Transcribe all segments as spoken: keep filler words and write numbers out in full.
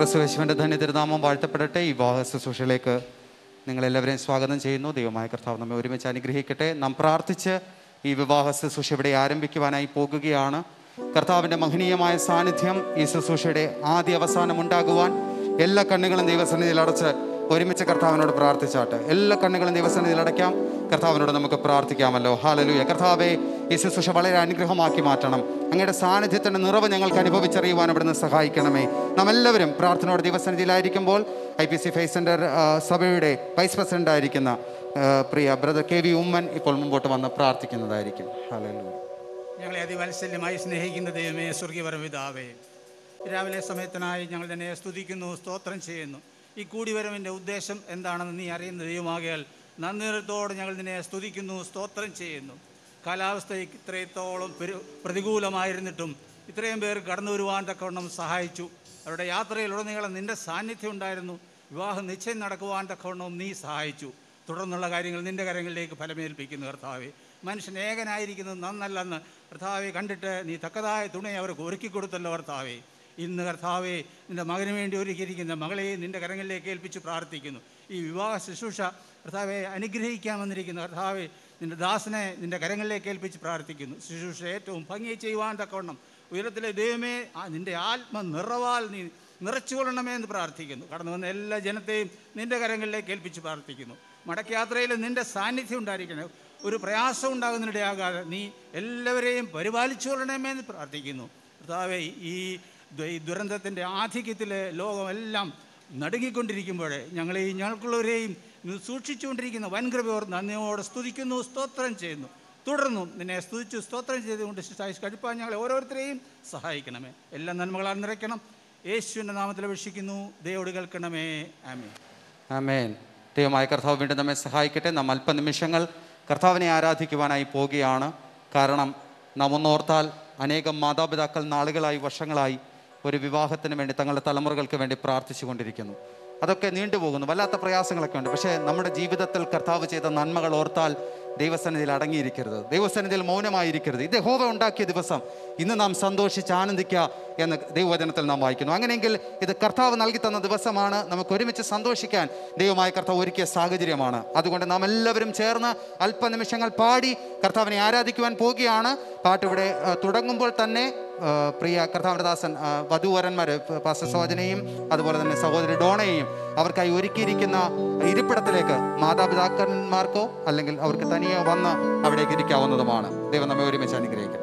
ക്രിസ്തുയേശുവിൻ്റെ ധന്യ തിരുനാമം വാഴ്ത്തപ്പെടട്ടെ. ഈ വിവാഹ ശുശ്രൂഷയിലേക്ക് നിങ്ങളെല്ലാവരെയും സ്വാഗതം ചെയ്യുന്നു. ദൈവമായ കർത്താവ് നമ്മെ ഒരുമിച്ച് അനുഗ്രഹിക്കട്ടെ. നാം പ്രാർത്ഥിച്ച് ഈ വിവാഹ ശുശ്രൂഷ ഇവിടെ ആരംഭിക്കുവാനായി പോകുകയാണ്. കർത്താവിൻ്റെ മഹനീയമായ സാന്നിധ്യം ഈ ശുശ്രൂഷയുടെ ആദ്യ അവസാനം ഉണ്ടാകുവാൻ എല്ലാ കണ്ണുകളും ദൈവസന്നിധിയിൽ അടച്ച് ഒരുമിച്ച് കർത്താവിനോട് പ്രാർത്ഥിച്ചാട്ട്. എല്ലാ കണ്ണുകളും ദൈവസന്നിധിയിൽ അടയ്ക്കാം. കർത്താവിനോട് നമുക്ക് പ്രാർത്ഥിക്കാമല്ലോ. ഹല്ലേലൂയ. കർത്താവേ, ഈ ശുശ്രൂഷ വളരെ അനുഗ്രഹമാക്കി മാറ്റണം. അങ്ങയുടെ സാന്നിധ്യത്തിൻ്റെ നിറവ് ഞങ്ങൾക്ക് അനുഭവിച്ചറിയുവാൻ അവിടുന്ന് സഹായിക്കണമേ. നാം എല്ലാവരും പ്രാർത്ഥനയോടെ ദൈവസന്നിധിയിലായിരിക്കുമ്പോൾ I P C faith centre സഭയുടെ വൈസ് പ്രസിഡൻ്റ് ആയിരിക്കുന്ന പ്രിയ ബ്രദർ കെ വി ഉമ്മൻ ഇപ്പോൾ മുമ്പോട്ട് വന്ന് പ്രാർത്ഥിക്കുന്നതായിരിക്കും. ഹല്ലേലൂയ. ഞങ്ങളെ അതിവാത്സല്യമായി സ്നേഹിക്കുന്ന ദൈവമേ, സ്വർഗീയപരപിതാവേ, രാവിലെ സമയത്തിനായി ഞങ്ങൾ തന്നെ സ്തുതിക്കുന്നു, സ്തോത്രം ചെയ്യുന്നു. ഈ കൂടിവരവിൻ്റെ ഉദ്ദേശം എന്താണെന്ന് നീ അറിയുന്ന ദൈവമാകിയാൽ നന്ദിയോടെ ഞങ്ങൾ നിന്നെ സ്തുതിക്കുന്നു, സ്തോത്രം ചെയ്യുന്നു. കാലാവസ്ഥ ഇത്രത്തോളം പ്രതികൂലമായിരുന്നിട്ടും ഇത്രയും പേർ കടന്നു വരുവാൻ തക്കവണ്ണം സഹായിച്ചു. അവരുടെ യാത്രയിലുടനീളം നിൻ്റെ സാന്നിധ്യം ഉണ്ടായിരുന്നു. വിവാഹം നിശ്ചയം നടക്കുവാൻ തക്കവണ്ണം നീ സഹായിച്ചു. തുടർന്നുള്ള കാര്യങ്ങൾ നിൻ്റെ കരങ്ങളിലേക്ക് ഫലമേൽപ്പിക്കുന്നു. കർത്താവെ, മനുഷ്യൻ ഏകനായിരിക്കുന്നത് നന്നല്ലെന്ന് കർത്താവെ കണ്ടിട്ട് നീ തക്കതായ തുണയെ അവർക്ക് ഒരുക്കി കൊടുത്തല്ലോ കർത്താവെ. ഇന്ന് കർത്താവെ, നിൻ്റെ മകന് വേണ്ടി ഒരുക്കിയിരിക്കുന്ന മകളെ നിൻ്റെ കരങ്ങളിലേക്ക് ഏൽപ്പിച്ച് പ്രാർത്ഥിക്കുന്നു. ഈ വിവാഹ ശുശ്രൂഷ കർത്താവെ അനുഗ്രഹിക്കാൻ വന്നിരിക്കുന്ന കർത്താവെ, നിൻ്റെ ദാസനെ നിൻ്റെ കരങ്ങളിലേക്ക് ഏൽപ്പിച്ച് പ്രാർത്ഥിക്കുന്നു. ശുശ്രൂഷ ഏറ്റവും ഭംഗി ചെയ്യുവാൻ തക്കവണ്ണം ഉയരത്തിലെ ദൈവമേ, നിൻ്റെ ആത്മ നിറവാൽ നീ നിറച്ചുകൊള്ളണമേ എന്ന് പ്രാർത്ഥിക്കുന്നു. കടന്നു വന്ന എല്ലാ ജനത്തെയും നിൻ്റെ കരങ്ങളിലേക്ക് ഏൽപ്പിച്ച് പ്രാർത്ഥിക്കുന്നു. മടക്കയാത്രയിൽ നിൻ്റെ സാന്നിധ്യം ഉണ്ടായിരിക്കണം. ഒരു പ്രയാസം ഉണ്ടാകുന്നതിനിടയാകാതെ നീ എല്ലാവരെയും പരിപാലിച്ചു കൊള്ളണമേ എന്ന് പ്രാർത്ഥിക്കുന്നു. കർത്താവേ, ഈ ദുരന്തത്തിൻ്റെ ആധിക്യത്തിൽ ലോകമെല്ലാം നടുങ്ങിക്കൊണ്ടിരിക്കുമ്പോൾ ഞങ്ങളെയും ഞങ്ങൾക്കുള്ളവരെയും സൂക്ഷിച്ചുകൊണ്ടിരിക്കുന്ന വൻകൃപയോർ നന്ദിയോടെ സ്തുതിക്കുന്നു, സ്തോത്രം ചെയ്യുന്നു. തുടർന്നും നിന്നെ സ്തുതിച്ചു സ്തോത്രം ചെയ്തുകൊണ്ട് കഴിപ്പാൻ ഞങ്ങളെ ഓരോരുത്തരെയും സഹായിക്കണമേ. എല്ലാ നന്മകളാൽ നിറയ്ക്കണം. യേശുവിൻ്റെ നാമത്തിൽ അപേക്ഷിക്കുന്നു. ദൈവോട് കേൾക്കണമേ. ആമേൻ. ആമേൻ. ദൈവമായ കർത്താവ് വീണ്ടും നമ്മെ സഹായിക്കട്ടെ. നാം അല്പനിമിഷങ്ങൾ കർത്താവിനെ ആരാധിക്കുവാനായി പോകുകയാണ്. കാരണം നാം ഒന്നോർത്താൽ അനേകം മാതാപിതാക്കൾ നാളുകളായി വർഷങ്ങളായി ഒരു വിവാഹത്തിന് വേണ്ടി തങ്ങളുടെ തലമുറകൾക്ക് വേണ്ടി പ്രാർത്ഥിച്ചു കൊണ്ടിരിക്കുന്നു. അതൊക്കെ നീണ്ടുപോകുന്നു. വല്ലാത്ത പ്രയാസങ്ങളൊക്കെ ഉണ്ട്. പക്ഷേ നമ്മുടെ ജീവിതത്തിൽ കർത്താവ് ചെയ്ത നന്മകൾ ഓർത്താൽ ദൈവസന്നിധിയിൽ അടങ്ങിയിരിക്കരുത്, ദൈവസന്നിധിയിൽ മൗനമായിരിക്കരുത്. ഇത് യഹോവ ഉണ്ടാക്കിയ ദിവസം, ഇന്ന് നാം സന്തോഷിച്ച് ആനന്ദിക്കുക എന്ന് ദൈവവചനത്തിൽ നാം വായിക്കുന്നു. അങ്ങനെയെങ്കിൽ ഇത് കർത്താവ് നൽകി തന്ന ദിവസമാണ്. നമുക്ക് ഒരുമിച്ച് സന്തോഷിക്കാൻ ദൈവമായ കർത്താവ് ഒരുക്കിയ സാഹചര്യമാണ്. അതുകൊണ്ട് നാം എല്ലാവരും ചേർന്ന് അല്പനിമിഷങ്ങൾ പാടി കർത്താവിനെ ആരാധിക്കുവാൻ പോകുകയാണ്. പാട്ടിവിടെ തുടങ്ങുമ്പോൾ തന്നെ പ്രിയ കർത്താവിൻ്റെ ദാസൻ വധൂവരന്മാർ പാസ്റ്റർ സോജനയും അതുപോലെ തന്നെ സഹോദരി ഡോണയെയും അവർക്കായി ഒരുക്കിയിരിക്കുന്ന ഇരിപ്പിടത്തിലേക്ക് മാതാപിതാക്കന്മാർക്കോ അല്ലെങ്കിൽ അവർക്ക് തനിയെ വന്ന് അവിടേക്ക് ഇരിക്കാവുന്നതുമാണ്. ദൈവം നമ്മെ ഒരുമിച്ച് അനുഗ്രഹിക്കട്ടെ.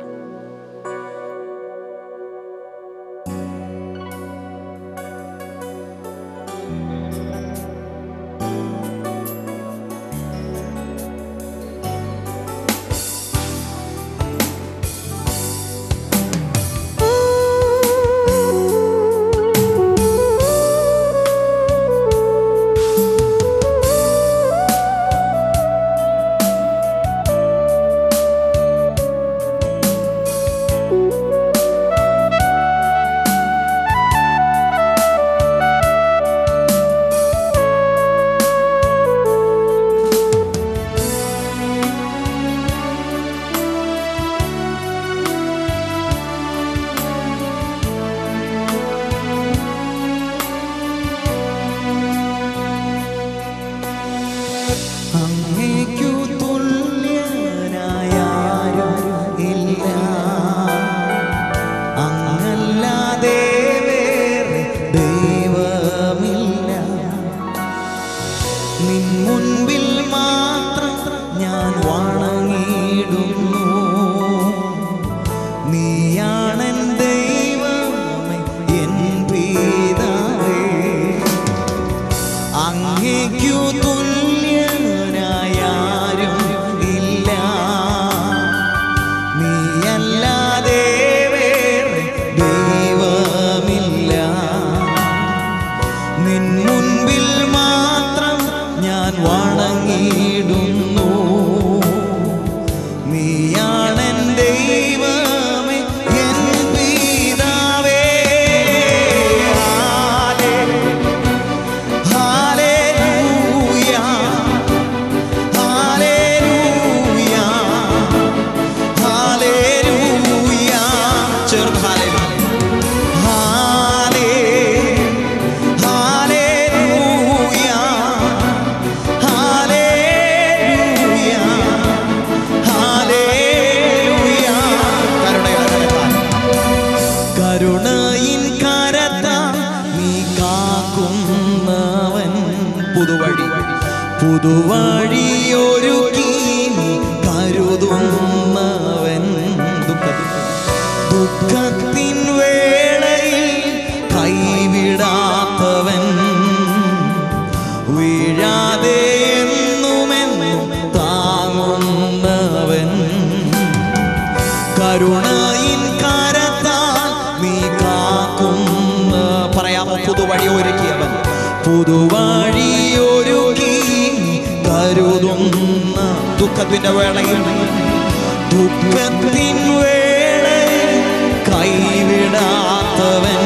കരുണയിൻ കരത്താൽ നീ കാക്കുന്ന. പറയാമോ? പുതുവഴി ഒരുക്കിയവൻ, പുതുവഴി ഒരുക്കി കരുതുന്ന. ദുഃഖത്തിന്റെ വേളയിൽ, ദുഃഖത്തിൻ വേളയിൽ കൈവിടാത്തവൻ,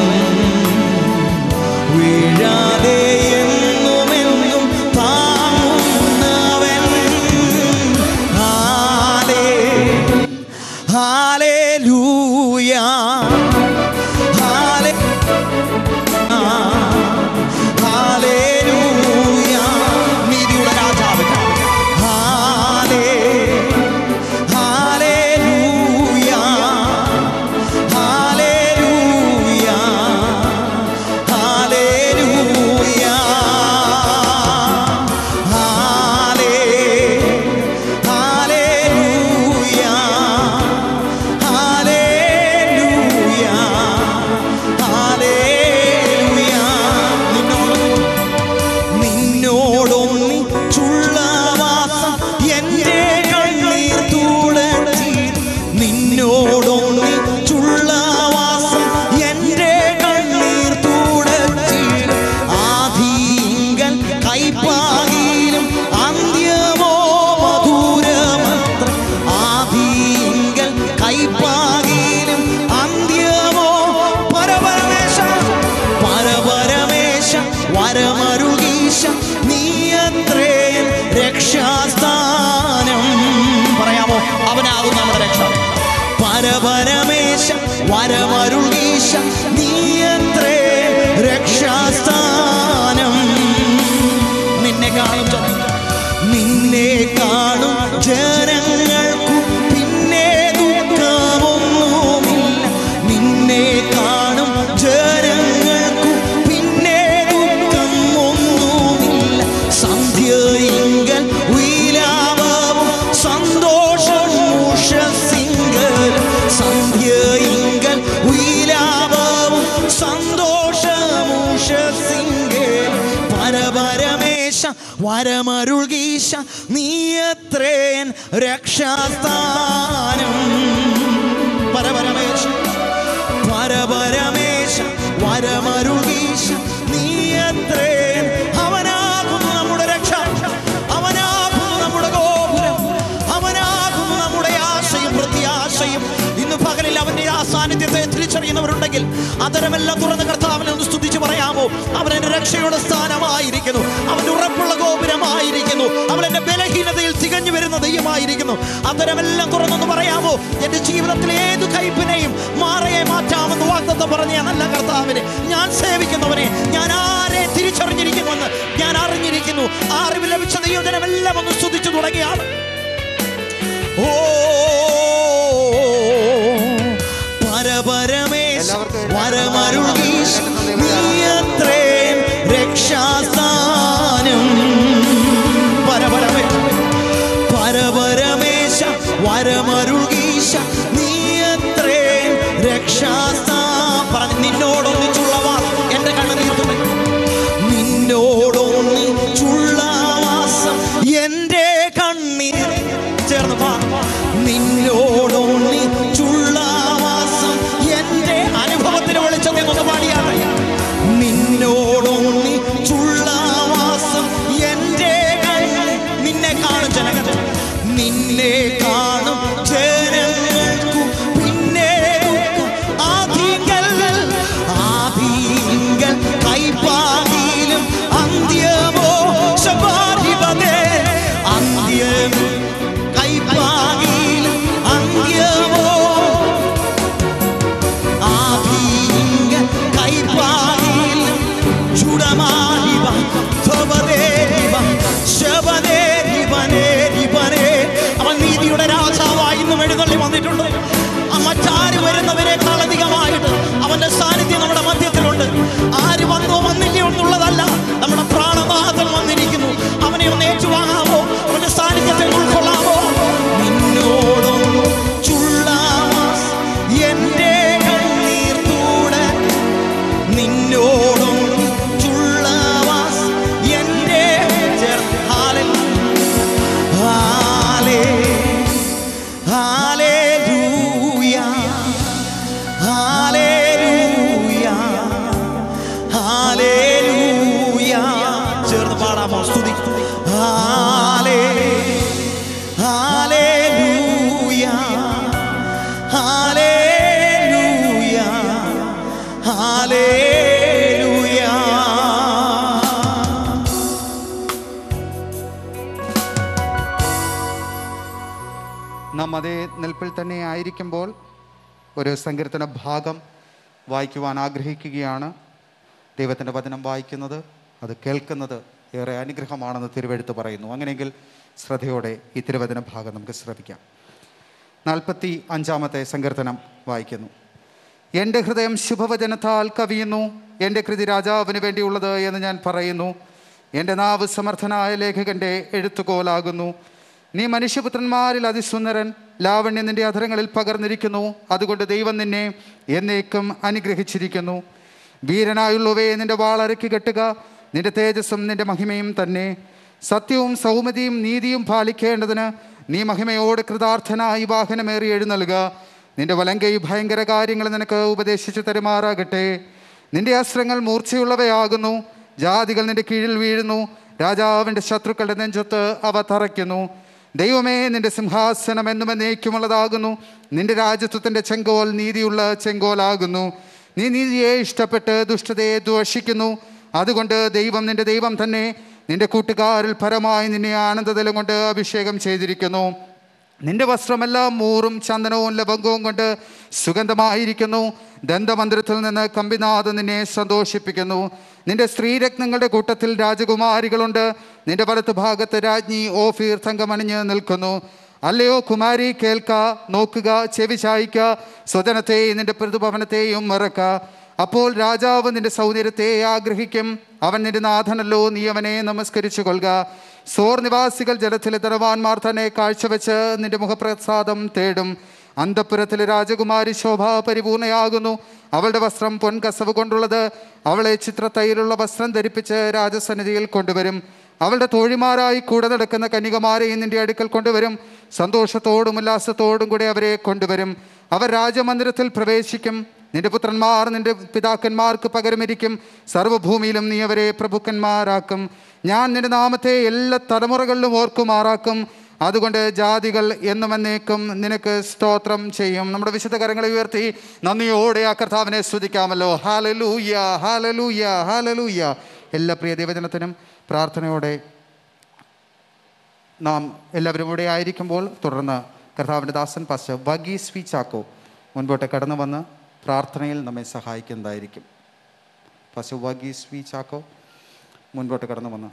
വീഴാതെ എന്നുമെന്നും താങ്ങുന്നവൻ. ഹാലേ ഹല്ലേലൂയ, ഹാലേ ഹല്ലേലൂയ. നീതിയുടെ രാജാവ്. ഹാലേ ഹല്ലേലൂയ, ഹല്ലേലൂയ, ഹല്ലേലൂയ. ഹാലേ ഹല്ലേലൂയ, ഹല്ലേലൂയ, ഹല്ലേലൂയ. നിന്നോടൊന്നിച്ചുള്ള വാസം എൻ്റെ കണ്ണീർ തുടച്ചി. നിന്നോടൊന്നിച്ചുള്ള വാസം എൻ്റെ കണ്ണീർ തുടച്ചി. ആദിങ്കൽ കൈപ്പാകിലും അന്ത്യമോ മധുരമത്ര. ആദിങ്കൽ കൈപ്പാകിലും അന്ത്യമോ. പരപരമേശ പരപരമേശ വരമരുളീശ നീയത്രേ രക്ഷാസ്ഥാനം. പറയാമോ? അവനാകും നമ്മുടെ രക്ഷ. പരപരമേശ വരമരുളീശ നീയത്രേ രക്ഷാസ്ഥാനം. നിന്നെ കാണും നിന്നെ കാണും ജനങ്ങൾക്കു പിന്നെ ദുഃഖമൊന്നുമില്ല. നിന്നെ കാണും ജനങ്ങൾക്കു പിന്നെ ദുഃഖം ഒന്നുമില്ല. സന്ധ്യയിങ്കൽ വിലാപവും സന്തോഷവും ഉഷസ്സിങ്കലും. സന്ധ്യയിങ്കൽ വിലാപവും സന്തോഷവും ഉഷസ്സിങ്കലും. പരപരമേശ വരമരുൾഗീശ നീയത്രേൻ രക്ഷാസ്ഥാനം. പരപരമേശ പരപരമേശ വരമരുൾഗീശ നീയത്രേൻ. അവനാകുന്നു നമ്മുടെ രക്ഷ, അവനാകുന്നു നമ്മുടെ ഗോപുരം, അവനാകുന്നു നമ്മുടെ ആശയും പ്രത്യാശയും. ഇന്ന് പകലിൽ അവന്റെ ആ സാന്നിധ്യത്തെ തിരിച്ചറിയുന്നവരുണ്ടെങ്കിൽ അതരമെല്ലാം തുറന്ന് കർത്താവിനെ ഒന്ന് സ്തുതിച്ച് പറയാമോ? അവൻ എന്റെ രക്ഷയുടെ സ്ഥാനമായിരിക്കുന്നു, അവന്റെ ഉറപ്പുള്ള ഗോപുരമായിരിക്കുന്നു, അവൻ എന്റെ ബലഹീനതയിൽ തികഞ്ഞു വരുന്ന ദൈവമായിരിക്കുന്നു. അതരമെല്ലാം തുറന്നൊന്ന് പറയാമോ? എന്റെ ജീവിതത്തിലെ ഏതു കയ്പിനെയും മാറയെ മാറ്റാമെന്ന് വാഗ്ദത്തം പറഞ്ഞ നല്ല കർത്താവിനെ ഞാൻ സേവിക്കുന്നവനെ, ഞാൻ ആരെ തിരിച്ചറിഞ്ഞിരിക്കുന്നുവെന്ന് ഞാൻ അറിഞ്ഞിരിക്കുന്നു. അറിവ് ലഭിച്ച ദൈവജനമെല്ലാം ഒന്ന് സ്തുതിച്ചു തുടങ്ങിയാണ്. ഓ പരപരമേശ വരമരുൾഗീശ നീയത്രേൻ രക്ഷാസ്ഥാനം. പരപരമേശ പരപരമേശ വരമരുൾഗീശ നീയത്രേൻ രക്ഷാസ്ഥാനം. പറഞ്ഞു നിന്നോടൊന്നിച്ചുള്ള വാസം എന്റെ കണ്ണുനീർ തുടങ്ങി. നിന്നോടൊന്നിച്ചുള്ള വാസം എന്റെ കണ്ണീർ ചേർന്ന് പാ. നിന്നോടൊന്നിച്ചുള്ള വാസം എന്റെ അനുഭവത്തിന് വെളിച്ചം എന്നൊന്ന് പാടിയാണ്. നിന്നോടൊന്നിച്ചുള്ള വാസം എന്റെ കണ്ണിൽ. നിന്നെ കാണും ജനങ്ങൾ, നിന്നെ കാണും ജന അതേ നിൽപ്പിൽ തന്നെ ആയിരിക്കുമ്പോൾ ഒരു സങ്കീർത്തന ഭാഗം വായിക്കുവാൻ ആഗ്രഹിക്കുകയാണ്. ദൈവത്തിൻ്റെ വചനം വായിക്കുന്നത്, അത് കേൾക്കുന്നത് ഏറെ അനുഗ്രഹമാണെന്ന് തിരുവെഴുത്ത് പറയുന്നു. അങ്ങനെയെങ്കിൽ ശ്രദ്ധയോടെ ഈ തിരുവചന ഭാഗം നമുക്ക് ശ്രദ്ധിക്കാം. നാൽപ്പത്തി അഞ്ചാമത്തെ സങ്കീർത്തനം വായിക്കുന്നു. എൻ്റെ ഹൃദയം ശുഭവചനത്താൽ കവിയുന്നു, എൻ്റെ കൃതി രാജാവിന് വേണ്ടിയുള്ളത് എന്ന് ഞാൻ പറയുന്നു. എൻ്റെ നാവ് സമർത്ഥനായ ലേഖകൻ്റെ എഴുത്തുകോലാകുന്നു. നീ മനുഷ്യപുത്രന്മാരിൽ അതിസുന്ദരൻ, ലാവണ്യം നിൻ്റെ അധരങ്ങളിൽ പകർന്നിരിക്കുന്നു. അതുകൊണ്ട് ദൈവം നിന്നെ എന്നേക്കും അനുഗ്രഹിച്ചിരിക്കുന്നു. വീരനായുള്ളവയെ നിൻ്റെ വാളരക്കി കെട്ടുക, നിൻ്റെ തേജസ്സും നിൻ്റെ മഹിമയും തന്നെ. സത്യവും സൗമ്യതയും നീതിയും പാലിക്കേണ്ടതിന് നീ മഹിമയോട് കൃതാർത്ഥനായി വാഹനമേറി എഴുന്നള്ളുക. നിൻ്റെ വലങ്കൈ ഭയങ്കര കാര്യങ്ങൾ നിനക്ക് ഉപദേശിച്ചു തരുമാറാകട്ടെ. നിൻ്റെ അസ്ത്രങ്ങൾ മൂർച്ചയുള്ളവയാകുന്നു, ജാതികൾ നിൻ്റെ കീഴിൽ വീഴുന്നു, രാജാവിൻ്റെ ശത്രുക്കളുടെ നെഞ്ചത്ത് അവ തറയ്ക്കുന്നു. ദൈവമേ, നിൻ്റെ സിംഹാസനം എന്നും എന്നേക്കുമുള്ളതാകുന്നു. നിൻ്റെ രാജത്വത്തിൻ്റെ ചെങ്കോൽ നീതിയുള്ള ചെങ്കോലാകുന്നു. നീ നീതിയെ ഇഷ്ടപ്പെട്ട് ദുഷ്ടതയെ ദ്വേഷിക്കുന്നു. അതുകൊണ്ട് ദൈവം നിൻ്റെ ദൈവം തന്നെ നിൻ്റെ കൂട്ടുകാരിൽ പരമായി നിന്നെ ആനന്ദതലം കൊണ്ട് അഭിഷേകം ചെയ്തിരിക്കുന്നു. നിന്റെ വസ്ത്രമെല്ലാം മൂറും ചന്ദനവും ലവംഗവും കൊണ്ട് സുഗന്ധമായിരിക്കുന്നു. ദന്തമന്ദിരത്തിൽ നിന്ന് കമ്പിനാഥ് നിന്നെ സന്തോഷിപ്പിക്കുന്നു. നിന്റെ സ്ത്രീരത്നങ്ങളുടെ കൂട്ടത്തിൽ രാജകുമാരികളുണ്ട്. നിന്റെ വലത്ത് ഭാഗത്ത് രാജ്ഞി ഓഫീർ തങ്കമണിഞ്ഞ് നിൽക്കുന്നു. അല്ലയോ കുമാരി, കേൾക്ക, നോക്കുക, ചെവി ചായ്ക്ക, സ്വജനത്തെയും നിന്റെ പ്രതിഭവനത്തെയും മറക്ക. അപ്പോൾ രാജാവ് നിന്റെ സൗന്ദര്യത്തെ ആഗ്രഹിക്കും. അവൻ നിന്റെ നാഥനല്ലോ, നീ അവനെ നമസ്കരിച്ചു കൊള്ളുക. സോർ നിവാസികൾ ജലത്തിലെ ധനവാന്മാർ തന്നെ കാഴ്ചവെച്ച് നിന്റെ മുഖപ്രസാദം തേടും. അന്തഃപുരത്തിലെ രാജകുമാരി ശോഭ പരിപൂർണയാകുന്നു. അവളുടെ വസ്ത്രം പൊൻകസവ് കൊണ്ടുള്ളത്. അവളെ ചിത്രത്തൈലുള്ള വസ്ത്രം ധരിപ്പിച്ച് രാജസന്നിധിയിൽ കൊണ്ടുവരും. അവളുടെ തോഴിമാരായി കൂടെ നടക്കുന്ന കന്യകമാരെയും നിന്റെ അടുക്കൽ കൊണ്ടുവരും. സന്തോഷത്തോടും ഉല്ലാസത്തോടും കൂടെ അവരെ കൊണ്ടുവരും. അവർ രാജമന്ദിരത്തിൽ പ്രവേശിക്കും. നിന്റെ പുത്രന്മാർ നിന്റെ പിതാക്കന്മാർക്ക് പകരമിരിക്കും. സർവ്വഭൂമിയിലും നീ അവരെ പ്രഭുക്കന്മാരാക്കും. ഞാൻ നിന്റെ നാമത്തെ എല്ലാ തലമുറകളിലും ഓർക്കുമാറാക്കും. അതുകൊണ്ട് ജാതികൾ എന്നും എന്നേക്കും നിനക്ക് സ്തോത്രം ചെയ്യും. നമ്മുടെ വിശുദ്ധ കരങ്ങളെ ഉയർത്തി നന്ദിയോടെ ആ കർത്താവിനെ സ്തുതിക്കാമല്ലോ. Hallelujah, hallelujah, hallelujah. എല്ലാ പ്രിയ ദൈവജനത്തിനും പ്രാർത്ഥനയോടെ നാം എല്ലാവരും ഇവിടെ ആയിരിക്കുമ്പോൾ തുടർന്ന് കർത്താവിൻ്റെ ദാസൻ പാസ്റ്റർ വഗീസ് വി ചാക്കോ മുൻപോട്ട് കടന്നു വന്ന് പ്രാർത്ഥനയിൽ നമ്മെ സഹായിക്കുന്നതായിരിക്കും. പാസ്റ്റർ വഗീസ് വി ചാക്കോ മുൻപോട്ട് കടന്നു വന്ന്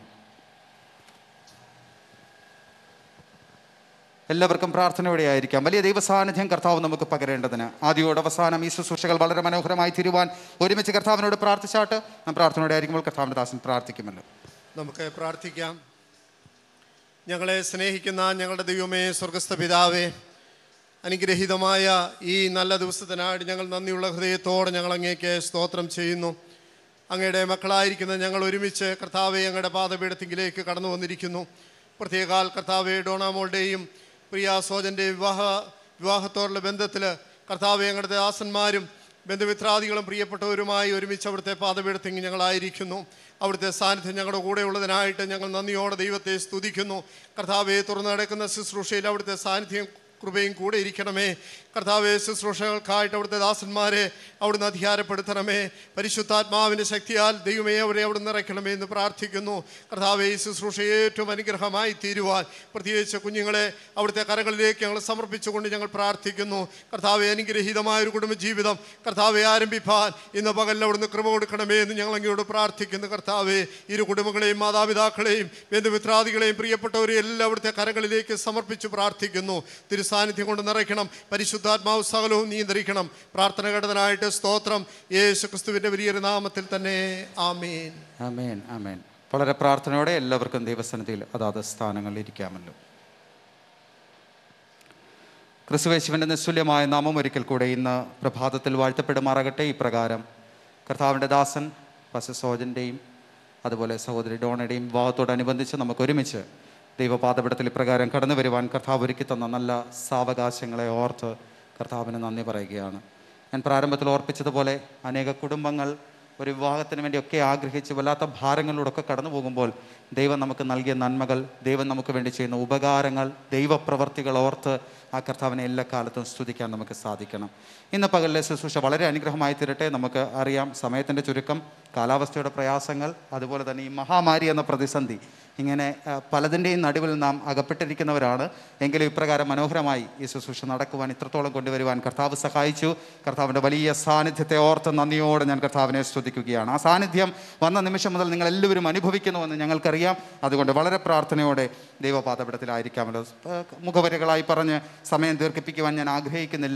എല്ലാവർക്കും പ്രാർത്ഥനയോടെ ആയിരിക്കാം. വലിയ ദൈവസാന്നിധ്യം കർത്താവ് നമുക്ക് പകരേണ്ടതിന് ആദ്യയോട് അവസാനം ഈ ശുശ്രൂഷകൾ വളരെ മനോഹരമായി തീരുവാൻ ഒരുമിച്ച് കർത്താവിനോട് പ്രാർത്ഥിച്ചാട്ട് നാം പ്രാർത്ഥനയോടെ ആയിരിക്കുമ്പോൾ കർത്താവിൻ്റെ ദാസൻ പ്രാർത്ഥിക്കുമല്ലോ. നമുക്ക് പ്രാർത്ഥിക്കാം. ഞങ്ങളെ സ്നേഹിക്കുന്ന ഞങ്ങളുടെ ദൈവമേ, സ്വർഗസ്ഥ പിതാവേ, അനുഗ്രഹീതമായ ഈ നല്ല ദിവസത്തിനായിട്ട് ഞങ്ങൾ നന്ദിയുള്ള ഹൃദയത്തോടെ ഞങ്ങൾ അങ്ങേക്ക് സ്തോത്രം ചെയ്യുന്നു. അങ്ങയുടെ മക്കളായിരിക്കുന്ന ഞങ്ങൾ ഒരുമിച്ച് കർത്താവെ അങ്ങയുടെ പാദപീഠത്തിലേക്ക് കടന്നു വന്നിരിക്കുന്നു. പ്രത്യേകാൽ കർത്താവെ ഡോണാമോളുടെയും പ്രിയ സോജൻ്റെ വിവാഹ വിവാഹത്തോടുള്ള ബന്ധത്തിൽ കർത്താവെ ഞങ്ങളുടെ ദാസന്മാരും ബന്ധുമിത്രാദികളും പ്രിയപ്പെട്ടവരുമായി ഒരുമിച്ച് അവിടുത്തെ പാദപീഠത്തിൽ ഞങ്ങളായിരിക്കുന്നു. അവിടുത്തെ സാന്നിധ്യം ഞങ്ങളുടെ കൂടെ ഉള്ളതിനായിട്ട് ഞങ്ങൾ നന്ദിയോടെ ദൈവത്തെ സ്തുതിക്കുന്നു. കർത്താവെ, തുറന്നു നടക്കുന്ന ശുശ്രൂഷയിൽ അവിടുത്തെ സാന്നിധ്യം കൃപയും കൂടെ ഇരിക്കണമേ. കർത്താവെ, ശുശ്രൂഷകൾക്കായിട്ട് അവിടുത്തെ ദാസന്മാരെ അവിടുന്ന് അധികാരപ്പെടുത്തണമേ. പരിശുദ്ധാത്മാവിൻ്റെ ശക്തിയാൽ ദൈവമേ അവരെ അവിടുന്ന് നിറയ്ക്കണമേ എന്ന് പ്രാർത്ഥിക്കുന്നു. കർത്താവെ, ഈ ശുശ്രൂഷ ഏറ്റവും അനുഗ്രഹമായി തീരുവാൻ പ്രത്യേകിച്ച് കുഞ്ഞുങ്ങളെ അവിടുത്തെ കരങ്ങളിലേക്ക് ഞങ്ങൾ സമർപ്പിച്ചുകൊണ്ട് ഞങ്ങൾ പ്രാർത്ഥിക്കുന്നു. കർത്താവെ, അനുഗ്രഹീതമായൊരു കുടുംബജീവിതം കർത്താവെ ആരംഭിപ്പാൻ ഇന്ന് പകലിൽ അവിടുന്ന് കൃപ കൊടുക്കണമേ എന്ന് ഞങ്ങൾ അങ്ങയോട് പ്രാർത്ഥിക്കുന്നു. കർത്താവെ, ഇരു കുടുംബങ്ങളെയും മാതാപിതാക്കളെയും ബന്ധുമിത്രാദികളെയും പ്രിയപ്പെട്ടവരെയും എല്ലാം അവിടുത്തെ കരങ്ങളിലേക്ക് സമർപ്പിച്ച് പ്രാർത്ഥിക്കുന്നു. തിരുസാന്നിധ്യം കൊണ്ട് നിറയ്ക്കണം. പരിശുദ്ധാത്മാവ് സകലവും നിയന്ത്രിക്കണം. പ്രാർത്ഥന കേട്ടതിനായിട്ട് സ്തോത്രം. യേശു ക്രിസ്തുവിൻ്റെ വലിയൊരു നാമത്തിൽ തന്നെ ആമേൻ, ആമേൻ, ആമേൻ. വളരെ പ്രാർത്ഥനയോടെ എല്ലാവർക്കും ദൈവസന്നിധിയിൽ അതാത് സ്ഥാനങ്ങളിൽ ഇരിക്കാമല്ലോ. ക്രിസ്തുയേശുവിൻ്റെ നിസ്തുല്യമായ നാമം ഒരിക്കൽ കൂടെ ഇന്ന് പ്രഭാതത്തിൽ വാഴ്ത്തപ്പെടുമാറാകട്ടെ. ഇപ്രകാരം കർത്താവിൻ്റെ ദാസൻ പാസ്റ്റർ സോജൻ്റെയും അതുപോലെ സഹോദരി ഡോണയുടെയും വിവാഹത്തോടനുബന്ധിച്ച് നമുക്ക് ഒരുമിച്ച് ദൈവപാദപീഠത്തിൽ ഇപ്രകാരം കടന്നു വരുവാൻ കർത്താവ് ഒരുക്കി തന്ന നല്ല സാവകാശങ്ങളെ ഓർത്ത് കർത്താവിന് നന്ദി പറയുകയാണ്. ഞാൻ പ്രാരംഭത്തിൽ ഓർപ്പിച്ചതുപോലെ അനേക കുടുംബങ്ങൾ ഒരു വിവാഹത്തിന് വേണ്ടിയൊക്കെ ആഗ്രഹിച്ച് വല്ലാത്ത ഭാരങ്ങളിലൂടെയൊക്കെ കടന്നു പോകുമ്പോൾ ദൈവം നമുക്ക് നൽകിയ നന്മകൾ, ദൈവം നമുക്ക് വേണ്ടി ചെയ്യുന്ന ഉപകാരങ്ങൾ, ദൈവപ്രവർത്തികൾ ഓർത്ത് ആ കർത്താവിനെ എല്ലാ കാലത്തും സ്തുതിക്കാൻ നമുക്ക് സാധിക്കണം. ഇന്ന് പകലിലെ ശുശ്രൂഷ വളരെ അനുഗ്രഹമായി തീരട്ടെ. നമുക്ക് അറിയാം സമയത്തിൻ്റെ ചുരുക്കം, കാലാവസ്ഥയുടെ പ്രയാസങ്ങൾ, അതുപോലെ തന്നെ ഈ മഹാമാരി എന്ന പ്രതിസന്ധി ഇങ്ങനെ പലതിൻ്റെയും നടുവിൽ നാം അകപ്പെട്ടിരിക്കുന്നവരാണ്. എങ്കിലും ഇപ്രകാരം മനോഹരമായി ഈ ശുശ്രൂഷ നടക്കുവാൻ ഇത്രത്തോളം കൊണ്ടുവരുവാൻ കർത്താവ് സഹായിച്ചു. കർത്താവിൻ്റെ വലിയ സാന്നിധ്യത്തെ ഓർത്ത് നന്ദിയോടെ ഞാൻ കർത്താവിനെ സ്തുതിക്കുകയാണ്. ആ സാന്നിധ്യം വന്ന നിമിഷം മുതൽ നിങ്ങളെല്ലാവരും അനുഭവിക്കുന്നുവെന്ന് ഞങ്ങൾക്കറിയാം. അതുകൊണ്ട് വളരെ പ്രാർത്ഥനയോടെ ദൈവപാദപീഠത്തിലായിരിക്കാമല്ലോ. മുഖവരകളായി പറഞ്ഞ് സമയം ദീർഘിപ്പിക്കുവാൻ ഞാൻ ആഗ്രഹിക്കുന്നില്ല.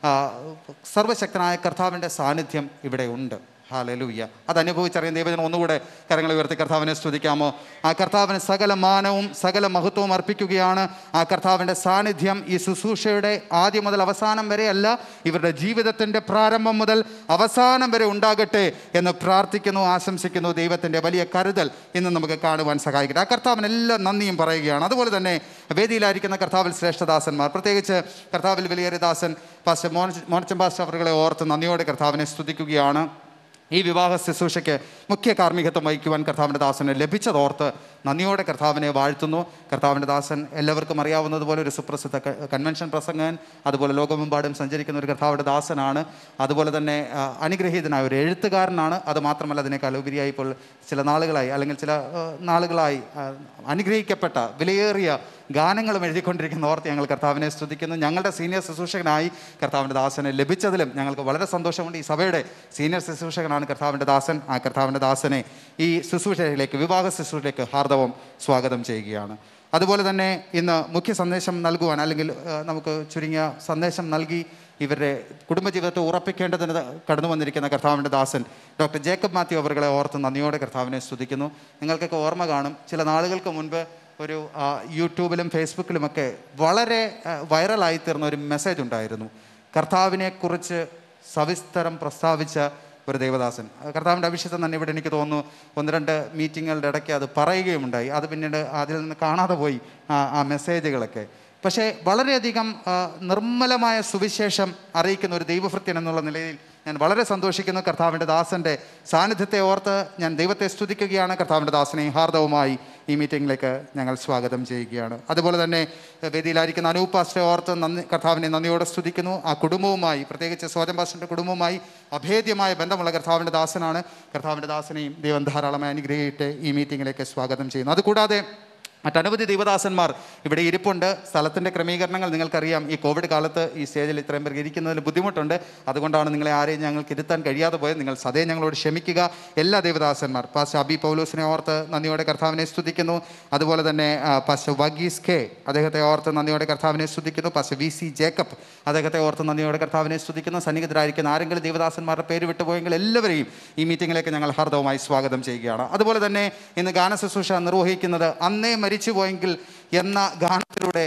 സർവശക്തനായ കർത്താവിൻ്റെ സാന്നിധ്യം ഇവിടെ ഉണ്ട്. ഹല്ലേലൂയ. അത് അനുഭവിച്ചറിയാൻ ദൈവജനം ഒന്നുകൂടെ കരങ്ങൾ ഉയർത്തി കർത്താവിനെ സ്തുതിക്കാമോ? ആ കർത്താവിന് സകല മാനവും സകല മഹത്വവും അർപ്പിക്കുകയാണ്. ആ കർത്താവിൻ്റെ സാന്നിധ്യം ഈ ശുശ്രൂഷയുടെ ആദ്യം മുതൽ അവസാനം വരെ അല്ല, ഇവരുടെ ജീവിതത്തിൻ്റെ പ്രാരംഭം മുതൽ അവസാനം വരെ ഉണ്ടാകട്ടെ എന്ന് പ്രാർത്ഥിക്കുന്നു, ആശംസിക്കുന്നു. ദൈവത്തിൻ്റെ വലിയ കരുതൽ ഇന്ന് നമുക്ക് കാണുവാൻ സഹായിക്കട്ടെ. ആ കർത്താവിന് എല്ലാ നന്ദിയും പറയുകയാണ്. അതുപോലെ തന്നെ വേദിയിലായിരിക്കുന്ന കർത്താവിൽ ശ്രേഷ്ഠദാസന്മാർ, പ്രത്യേകിച്ച് കർത്താവിൽ വലിയൊരു ദാസൻ പാസ്റ്റർ മോൻ മോനച്ചൻ പാസ്റ്റർ അവരുടെ ഓർത്ത് നന്ദിയോടെ കർത്താവിനെ സ്തുതിക്കുകയാണ്. ഈ വിവാഹ ശുശ്രൂഷയ്ക്ക് മുഖ്യ കാർമ്മികത്വം വഹിക്കുവാൻ കർത്താവിൻ്റെ ദാസന് ലഭിച്ചതോർത്ത് നന്ദിയോടെ കർത്താവിനെ വാഴ്ത്തുന്നു. കർത്താവിൻ്റെ ദാസൻ എല്ലാവർക്കും അറിയാവുന്നതുപോലെ ഒരു സുപ്രസിദ്ധ കൺവെൻഷൻ പ്രസംഗകൻ, അതുപോലെ ലോകമെമ്പാടും സഞ്ചരിക്കുന്ന ഒരു കർത്താവിൻ്റെ ദാസനാണ്. അതുപോലെ തന്നെ അനുഗ്രഹീതനായ ഒരു എഴുത്തുകാരനാണ്. അതുമാത്രമല്ല, അതിനേക്കാൾ ഉപരിയായി ഇപ്പോൾ ചില നാളുകളായി അല്ലെങ്കിൽ ചില നാളുകളായി അനുഗ്രഹിക്കപ്പെട്ട വിലയേറിയ ഗാനങ്ങളും എഴുതിക്കൊണ്ടിരിക്കുന്ന ഓർത്ത് ഞങ്ങൾ കർത്താവിനെ സ്തുതിക്കുന്നു. ഞങ്ങളുടെ സീനിയർ ശുശ്രൂഷകനായി കർത്താവിൻ്റെ ദാസനെ ലഭിച്ചതിലും ഞങ്ങൾക്ക് വളരെ സന്തോഷമുണ്ട്. ഈ സഭയുടെ സീനിയർ ശുശ്രൂഷകനാണ് കർത്താവിൻ്റെ ദാസൻ. ആ കർത്താവിൻ്റെ ദാസനെ ഈ ശുശ്രൂഷയിലേക്ക്, വിവാഹ ശുശ്രൂഷയിലേക്ക് ഹാർദവം സ്വാഗതം ചെയ്യുകയാണ്. അതുപോലെ തന്നെ ഇന്ന് മുഖ്യ സന്ദേശം നൽകുവാൻ, അല്ലെങ്കിൽ നമുക്ക് ചുരുങ്ങിയ സന്ദേശം നൽകി ഇവരുടെ കുടുംബജീവിതത്തെ ഉറപ്പിക്കേണ്ടതിന് കടന്നു വന്നിരിക്കുന്ന കർത്താവിൻ്റെ ദാസൻ ഡോക്ടർ ജേക്കബ് മാത്യു അവരുടെ ഓർത്ത് നന്ദിയോടെ കർത്താവിനെ സ്തുതിക്കുന്നു. നിങ്ങൾക്കൊക്കെ ഓർമ്മ കാണും, ചില നാളുകൾക്ക് മുൻപ് ഒരു യൂട്യൂബിലും ഫേസ്ബുക്കിലുമൊക്കെ വളരെ വൈറലായി തീർന്ന ഒരു മെസ്സേജ് ഉണ്ടായിരുന്നു. കർത്താവിനെക്കുറിച്ച് സവിസ്തരം പ്രസ്താവിച്ച ഒരു ദേവദാസൻ. കർത്താവിൻ്റെ അഭിഷേകം തന്നെ ഇവിടെ എനിക്ക് തോന്നുന്നു ഒന്ന് രണ്ട് മീറ്റിങ്ങുകളുടെ ഇടയ്ക്ക് അത് പറയുകയുമുണ്ടായി. അത് പിന്നീട് അതിൽ നിന്ന് കാണാതെ പോയി ആ മെസ്സേജുകളൊക്കെ. പക്ഷേ വളരെയധികം നിർമ്മലമായ സുവിശേഷം അറിയിക്കുന്ന ഒരു ദൈവഭൃത്യൻ എന്നുള്ള നിലയിൽ ഞാൻ വളരെ സന്തോഷിക്കുന്നു. കർത്താവിൻ്റെ ദാസൻ്റെ സാന്നിധ്യത്തെ ഓർത്ത് ഞാൻ ദൈവത്തെ സ്തുതിക്കുകയാണ്. കർത്താവിൻ്റെ ദാസനെ ഹാർദവുമായി ഈ മീറ്റിങ്ങിലേക്ക് ഞങ്ങൾ സ്വാഗതം ചെയ്യുകയാണ്. അതുപോലെ തന്നെ വേദിയിലായിരിക്കുന്ന അനൂപ് പാസ്റ്ററെ ഓർത്ത് നന്ദി കർത്താവിനെ നന്ദിയോടെ സ്തുതിക്കുന്നു. ആ കുടുംബവുമായി, പ്രത്യേകിച്ച് സോജൻ പാസ്റ്ററിൻ്റെ കുടുംബവുമായി അഭേദ്യമായ ബന്ധമുള്ള കർത്താവിൻ്റെ ദാസനാണ്. കർത്താവിൻ്റെ ദാസനെയും ദൈവം ധാരാളമായി അനുഗ്രഹിയിട്ട് ഈ മീറ്റിങ്ങിലേക്ക് സ്വാഗതം ചെയ്യുന്നു. അതുകൂടാതെ മറ്റനവധി ദൈവദാസന്മാർ ഇവിടെ ഇരിപ്പുണ്ട്. സ്ഥലത്തിൻ്റെ ക്രമീകരണങ്ങൾ നിങ്ങൾക്കറിയാം. ഈ കോവിഡ് കാലത്ത് ഈ സ്റ്റേജിൽ ഇത്രയും പേർക്ക് ഇരിക്കുന്നതിൽ ബുദ്ധിമുട്ടുണ്ട്. അതുകൊണ്ടാണ് നിങ്ങളെ ആരെയും ഞങ്ങൾക്ക് ഇരുത്താൻ കഴിയാതെ പോയത്. നിങ്ങൾ സദയം ഞങ്ങളോട് ക്ഷമിക്കുക. എല്ലാ ദൈവദാസന്മാർ, പാസ്റ്റർ അബി പൗലോസിനെ ഓർത്ത് നന്ദിയോടെ കർത്താവിനെ സ്തുതിക്കുന്നു. അതുപോലെ തന്നെ പാസ്റ്റർ വഗീസ് കെ, അദ്ദേഹത്തെ ഓർത്ത് നന്ദിയോടെ കർത്താവിനെ സ്തുതിക്കുന്നു. പാസ്റ്റർ വി സി ജേക്കബ്, അദ്ദേഹത്തെ ഓർത്ത് നന്ദിയോടെ കർത്താവിനെ സ്തുതിക്കുന്നു. സന്നിഹിതരായിരിക്കുന്ന ആരെങ്കിലും ദൈവദാസന്മാരുടെ പേര് വിട്ടുപോയെങ്കിൽ എല്ലാവരെയും ഈ മീറ്റിങ്ങിലേക്ക് ഞങ്ങൾ ഹാർദവമായി സ്വാഗതം ചെയ്യുകയാണ്. അതുപോലെ തന്നെ ഇന്ന് ഗാന ശുശ്രൂഷ നിർവഹിക്കുന്നത് അന്നേ മരിച്ചുപോയെങ്കിൽ എന്ന ഗാനത്തിലൂടെ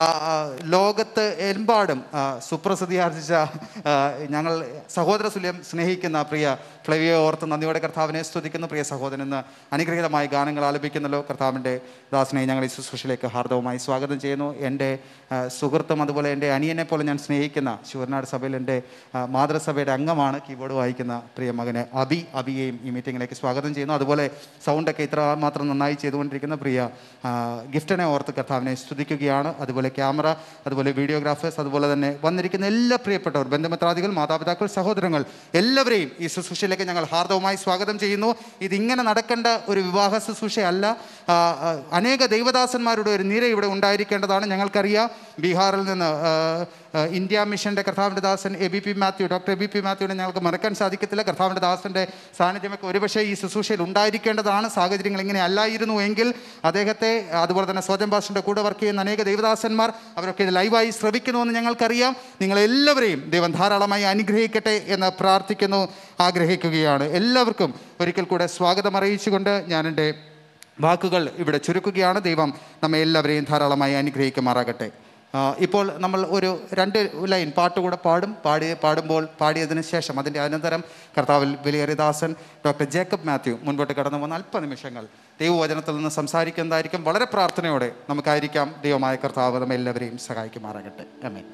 ലോകത്ത് എമ്പാടും സുപ്രസിദ്ധി ആർജിച്ച ഞങ്ങൾ സഹോദര തുല്യം സ്നേഹിക്കുന്ന പ്രിയ ഫ്ലവിയെ ഓർത്ത് നന്ദിയോടെ കർത്താവിനെ സ്തുതിക്കുന്നു. പ്രിയ സഹോദരൻ ഇന്ന് അനുഗ്രഹീതമായ ഗാനങ്ങൾ ആലപിക്കുന്നല്ലോ. കർത്താവിൻ്റെ ദാസനെ ഞങ്ങൾ ഈ ശുശ്രൂഷയിലേക്ക് ഹാർദവമായി സ്വാഗതം ചെയ്യുന്നു. എൻ്റെ സുഹൃത്തും അതുപോലെ എൻ്റെ അനിയനെ പോലെ ഞാൻ സ്നേഹിക്കുന്ന ശിവനാട് സഭയിൽ എൻ്റെ മാതൃസഭയുടെ അംഗമാണ്, കീബോർഡ് വായിക്കുന്ന പ്രിയ മകനെ അബി അബിയെയും ഈ മീറ്റിങ്ങിലേക്ക് സ്വാഗതം ചെയ്യുന്നു. അതുപോലെ സൗണ്ടൊക്കെ ഇത്ര മാത്രം നന്നായി ചെയ്തുകൊണ്ടിരിക്കുന്ന പ്രിയ ഗിഫ്റ്റിനെ ഓർത്ത് കർത്താവിനെ സ്തുതിക്കുകയാണ്. അതുപോലെ ക്യാമറ, അതുപോലെ വീഡിയോഗ്രാഫേഴ്സ്, അതുപോലെ തന്നെ വന്നിരിക്കുന്ന എല്ലാ പ്രിയപ്പെട്ടവർ, ബന്ധുമിത്രാദികൾ, മാതാപിതാക്കൾ, സഹോദരങ്ങൾ എല്ലാവരെയും ഈ ശുശ്രൂഷയിലേക്ക് ഞങ്ങൾ ഹാർദവമായി സ്വാഗതം ചെയ്യുന്നു. ഇതിങ്ങനെ നടക്കേണ്ട ഒരു വിവാഹ ശുശ്രൂഷയല്ല. അനേക ദൈവദാസന്മാരുടെ ഒരു നിര ഇവിടെ ഉണ്ടായിരിക്കേണ്ടതാണ്. ഞങ്ങൾക്കറിയാം ബീഹാറിൽ നിന്ന് ഇന്ത്യ മിഷൻ്റെ കർത്താവിൻ്റെ ദാസൻ A B P Mathew, doctor A B P മാത്യുവിനെ ഞങ്ങൾക്ക് മറക്കാൻ സാധിക്കത്തില്ല. കർത്താവിൻ്റെ ദാസൻ്റെ സാന്നിധ്യമൊക്കെ ഒരുപക്ഷെ ഈ ശുശ്രൂഷയിൽ ഉണ്ടായിരിക്കേണ്ടതാണ്. സാഹചര്യങ്ങൾ ഇങ്ങനെ അല്ലായിരുന്നു എങ്കിൽ അദ്ദേഹത്തെ, അതുപോലെ തന്നെ സോജൻ പാസ്റ്ററിൻ്റെ കൂടെ വർക്ക് ചെയ്യുന്ന അനേക ദൈവദാസന്മാർ അവരൊക്കെ ഇത് ലൈവായി ശ്രവിക്കുന്നുവെന്ന് ഞങ്ങൾക്കറിയാം. നിങ്ങളെല്ലാവരെയും ദൈവം ധാരാളമായി അനുഗ്രഹിക്കട്ടെ എന്ന് പ്രാർത്ഥിക്കുന്നു, ആഗ്രഹിക്കുകയാണ്. എല്ലാവർക്കും ഒരിക്കൽ കൂടെ സ്വാഗതം അറിയിച്ചുകൊണ്ട് ഞാൻ എൻ്റെ വാക്കുകൾ ഇവിടെ ചുരുക്കുകയാണ്. ദൈവം നമ്മെ എല്ലാവരെയും ധാരാളമായി അനുഗ്രഹിക്കുമാറാകട്ടെ. ഇപ്പോൾ നമ്മൾ ഒരു രണ്ട് ലൈൻ പാട്ടുകൂടെ പാടും. പാടി പാടുമ്പോൾ പാടിയതിന് ശേഷം അതിൻ്റെ അനന്തരം കർത്താവിൽ വിലയേറിയദാസൻ ഡോക്ടർ ജേക്കബ് മാത്യു മുൻപോട്ട് കടന്നു വന്ന അല്പനിമിഷങ്ങൾ ദൈവവചനത്തിൽ നിന്ന് സംസാരിക്കുന്നതായിരിക്കും. വളരെ പ്രാർത്ഥനയോടെ നമുക്കായിരിക്കാം. ദൈവമായ കർത്താവ് നമ്മെ എല്ലാവരെയും സഹായിക്കുമാറാകട്ടെ. ആമേൻ.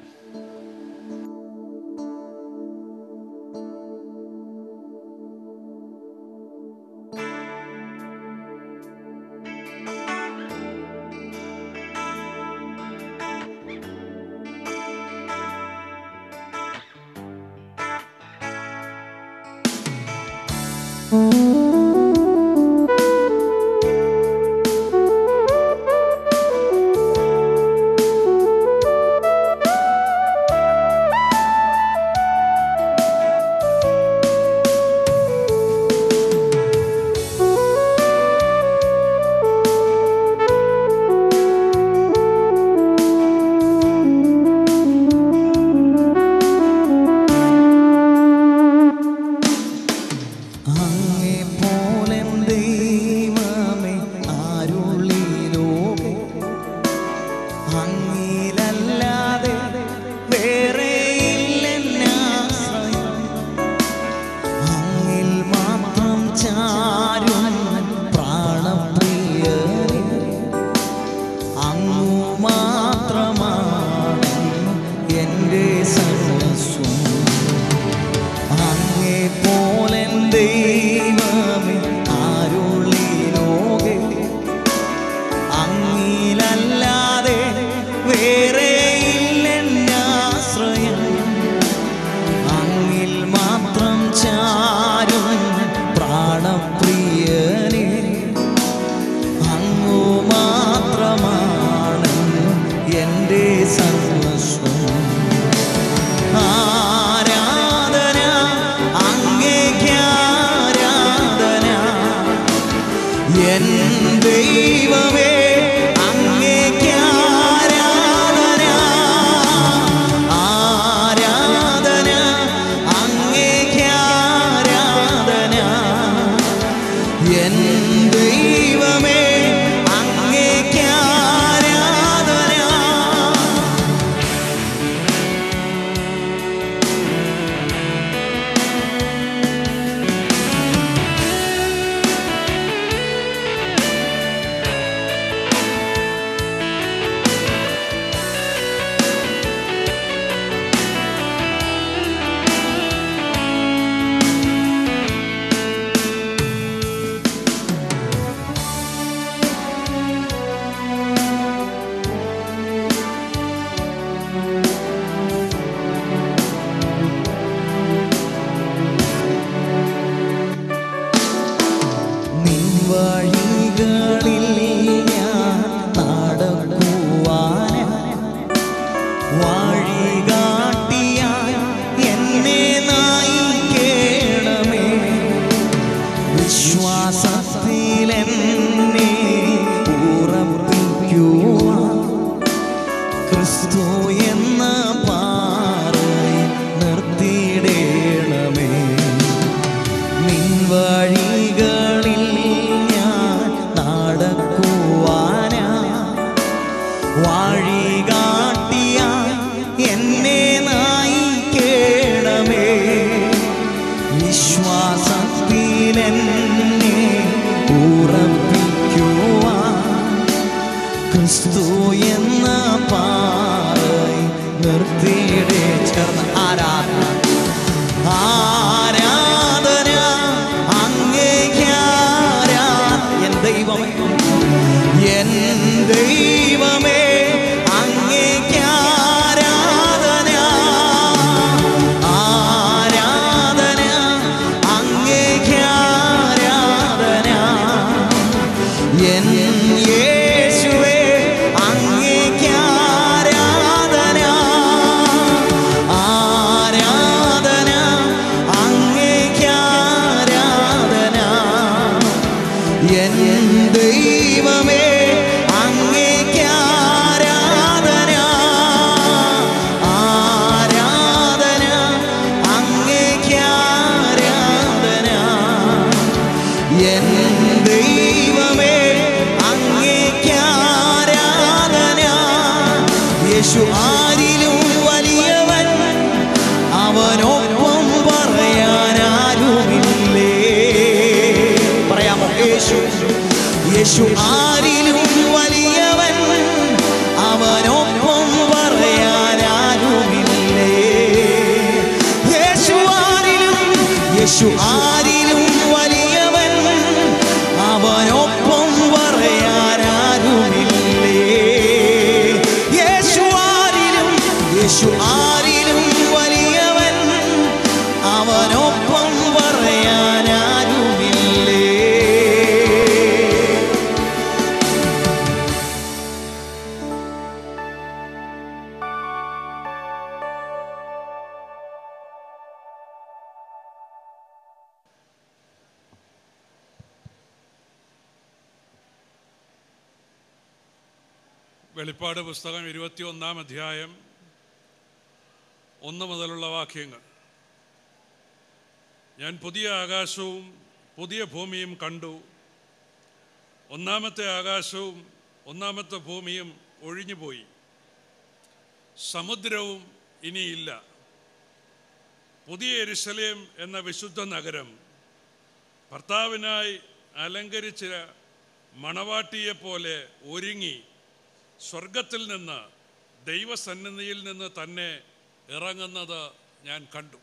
Mm-hmm. യേശു ആരിലും വലിയവൻ, അവനൊപ്പം പറയാനാരുമില്ലേ. യേശു ആരിലും യേശു ആരിലും വലിയവൻ, അവനൊപ്പം പറയാനാരുമില്ലേ. വെളിപ്പാട് പുസ്തകം ഇരുപത്തി ഒന്നാം അധ്യായം ഒന്ന് മുതലുള്ള വാക്യങ്ങൾ. ഞാൻ പുതിയ ആകാശവും പുതിയ ഭൂമിയും കണ്ടു. ഒന്നാമത്തെ ആകാശവും ഒന്നാമത്തെ ഭൂമിയും ഒഴിഞ്ഞുപോയി, സമുദ്രവും ഇനിയില്ല. പുതിയ യെരുശലേം എന്ന വിശുദ്ധ നഗരം ഭർത്താവിനായി അലങ്കരിച്ച മണവാട്ടിയെപ്പോലെ ഒരുങ്ങി സ്വർഗത്തിൽ നിന്ന് ദൈവസന്നിധിയിൽ നിന്ന് തന്നെ ഇറങ്ങുന്നത് ഞാൻ കണ്ടു.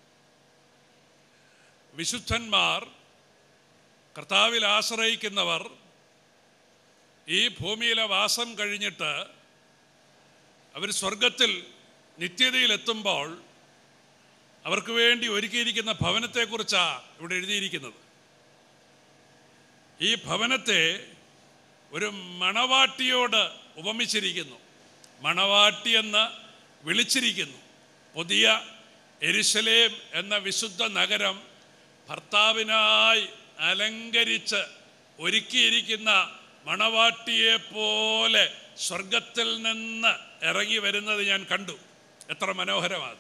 വിശുദ്ധന്മാർ, കർത്താവിൽ ആശ്രയിക്കുന്നവർ ഈ ഭൂമിയിലെ വാസം കഴിഞ്ഞിട്ട് അവർ സ്വർഗത്തിൽ നിത്യതയിലെത്തുമ്പോൾ അവർക്ക് വേണ്ടി ഒരുക്കിയിരിക്കുന്ന ഭവനത്തെക്കുറിച്ചാണ് ഇവിടെ എഴുതിയിരിക്കുന്നത്. ഈ ഭവനത്തെ ഒരു മണവാട്ടിയോട് ഉപമിച്ചിരിക്കുന്നു, മണവാട്ടി എന്ന് വിളിച്ചിരിക്കുന്നു. പുതിയ യെരുശലേം എന്ന വിശുദ്ധ നഗരം ഭർത്താവിനായി അലങ്കരിച്ച് ഒരുക്കിയിരിക്കുന്ന മണവാട്ടിയെപ്പോലെ സ്വർഗത്തിൽ നിന്ന് ഇറങ്ങി വരുന്നത് ഞാൻ കണ്ടു. എത്ര മനോഹരമാണ്!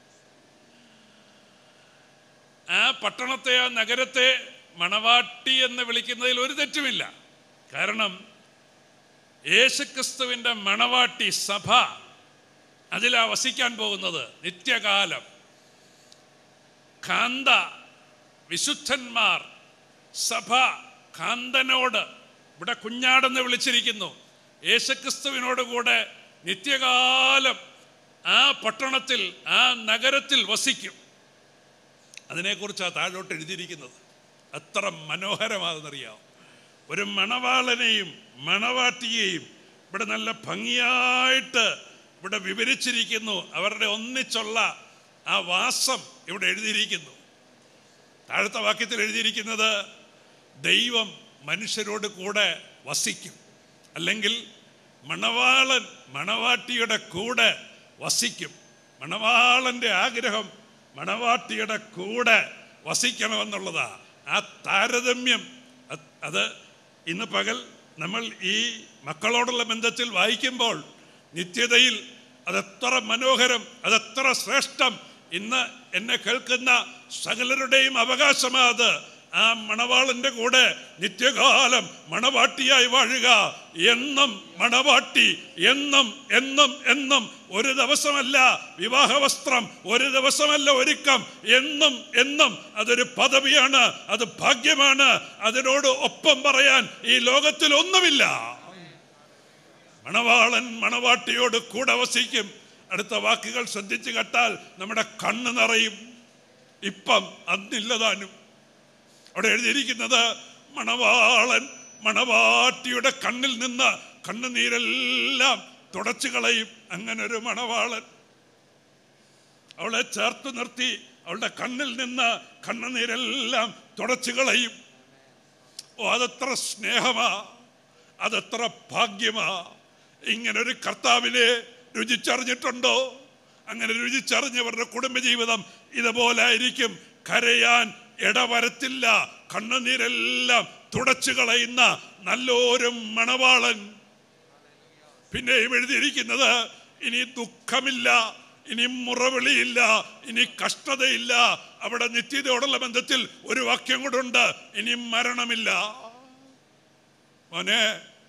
ആ പട്ടണത്തെ, ആ നഗരത്തെ മണവാട്ടി എന്ന് വിളിക്കുന്നതിൽ ഒരു തെറ്റുമില്ല. കാരണം യേശുക്രിസ്തുവിൻ്റെ മണവാട്ടി സഭ, അതിലാ വസിക്കാൻ പോകുന്നത് നിത്യകാലം. കാന്ത, വിശുദ്ധന്മാർ, സഭ കാന്തനോട് ഇവിടെ കുഞ്ഞാടെന്ന് വിളിച്ചിരിക്കുന്നു. യേശുക്രിസ്തുവിനോട് കൂടെ നിത്യകാലം ആ പട്ടണത്തിൽ, ആ നഗരത്തിൽ വസിക്കും. അതിനെക്കുറിച്ചാണ് താഴോട്ട് എഴുതിയിരിക്കുന്നത്. എത്ര മനോഹരമാണെന്നറിയാം. ഒരു മണവാളനെയും മണവാട്ടിയെയും ഇവിടെ നല്ല ഭംഗിയായിട്ട് ഇവിടെ വിവരിച്ചിരിക്കുന്നു. അവരുടെ ഒന്നിച്ചുള്ള ആ വാസം ഇവിടെ എഴുതിയിരിക്കുന്നു. താഴത്തെ വാക്യത്തിൽ എഴുതിയിരിക്കുന്നത് ദൈവം മനുഷ്യരോട് കൂടെ വസിക്കും, അല്ലെങ്കിൽ മണവാളൻ മണവാട്ടിയുടെ കൂടെ വസിക്കും. മണവാളൻ്റെ ആഗ്രഹം മണവാട്ടിയുടെ കൂടെ വസിക്കണമെന്നുള്ളതാ. ആ താരതമ്യം അത് ഇന്ന് പകൽ നമ്മൾ ഈ മക്കളോടുള്ള ബന്ധത്തിൽ വായിക്കുമ്പോൾ നിത്യതയിൽ അതെത്ര മനോഹരം, അതെത്ര ശ്രേഷ്ഠം. ഇന്ന് എന്നെ കേൾക്കുന്ന സകലരുടെയും അവകാശമാത്. ആ മണവാളന്റെ കൂടെ നിത്യകാലം മണവാട്ടിയായി വാഴുക. എന്നും മണവാട്ടി, എന്നും എന്നും എന്നും. ഒരു ദിവസമല്ല വിവാഹവസ്ത്രം, ഒരു ദിവസമല്ല ഒരുക്കം, എന്നും എന്നും. അതൊരു പദവിയാണ്, അത് ഭാഗ്യമാണ്. അതിനോട് ഒപ്പം പറയാൻ ഈ ലോകത്തിൽ ഒന്നുമില്ല. മണവാളൻ മണവാട്ടിയോട് കൂടെ വസിക്കും. അടുത്ത വാക്കുകൾ ശ്രദ്ധിച്ചു കേട്ടാൽ നമ്മുടെ കണ്ണ് നിറയും. ഇപ്പം അന്നില്ലതാനും. അവിടെ എഴുതിയിരിക്കുന്നത് മണവാളൻ മണവാട്ടിയുടെ കണ്ണിൽ നിന്ന് കണ്ണുനീരെല്ലാം തുടച്ചു കളയും. അങ്ങനെ ഒരു മണവാളൻ അവളെ ചേർത്ത് നിർത്തി അവളുടെ കണ്ണിൽ നിന്ന് കണ്ണുനീരെല്ലാം തുടച്ചു കളയും. ഓ, അതെത്ര സ്നേഹമാ, അതെത്ര ഭാഗ്യമാ. ഇങ്ങനൊരു കർത്താവിനെ രുചിച്ചറിഞ്ഞിട്ടുണ്ടോ? അങ്ങനെ രുചിച്ചറിഞ്ഞവരുടെ കുടുംബജീവിതം ഇതുപോലെ ആയിരിക്കും. കരയാൻ ഇടവരത്തില്ല, കണ്ണുനീരെല്ലാം തുടച്ചു കളയുന്ന നല്ലൊരു മണവാളൻ. പിന്നെയും എഴുതിയിരിക്കുന്നത് ഇനി ദുഃഖമില്ല, ഇനി മുറവിളിയില്ല, ഇനി കഷ്ടതയില്ല. അവിടെ നിത്യതയോടുള്ള ബന്ധത്തിൽ ഒരു വാക്യം കൂടെ ഉണ്ട്, ഇനി മരണമില്ല. മോനെ,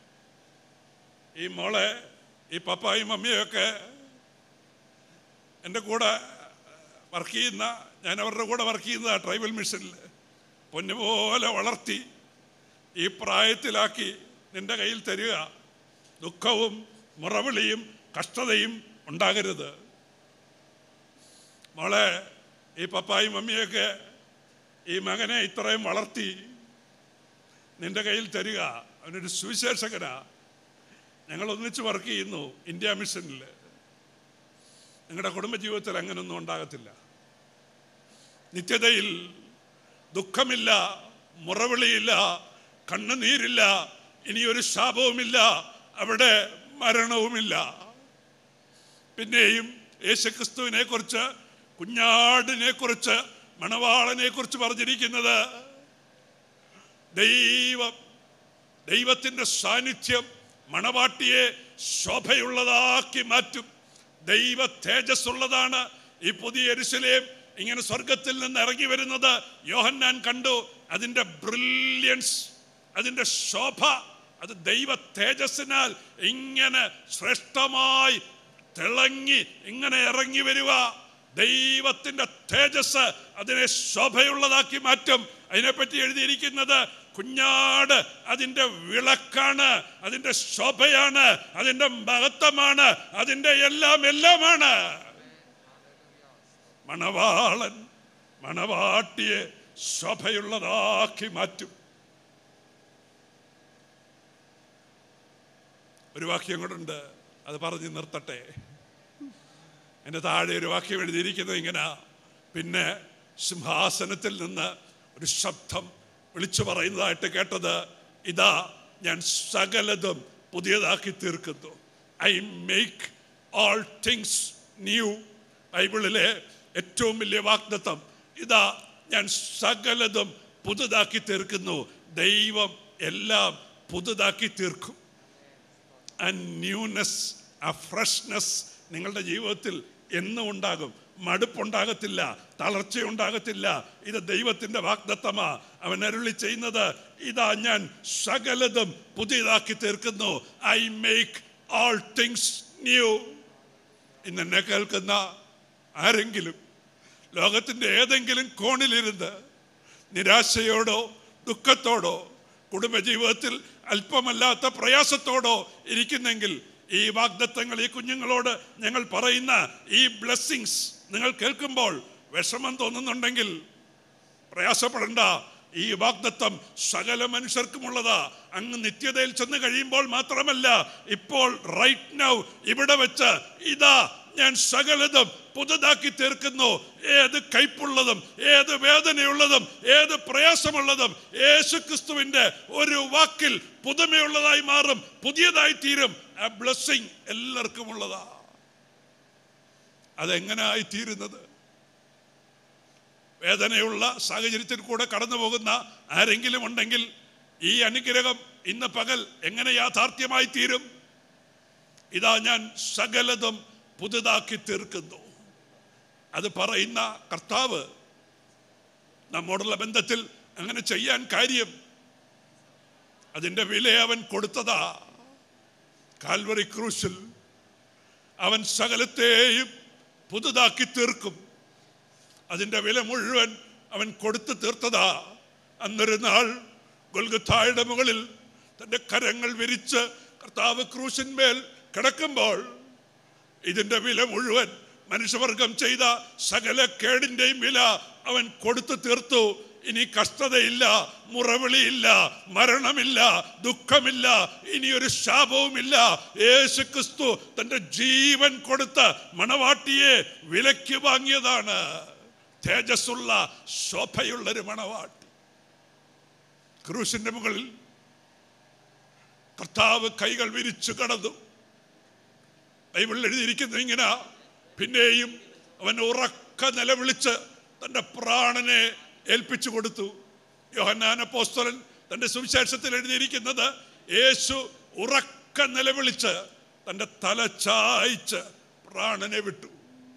ഈ മോളെ, ഈ പപ്പായും മമ്മിയൊക്കെ എൻ്റെ കൂടെ വർക്ക് ചെയ്യുന്ന, ഞാൻ അവരുടെ കൂടെ വർക്ക് ചെയ്യുന്നതാണ് ട്രൈബൽ മിഷനിൽ. പൊന്നുപോലെ വളർത്തി ഈ പ്രായത്തിലാക്കി നിന്റെ കയ്യിൽ തരിക. ദുഃഖവും മുറവിളിയും കഷ്ടതയും ഉണ്ടാകരുത്. മോളെ, ഈ പപ്പായും മമ്മിയൊക്കെ ഈ മകനെ ഇത്രയും വളർത്തി നിന്റെ കയ്യിൽ തരിക. അവനൊരു സുവിശേഷകനാ. ഞങ്ങൾ ഒന്നിച്ച് വർക്ക് ചെയ്യുന്നു ഇന്ത്യ മിഷനിൽ. നിങ്ങളുടെ കുടുംബജീവിതത്തിൽ അങ്ങനൊന്നും ഉണ്ടാകത്തില്ല. നിത്യതയിൽ ദുഃഖമില്ല, മുറവിളിയില്ല, കണ്ണുനീരില്ല, ഇനിയൊരു ശാപവുമില്ല, അവിടെ മരണവുമില്ല. പിന്നെയും യേശുക്രിസ്തുവിനെ കുറിച്ച്, കുഞ്ഞാടിനെ കുറിച്ച്, മണവാളനെ കുറിച്ച് പറഞ്ഞിരിക്കുന്നത് ദൈവം ദൈവത്തിൻ്റെ സാന്നിധ്യം മണവാട്ടിയെ ശോഭയുള്ളതാക്കി മാറ്റും. ദൈവ തേജസ്സുള്ളതാണ് ഈ പുതിയ യെരൂശലേം. ഇങ്ങനെ സ്വർഗത്തിൽ നിന്ന് ഇറങ്ങി വരുന്നത് യോഹന്നാൻ കണ്ടു. അതിൻ്റെ ബ്രില്യൻസ്, അതിൻ്റെ ശോഭ, അത് ദൈവ തേജസ്സിനാൽ ഇങ്ങനെ ശ്രേഷ്ഠമായി തിളങ്ങി ഇങ്ങനെ ഇറങ്ങി വരിക. ദൈവത്തിൻ്റെ തേജസ് അതിനെ ശോഭയുള്ളതാക്കി മാറ്റും. അതിനെപ്പറ്റി എഴുതിയിരിക്കുന്നത് കുഞ്ഞാട് അതിൻ്റെ വിളക്കാണ്, അതിൻ്റെ ശോഭയാണ്, അതിൻ്റെ മഹത്വമാണ്, അതിൻ്റെ എല്ലാം എല്ലാമാണ്. മണവാളൻ മണവാട്ടിയെ ശോഭയുള്ളതാക്കി മാറ്റും. ഒരു വാക്യം കൂടെ അത് പറഞ്ഞ് നിർത്തട്ടെ. എൻ്റെ താഴെ ഒരു വാക്യം എഴുതിയിരിക്കുന്നത് ഇങ്ങനെ: പിന്നെ സിംഹാസനത്തിൽ നിന്ന് ഒരു ശബ്ദം വിളിച്ചു പറയുന്നതായിട്ട് കേട്ടത്, ഇതാ ഞാൻ സകലതും പുതിയതാക്കി തീർക്കുന്നു. I make all things new. ബൈബിളിലെ ഏറ്റവും വലിയ വാഗ്ദത്തം, ഇതാ ഞാൻ സകലതും പുതുതാക്കി തീർക്കുന്നു. ദൈവം എല്ലാം പുതുതാക്കി തീർക്കും. ആ ന്യൂനെസ്, ആ ഫ്രഷ്നെസ് നിങ്ങളുടെ ജീവിതത്തിൽ എന്നും ഉണ്ടാകും. മടുപ്പുണ്ടാകത്തില്ല, തളർച്ചയുണ്ടാകത്തില്ല. ഇത് ദൈവത്തിൻ്റെ വാഗ്ദത്തമാ. അവൻ അരുളി ചെയ്യുന്നത്, ഇതാ ഞാൻ സകലതും പുതിയതാക്കി തീർക്കുന്നു. I make all things new. ഇന്ന് എന്നെ കേൾക്കുന്ന ആരെങ്കിലും ലോകത്തിൻ്റെ ഏതെങ്കിലും കോണിലിരുന്ന് നിരാശയോടോ ദുഃഖത്തോടോ കുടുംബജീവിതത്തിൽ അല്പമല്ലാത്ത പ്രയാസത്തോടോ ഇരിക്കുന്നെങ്കിൽ, ഈ വാഗ്ദത്തങ്ങൾ ഈ കുഞ്ഞുങ്ങളോട് ഞങ്ങൾ പറയുന്ന ഈ ബ്ലെസ്സിങ്സ് നിങ്ങൾ കേൾക്കുമ്പോൾ വിഷമം തോന്നുന്നുണ്ടെങ്കിൽ പ്രയാസപ്പെടണ്ട. ഈ വാഗ്ദത്തം സകല മനുഷ്യർക്കുമുള്ളതാ. അങ്ങ് നിത്യതയിൽ ചെന്ന് കഴിയുമ്പോൾ മാത്രമല്ല, ഇപ്പോൾ റൈറ്റ് നൗ ഇവിടെ വെച്ച് ഇതാ ഞാൻ സകലതും പുതുതാക്കി തീർക്കുന്നു. ഏത് കയ്പുള്ളതും ഏത് വേദനയുള്ളതും ഏത് പ്രയാസമുള്ളതും യേശുക്രിസ്തുവിന്റെ ഒരു വാക്കിൽ പുതുമയുള്ളതായി മാറും, പുതിയതായി തീരും. ആ ബ്ലെസ്സിങ് എല്ലാവർക്കും ഉള്ളതാ. അതെങ്ങനായി തീരുന്നത്? വേദനയുള്ള സാഹചര്യത്തിൽ കൂടെ കടന്നു പോകുന്ന ആരെങ്കിലും ഉണ്ടെങ്കിൽ ഈ അനുഗ്രഹം ഇന്ന് പകൽ എങ്ങനെ യാഥാർത്ഥ്യമായി തീരും? ഇതാ ഞാൻ സകലതും പുതുതാക്കി തീർക്കുന്നു. അത് പറയുന്ന കർത്താവ് നമ്മോടുള്ള ബന്ധത്തിൽ അങ്ങനെ ചെയ്യാൻ കാര്യം, അതിൻ്റെ വില അവൻ കൊടുത്തതാ. കാൽവറി ക്രൂശിൽ അവൻ സകലത്തെയും പുതുതാക്കി തീർക്കും. അതിൻ്റെ വില മുഴുവൻ അവൻ കൊടുത്തു തീർത്തതാ. അന്നൊരു നാൾ ഗൊൽഗൊഥായുടെ മുകളിൽ തൻ്റെ കരങ്ങൾ വിരിച്ച് കർത്താവ് ക്രൂശിന്മേൽ കിടക്കുമ്പോൾ ഇതിൻ്റെ വില മുഴുവൻ, മനുഷ്യവർഗം ചെയ്ത സകല കേടിൻ്റെയും വില അവൻ കൊടുത്തു തീർത്തു. ഇനി കഷ്ടതയില്ല, മുറവിളിയില്ല, മരണമില്ല, ദുഃഖമില്ല, ഇനിയൊരു ശാപവുമില്ല. യേശുക്രിസ്തു തൻ്റെ ജീവൻ കൊടുത്ത് മണവാട്ടിയെ വിലയ്ക്ക് വാങ്ങിയതാണ്. തേജസ്സുള്ള ശോഭയുള്ളൊരു മണവാട്ടി. ക്രൂശിന്റെ മുകളിൽ കർത്താവ് കൈകൾ വിരിച്ചു കടന്നു. ബൈബിളിൽ എഴുതിയിരിക്കുന്നു ഇങ്ങനെ: പിന്നെയും അവൻ ഉറക്ക നിലവിളിച്ച് തൻ്റെ പ്രാണനെ ഏൽപ്പിച്ചു കൊടുത്തു. യോഹന്നാൻ അപ്പോസ്തലൻ തൻ്റെ സുവിശേഷത്തിൽ എഴുതിയിരിക്കുന്നത്, യേശു ഉറക്ക നിലവിളിച്ച് തൻ്റെ തല ചായ്ച്ച് പ്രാണനെ വിട്ടു.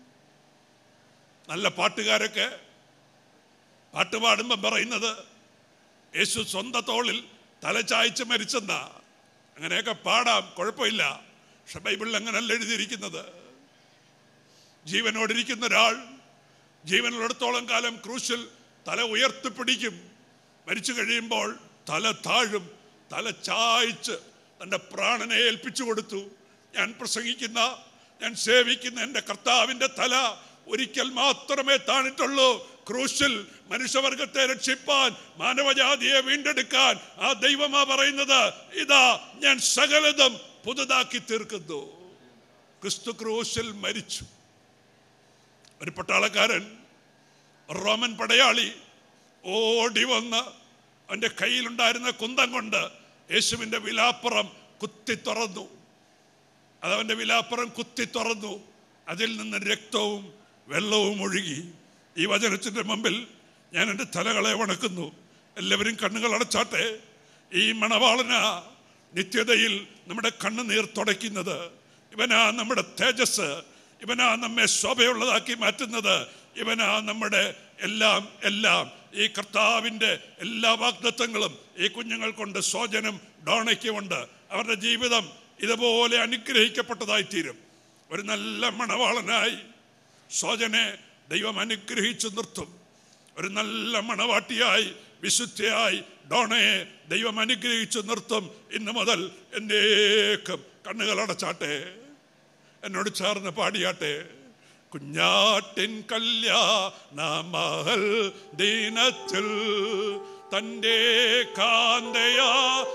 നല്ല പാട്ടുകാരൊക്കെ പാട്ട് പാടുമ്പം പറയുന്നത് യേശു സ്വന്തം തോളിൽ തല ചായ്ച്ച് മരിച്ചെന്നാ. അങ്ങനെയൊക്കെ പാടാം, കുഴപ്പമില്ല. പക്ഷെ ബൈബിളിൽ അങ്ങനല്ല എഴുതിയിരിക്കുന്നത്. ജീവനോടിരിക്കുന്ന ഒരാൾ ജീവനുള്ളിടത്തോളം കാലം ക്രൂശിൽ തല ഉയർത്തിപ്പിടിക്കും. മരിച്ചു കഴിയുമ്പോൾ തല താഴും. തല ചായ്ച്ച് തൻ്റെ പ്രാണനെ ഏൽപ്പിച്ചു കൊടുത്തു. ഞാൻ പ്രസംഗിക്കുന്ന, ഞാൻ സേവിക്കുന്ന എൻ്റെ കർത്താവിൻ്റെ തല ഒരിക്കൽ മാത്രമേ താണിട്ടുള്ളൂ. ക്രൂശിൽ മനുഷ്യവർഗത്തെ രക്ഷിപ്പാൻ, മാനവജാതിയെ വീണ്ടെടുക്കാൻ ആ ദൈവമാ പറയുന്നത്, ഇതാ ഞാൻ സകലതും പുതുതാക്കി തീർക്കുന്നു. ക്രിസ്തു ക്രൂശിൽ മരിച്ചു. ഒരു പട്ടാളക്കാരൻ, റോമൻ പടയാളി ഓടി വന്ന് അവൻ്റെ കയ്യിലുണ്ടായിരുന്ന കുന്തം കൊണ്ട് യേശുവിൻ്റെ വിലാപ്പുറം കുത്തി തുറന്നു. അതവൻ്റെ വിലാപ്പുറം കുത്തി തുറന്നു. അതിൽ നിന്ന് രക്തവും വെള്ളവും ഒഴുകി. ഈ വചനത്തിൻ്റെ മുമ്പിൽ ഞാൻ എൻ്റെ തലകളെ വണക്കുന്നു. എല്ലാവരും കണ്ണുകൾ അടച്ചാട്ടെ. ഈ മണവാളനാ നിത്യതയിൽ നമ്മുടെ കണ്ണുനീർ തുടയ്ക്കുന്നത്. ഇവനാ നമ്മുടെ തേജസ്. ഇവനാ നമ്മെ ശോഭയുള്ളതാക്കി മാറ്റുന്നത്. ഇവനാ നമ്മുടെ എല്ലാം എല്ലാം. ഈ കർത്താവിൻ്റെ എല്ലാ വാഗ്ദത്തങ്ങളും ഈ കുഞ്ഞുങ്ങൾ കൊണ്ട് സോജനും ഡോണയ്ക്കുമുണ്ട്. അവരുടെ ജീവിതം ഇതുപോലെ അനുഗ്രഹിക്കപ്പെട്ടതായി തീരും. ഒരു നല്ല മണവാളനായി സോജനെ ദൈവം അനുഗ്രഹിച്ചു നിർത്തും. ഒരു നല്ല മണവാട്ടിയായി വിശുദ്ധയായി ഡോണയെ ദൈവം അനുഗ്രഹിച്ചു നിർത്തും. ഇന്ന് മുതൽ എന്നേക്കും കണ്ണുകൾ അടച്ചാട്ടെ, എന്നോട് ചേർന്ന് പാടിയാട്ടെ. കുഞ്ഞാട്ടിൻ കല്യാണമഹൽ ദിനത്തിൽ തൻ്റെ കാന്തയാ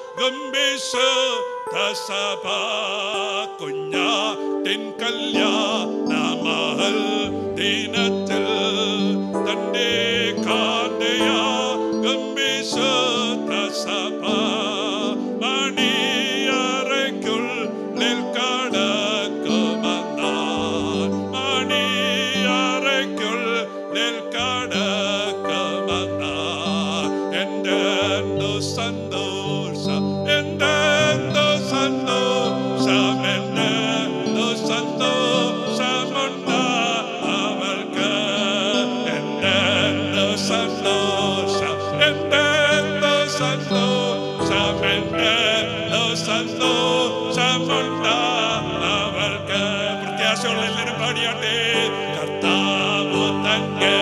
ഗംഭീരസഭ, കുഞ്ഞാട്ടിൻ കല്യാണമഹൽ ദിനത്തിൽ തൻ്റെ കാന്തയാ ഗംഭീരസഭ, മണിയറയ്ക്കുള്ളിൽ കടക്കുമെന്നാൽ, മണിയറയ്ക്കുള്ളിൽ കടക്കുമെന്നാൽ എന്തെന്തു സന്തോഷം, എന്തെന്തു സന്തോഷം, എന്തെന്തു സന്തോഷമുണ്ട് അവൾക്ക്, എന്തെന്തു സന്തോഷം, എന്തെന്തു സന്തോഷം, എന്തെന്തു സന്തോഷമുണ്ട് അവൾക്ക്. പ്രത്യാശയുള്ള എല്ലാവരും പാടിയാട്ടെ. കർത്താവ് തന്റെ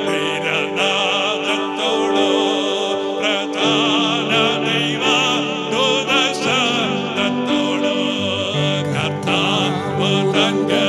വീരനാദത്തോടോ പ്രധാന ദൈവ ദൂതശബ്ദത്തോടോ, കർത്താവ് തന്റെ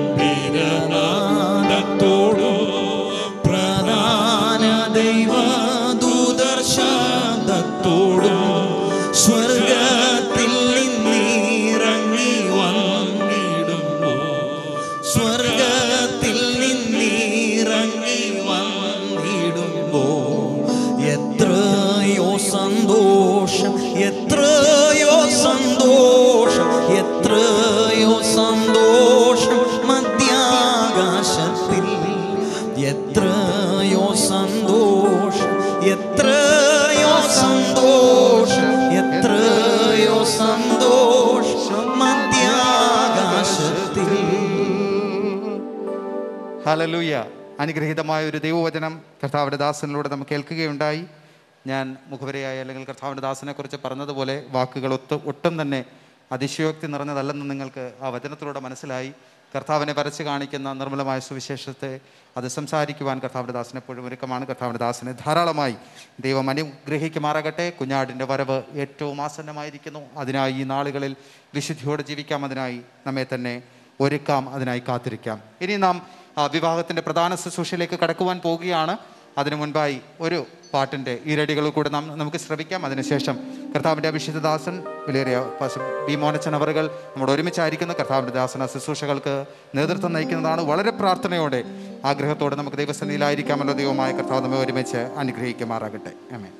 വീരനാദത്തോടോ പ്രധാന ദൈവദൂതർ ശബ്ദത്തോടും സ്വർഗത്തിൽ നിന്നിറങ്ങി വന്നിടുമ്പോ, സ്വർഗത്തിൽ നിന്നിറങ്ങി വന്നിടുമ്പോ എത്രയോ സന്തോഷം, എത്രയോ സന്തോഷം, എത്രയോ സന്തോഷം മധ്യാകാശത്തിൽ, എത്രയോ സന്തോഷം, എത്രയോ സന്തോഷം, എത്രയോ സന്തോഷം മധ്യാകാശത്തിൽ. ഹല്ലേലൂയ. അനുഗ്രഹീതമായ ഒരു ദൈവവചനം കർത്താവിൻ്റെ ദാസനിലൂടെ നമുക്ക് കേൾക്കുകയുണ്ടായി. ഞാൻ മുഖവരയായി അല്ലെങ്കിൽ കർത്താവിൻ്റെ ദാസനെക്കുറിച്ച് പറഞ്ഞതുപോലെ വാക്കുകൾ ഒത്ത് ഒട്ടും തന്നെ അതിശയോക്തി നിറഞ്ഞതല്ലെന്ന് നിങ്ങൾക്ക് ആ വചനത്തിലൂടെ മനസ്സിലായി. കർത്താവിനെ വരച്ച് കാണിക്കുന്ന നിർമ്മലമായ സുവിശേഷത്തെ അത് സംസാരിക്കുവാൻ കർത്താവിൻ്റെ ദാസൻ എപ്പോഴും ഒരുക്കമാണ്. കർത്താവിൻ്റെ ദാസനെ ധാരാളമായി ദൈവം അനുഗ്രഹിക്കുമാറാകട്ടെ. കുഞ്ഞാടിൻ്റെ വരവ് ഏറ്റവും ആസന്നമായിരിക്കുന്നു. അതിനായി ഈ നാളുകളിൽ വിശുദ്ധിയോടെ ജീവിക്കാം, അതിനായി നമ്മെ തന്നെ ഒരുക്കാം, അതിനായി കാത്തിരിക്കാം. ഇനി നാം വിവാഹത്തിൻ്റെ പ്രധാന ശുശ്രൂഷയിലേക്ക് കടക്കുവാൻ പോവുകയാണ്. അതിനു മുൻപായി ഒരു പാട്ടിൻ്റെ ഈരടികൾ കൂടെ നാം നമുക്ക് ശ്രവിക്കാം. അതിനുശേഷം കർത്താവിൻ്റെ അഭിഷിക്തദാസൻ വിലയേറിയ ബി മോനച്ചൻ അവറുകൾ നമ്മുടെ ഒരുമിച്ചായിരിക്കുന്ന കർത്താവിൻ്റെ ദാസന ശുശ്രൂഷകൾക്ക് നേതൃത്വം നയിക്കുന്നതാണ്. വളരെ പ്രാർത്ഥനയോടെ ആഗ്രഹത്തോടെ നമുക്ക് ദൈവസന്നിധിയിലായിരിക്കാമല്ലോ. ദൈവമായ കർത്താവ് നമ്മെ ഒരുമിച്ച് അനുഗ്രഹിക്കുമാറാകട്ടെ. ആമേൻ.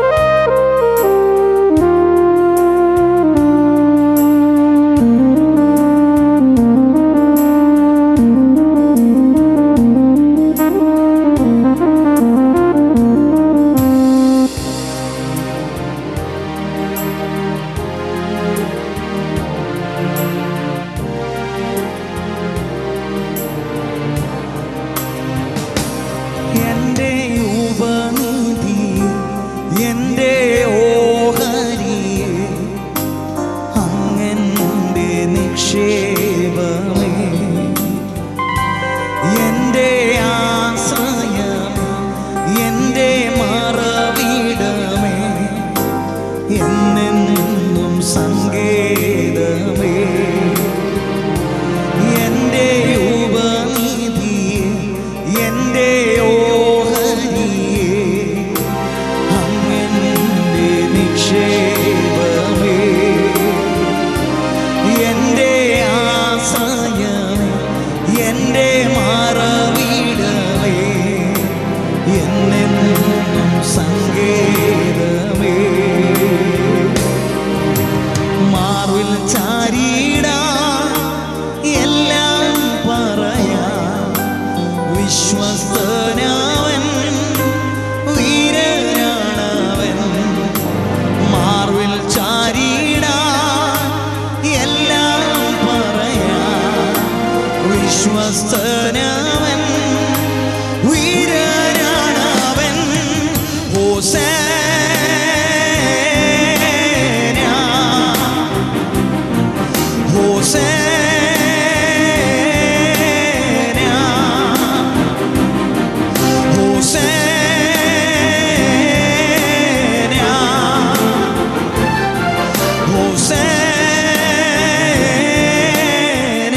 Thank you. വിശ്വസ്തനവൻ, വീരനാണവൻ. ഹോസേന hosanna hosanna ഹോസേന.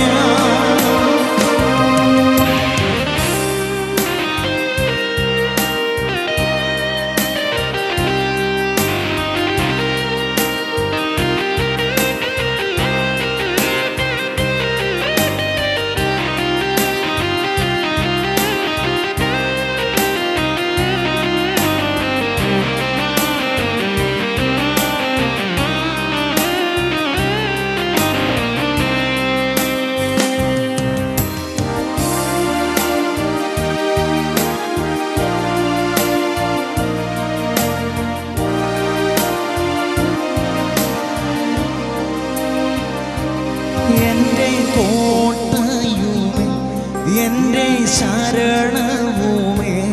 എന്റെ കോട്ടയുമേ എന്റെ ശരണവുമേ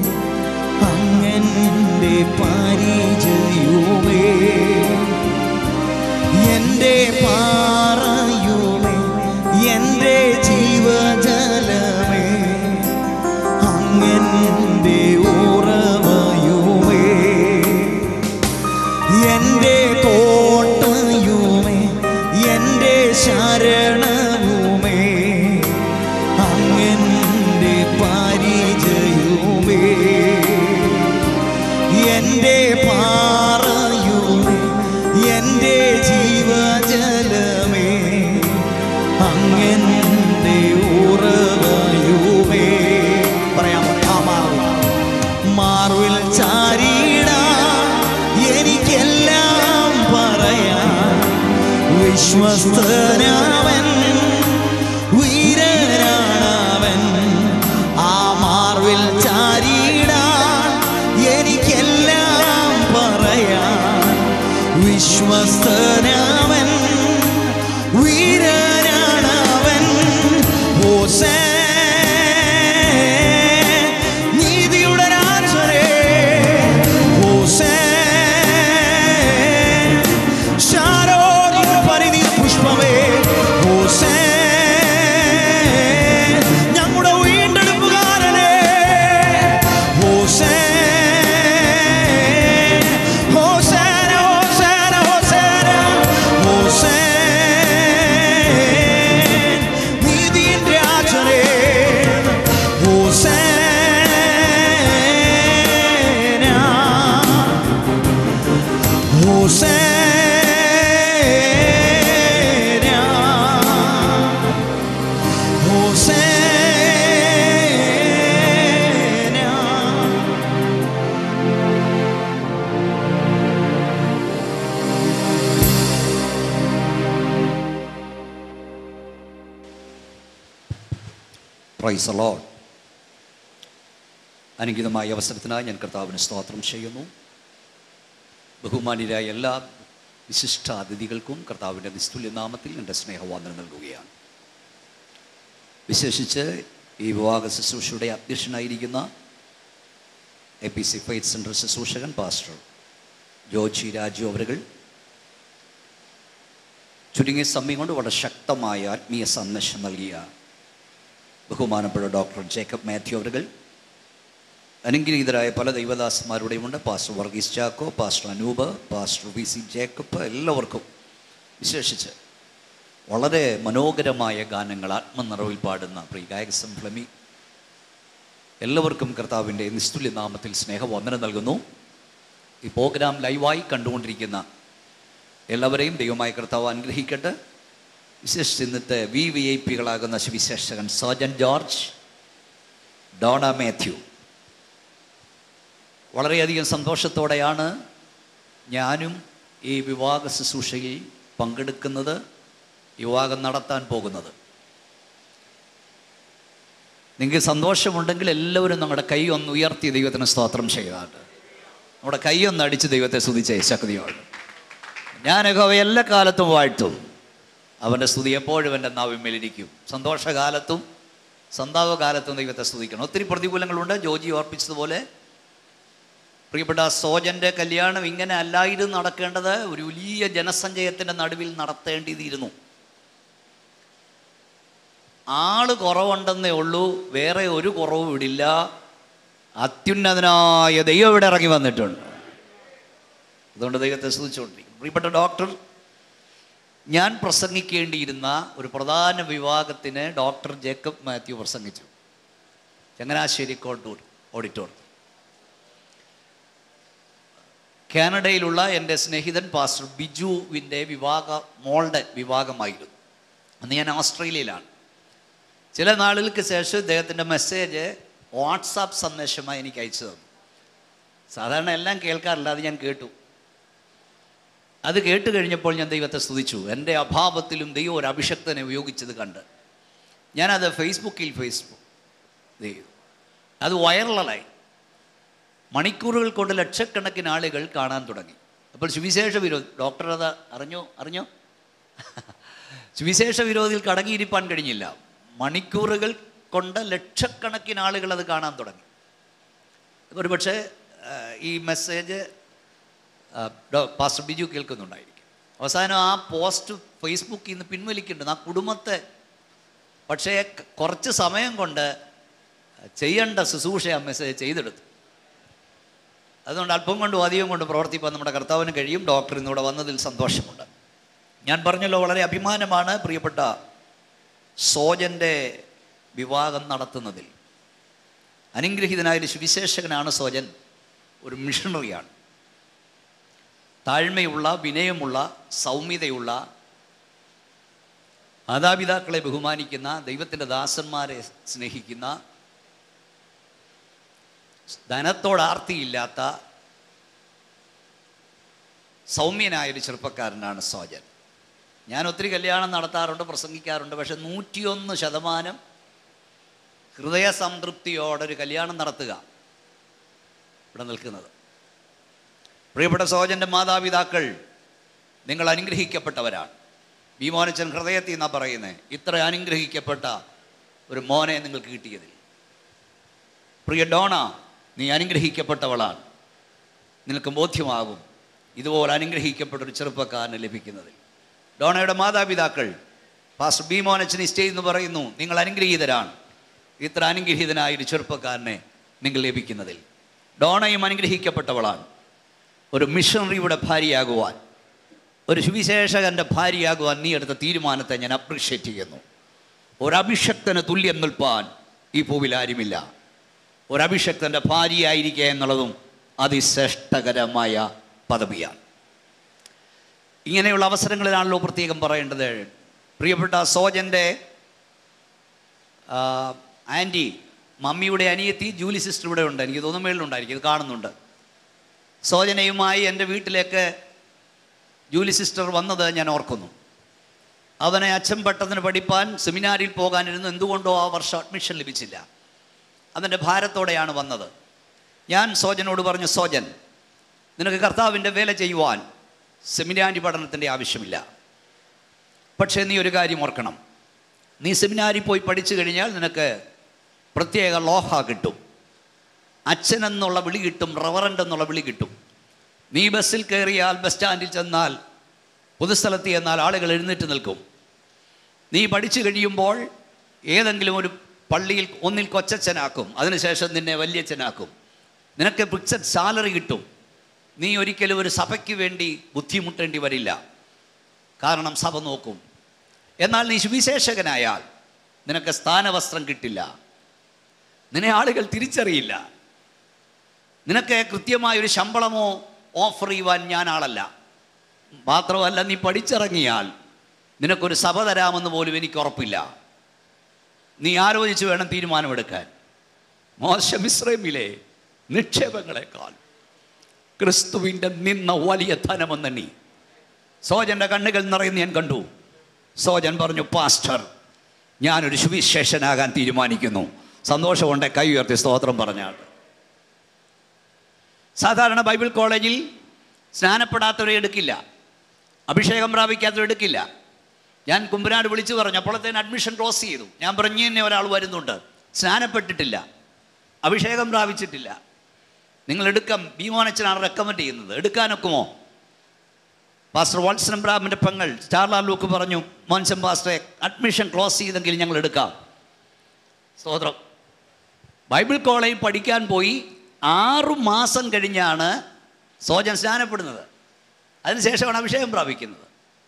അങ്ങന്റെ പരിചയുമേ എന്റെ പാറയുമേ എന്റെ ജീവജലമേ അങ്ങന്റെ ഉറവയുമേ എന്റെ കോട്ടയുമേ എന്റെ ശരണവുമേ അങ്ങന്റെ പരിചയുമേ എന്റെ പാറയുമേ എന്റെ ജീവജലമേ അങ്ങന്റെ ഉറവയുമേ. പറയാം മാർവിൽ ചാരിടാ എനിക്കെല്ലാം പറയാം. വിശ്വസ്തനാവൻ, വീരനാണവൻ. ആ മാർവിൽ ചാരിടാൻ എനിക്കെല്ലാം പറയാം. വിശ്വസ്തനാവൻ, വീരനാണവൻ. ഹോസേ നീതിയുടെ രാജനേ, ഹോസേ ശാരോനിൻ പരിധി പുഷ്പമേ, ഹോസേ ഞങ്ങളുടെ വീണ്ടെടുപ്പുകാരനേ, ഹോസേ ഹോസേന ഹോസേന ഹോസേന ഹോസേ നീതിயின் രാജനേ, hosanna hosanna hosanna. Praise the Lord. അനുഗ്രഹീതമായ അവസരത്തിനായി ഞാൻ കർത്താവിന് സ്തോത്രം ചെയ്യുന്നു. ബഹുമാന്യരായ എല്ലാ വിശിഷ്ട അതിഥികൾക്കും കർത്താവിൻ്റെ നിസ്തുല്യ നാമത്തിൽ എൻ്റെ സ്നേഹവന്ദനം നൽകുകയാണ്. വിശേഷിച്ച് ഈ വിവാഹ ശുശ്രൂഷയുടെ അധ്യക്ഷനായിരിക്കുന്ന A P C faith centre ശുശ്രൂഷകൻ പാസ്റ്റർ ജോജി രാജു അവരുകൾ ചുരുങ്ങിയ സമയം കൊണ്ട് വളരെ ശക്തമായ ആത്മീയ സന്ദേശം നൽകിയ ബഹുമാനപ്പെട്ട ഡോക്ടർ ജേക്കബ് മാത്യു അവരുകൾ, അനുഗ്രഹീതരായ പല ദൈവദാസന്മാരുടെയുമുണ്ട്. Pastor Varghese Chacko, pastor Anoop, pastor V C Jacob, എല്ലാവർക്കും വിശേഷിച്ച് വളരെ മനോഹരമായ ഗാനങ്ങൾ ആത്മനിറവിൽ പാടുന്ന പ്രിയ ഗായക സംഘ്ലമി എല്ലാവർക്കും കർത്താവിൻ്റെ നിസ്തുല്യ നാമത്തിൽ സ്നേഹവന്ദനം നൽകുന്നു. ഈ പ്രോഗ്രാം ലൈവായി കണ്ടുകൊണ്ടിരിക്കുന്ന എല്ലാവരെയും ദൈവമായ കർത്താവ് അനുഗ്രഹിക്കട്ടെ. വിശേഷിച്ച് ഇന്നത്തെ V V I പികളാകുന്ന Suviseshakan surgeon George, Donna Mathew, വളരെയധികം സന്തോഷത്തോടെയാണ് ഞാനും ഈ വിവാഹ ശുശ്രൂഷയിൽ പങ്കെടുക്കുന്നത്, വിവാഹം നടത്താൻ പോകുന്നത്. നിങ്ങൾക്ക് സന്തോഷമുണ്ടെങ്കിൽ എല്ലാവരും നമ്മുടെ കൈ ഒന്ന് ഉയർത്തി ദൈവത്തിന് സ്തോത്രം ചെയ്താട്ട് നമ്മുടെ കൈ ഒന്ന് അടിച്ച് ദൈവത്തെ സ്തുതിച്ചേ ശക്തിയോട്. ഞാൻ യഹോവയെ എല്ലാ കാലത്തും വാഴ്ത്തും, അവൻ്റെ സ്തുതി എപ്പോഴും എൻ്റെ നാവിന്മേലിരിക്കും. സന്തോഷകാലത്തും സന്താപകാലത്തും ദൈവത്തെ സ്തുതിക്കണം. ഒത്തിരി പ്രതികൂലങ്ങളുണ്ട്. ജോജി ഓർപ്പിച്ചതുപോലെ പ്രിയപ്പെട്ട സോജൻ്റെ കല്യാണം ഇങ്ങനെ അല്ലായിരുന്നു നടക്കേണ്ടത്. ഒരു വലിയ ജനസഞ്ചയത്തിൻ്റെ നടുവിൽ നടത്തേണ്ടിയിരുന്നു. ആള് കുറവുണ്ടെന്നേ ഉള്ളൂ, വേറെ ഒരു കുറവും ഇടില്ല. അത്യുന്നതനായ ദൈവം ഇവിടെ ഇറങ്ങി വന്നിട്ടുണ്ട്. അതുകൊണ്ട് ദൈവത്തെ സ്തുതിച്ചുകൊണ്ടിരിക്കും. പ്രിയപ്പെട്ട ഡോക്ടർ, ഞാൻ പ്രസംഗിക്കേണ്ടിയിരുന്ന ഒരു പ്രധാന വിഭാഗത്തിന് ഡോക്ടർ ജേക്കബ് മാത്യു പ്രസംഗിച്ചു, ചങ്ങനാശ്ശേരി കോട്ടൂർ ഓഡിറ്റോറിയം. കാനഡയിലുള്ള എൻ്റെ സ്നേഹിതൻ പാസ്റ്റർ ബിജുവിൻ്റെ വിവാഹ മോളുടെ വിവാഹമായിരുന്നു. അന്ന് ഞാൻ ഓസ്ട്രേലിയയിലാണ്. ചില നാളുകൾക്ക് ശേഷം ഇദ്ദേഹത്തിൻ്റെ മെസ്സേജ് വാട്സാപ്പ് സന്ദേശമായി എനിക്ക് അയച്ചു തന്നു. സാധാരണ എല്ലാം കേൾക്കാറില്ല, അത് ഞാൻ കേട്ടു. അത് കേട്ട് കഴിഞ്ഞപ്പോൾ ഞാൻ ദൈവത്തെ സ്തുതിച്ചു. എൻ്റെ അഭാവത്തിലും ദൈവം ഒരു അഭിഷക്തനെ ഉപയോഗിച്ചത് കണ്ട് ഞാനത് ഫേസ്ബുക്കിൽ ഫേസ്ബുക്ക് ചെയ്തു. അത് വൈറലായി. മണിക്കൂറുകൾ കൊണ്ട് ലക്ഷക്കണക്കിന് ആളുകൾ കാണാൻ തുടങ്ങി. അപ്പോൾ സുവിശേഷ വിരോധി ഡോക്ടർ അത് അറിഞ്ഞോ അറിഞ്ഞോ സുവിശേഷ വിരോധിയിൽ കടങ്ങിയിരിക്കാൻ കഴിഞ്ഞില്ല. മണിക്കൂറുകൾ കൊണ്ട് ലക്ഷക്കണക്കിന് ആളുകൾ അത് കാണാൻ തുടങ്ങി. ഒരു പക്ഷേ ഈ മെസ്സേജ് പാസ്റ്റർ ബിജു കേൾക്കുന്നുണ്ടായിരിക്കും. അവസാനം ആ പോസ്റ്റ് ഫേസ്ബുക്കിൽ നിന്ന് പിൻവലിക്കുന്നുണ്ട്. ആ കുടുംബത്തെ പക്ഷേ കുറച്ച് സമയം കൊണ്ട് ചെയ്യേണ്ട ശുശ്രൂഷ ആ മെസ്സേജ് ചെയ്തെടുത്തു. അതുകൊണ്ട് അല്പം കൊണ്ടും അധികം കൊണ്ട് പ്രവർത്തിപ്പാൻ നമ്മുടെ കർത്താവിന് കഴിയും. ഡോക്ടർ ഇന്നിവിടെ വന്നതിൽ സന്തോഷമുണ്ട്. ഞാൻ പറഞ്ഞല്ലോ, വളരെ അഭിമാനമാണ് പ്രിയപ്പെട്ട സോജൻ്റെ വിവാഹം നടത്തുന്നതിൽ. അനുഗ്രഹീതനായൊരു സുവിശേഷകനാണ് സോജൻ. ഒരു മിഷണറിയാണ്. താഴ്മയുള്ള, വിനയമുള്ള, സൗമ്യതയുള്ള, മാതാപിതാക്കളെ ബഹുമാനിക്കുന്ന, ദൈവത്തിൻ്റെ ദാസന്മാരെ സ്നേഹിക്കുന്ന, ധനത്തോട് ആർത്തിയില്ലാത്ത സൗമ്യനായൊരു ചെറുപ്പക്കാരനാണ് സോജൻ. ഞാൻ ഒത്തിരി കല്യാണം നടത്താറുണ്ട്, പ്രസംഗിക്കാറുണ്ട്. പക്ഷെ നൂറ്റിയൊന്ന് ശതമാനം ഹൃദയ സംതൃപ്തിയോടൊരു കല്യാണം നടത്തുക ഇവിടെ നിൽക്കുന്നത്. പ്രിയപ്പെട്ട സോജൻ്റെ മാതാപിതാക്കൾ നിങ്ങൾ അനുഗ്രഹിക്കപ്പെട്ടവരാണ്. ഭീമോനച്ചൻ ഹൃദയത്തിൽ നിന്നാണ് പറയുന്നത്, ഇത്ര അനുഗ്രഹിക്കപ്പെട്ട ഒരു മോനെ നിങ്ങൾക്ക് കിട്ടിയതിൽ. പ്രിയ ഡോണ, നീ അനുഗ്രഹിക്കപ്പെട്ടവളാണ്. നിനക്ക് ബോധ്യമാകും ഇതുപോലെ അനുഗ്രഹിക്കപ്പെട്ടൊരു ചെറുപ്പക്കാരന് ലഭിക്കുന്നതിൽ. ഡോണയുടെ മാതാപിതാക്കൾ പാസ്റ്റർ ഭീമോനച്ചൻ സ്റ്റേജ് എന്ന് പറയുന്നു, നിങ്ങൾ അനുഗ്രഹീതരാണ്. ഇത്ര അനുഗ്രഹീതനായൊരു ചെറുപ്പക്കാരനെ നിങ്ങൾ ലഭിക്കുന്നതിൽ. ഡോണയും അനുഗ്രഹിക്കപ്പെട്ടവളാണ്. ഒരു മിഷണറിയുടെ ഭാര്യയാകുവാൻ, ഒരു സുവിശേഷകൻ്റെ ഭാര്യയാകുവാൻ നീ എടുത്ത തീരുമാനത്തെ ഞാൻ അപ്രീഷിയേറ്റ് ചെയ്യുന്നു. ഒരഭിഷക്തന് തുല്യം നിൽപ്പാൻ ഈ ഭൂവിൽ ആരുമില്ല. ഒരഭിഷക്തൻ്റെ ഭാര്യയായിരിക്കുക എന്നുള്ളതും അതിശ്രേഷ്ഠകരമായ പദവിയാണ്. ഇങ്ങനെയുള്ള അവസരങ്ങളിലാണല്ലോ പ്രത്യേകം പറയേണ്ടത്. പ്രിയപ്പെട്ട സോജൻ്റെ ആൻറ്റി, മമ്മിയുടെ അനിയത്തി ജൂലി സിസ്റ്റർ ഇവിടെ ഉണ്ട്. എനിക്ക് തോന്നുന്നു മേളിലുണ്ടായിരിക്കും, ഇത് കാണുന്നുണ്ട്. സോജനയുമായി എൻ്റെ വീട്ടിലേക്ക് ജൂലി സിസ്റ്റർ വന്നത് ഞാൻ ഓർക്കുന്നു. അവനെ അച്ഛൻ പെട്ടെന്ന് പഠിപ്പാൻ സെമിനാരിൽ പോകാനിരുന്നു. എന്തുകൊണ്ടോ ആ വർഷം അഡ്മിഷൻ ലഭിച്ചില്ല. അതിൻ്റെ ഭാരത്തോടെയാണ് വന്നത്. ഞാൻ സോജനോട് പറഞ്ഞു, സോജൻ, നിനക്ക് കർത്താവിൻ്റെ വേല ചെയ്യുവാൻ സെമിനാരി പഠനത്തിൻ്റെ ആവശ്യമില്ല. പക്ഷേ നീ ഒരു കാര്യം ഓർക്കണം, നീ സെമിനാരിൽ പോയി പഠിച്ചു കഴിഞ്ഞാൽ നിനക്ക് പ്രത്യേക ലോഹ കിട്ടും, അച്ഛനെന്നുള്ള വിളി കിട്ടും, റവറൻ്റ് എന്നുള്ള വിളി കിട്ടും. നീ ബസ്സിൽ കയറിയാൽ, ബസ് സ്റ്റാൻഡിൽ ചെന്നാൽ, പൊതുസ്ഥലത്ത് ചെന്നാൽ ആളുകൾ എഴുന്നേറ്റ് നിൽക്കും. നീ പഠിച്ചു കഴിയുമ്പോൾ ഏതെങ്കിലും ഒരു പള്ളിയിൽ ഒന്നിൽ കൊച്ചച്ഛനാക്കും, അതിനുശേഷം നിന്നെ വലിയച്ഛനാക്കും. നിനക്ക് ഫിക്സഡ് സാലറി കിട്ടും. നീ ഒരിക്കലും ഒരു സഭയ്ക്ക് വേണ്ടി ബുദ്ധിമുട്ടേണ്ടി വരില്ല, കാരണം സഭ നോക്കും. എന്നാൽ നീ സുവിശേഷകനായാൽ നിനക്ക് സ്ഥാനവസ്ത്രം കിട്ടില്ല, നിന്നെ ആളുകൾ തിരിച്ചറിയില്ല. നിനക്ക് കൃത്യമായൊരു ശമ്പളമോ ഓഫർ ചെയ്യുവാൻ ഞാൻ ആളല്ല. മാത്രമല്ല, നീ പഠിച്ചിറങ്ങിയാൽ നിനക്കൊരു സഭ തരാമെന്ന് പോലും എനിക്ക് ഉറപ്പില്ല. നീ ആലോചിച്ച് വേണം തീരുമാനമെടുക്കാൻ. മോശ മിസ്രൈമിലെ നിക്ഷേപങ്ങളെക്കാൾ ക്രിസ്തുവിൻ്റെ നിന്ന വലിയ ധനമെന്നെണ്ണി സോജൻ്റെ കണ്ണുകൾ നിറയുന്ന ഞാൻ കണ്ടു. സോജൻ പറഞ്ഞു, പാസ്റ്റർ, ഞാനൊരു സുവിശേഷനാകാൻ തീരുമാനിക്കുന്നു. സന്തോഷമുണ്ട്, കൈ ഉയർത്തി സ്തോത്രം പറഞ്ഞാൽ. സാധാരണ ബൈബിൾ കോളേജിൽ സ്നാനപ്പെടാത്തവരെ എടുക്കില്ല, അഭിഷേകം പ്രാപിക്കാത്തവരെ എടുക്കില്ല. ഞാൻ കുമ്പനാട് വിളിച്ചു പറഞ്ഞു. അപ്പോഴത്തേന് അഡ്മിഷൻ ക്ലോസ് ചെയ്തു. ഞാൻ പറഞ്ഞു തന്നെ ഒരാൾ വരുന്നുണ്ട്, സ്നാനപ്പെട്ടിട്ടില്ല, അഭിഷേകം പ്രാപിച്ചിട്ടില്ല, നിങ്ങൾ എടുക്കാം. ഭീമോനച്ചനാണ് റെക്കമെൻഡ് ചെയ്യുന്നത്, എടുക്കാനൊക്കുമോ? പാസ്റ്റർ വാത്സനം ബ്രാഹ്മൻ്റെ പെങ്ങൾ സ്റ്റാർലാൽ ലൂക്ക് പറഞ്ഞു, മോൻസം പാസ്റ്ററെ അഡ്മിഷൻ ക്ലോസ് ചെയ്തെങ്കിൽ ഞങ്ങൾ എടുക്കാം. സ്തോത്രം. ബൈബിൾ കോളേജിൽ പഠിക്കാൻ പോയി ആറു മാസം കഴിഞ്ഞാണ് സോജൻ സ്നാനപ്പെടുന്നത്. അതിനുശേഷമാണ് അഭിഷേകം പ്രാപിക്കുന്നത്.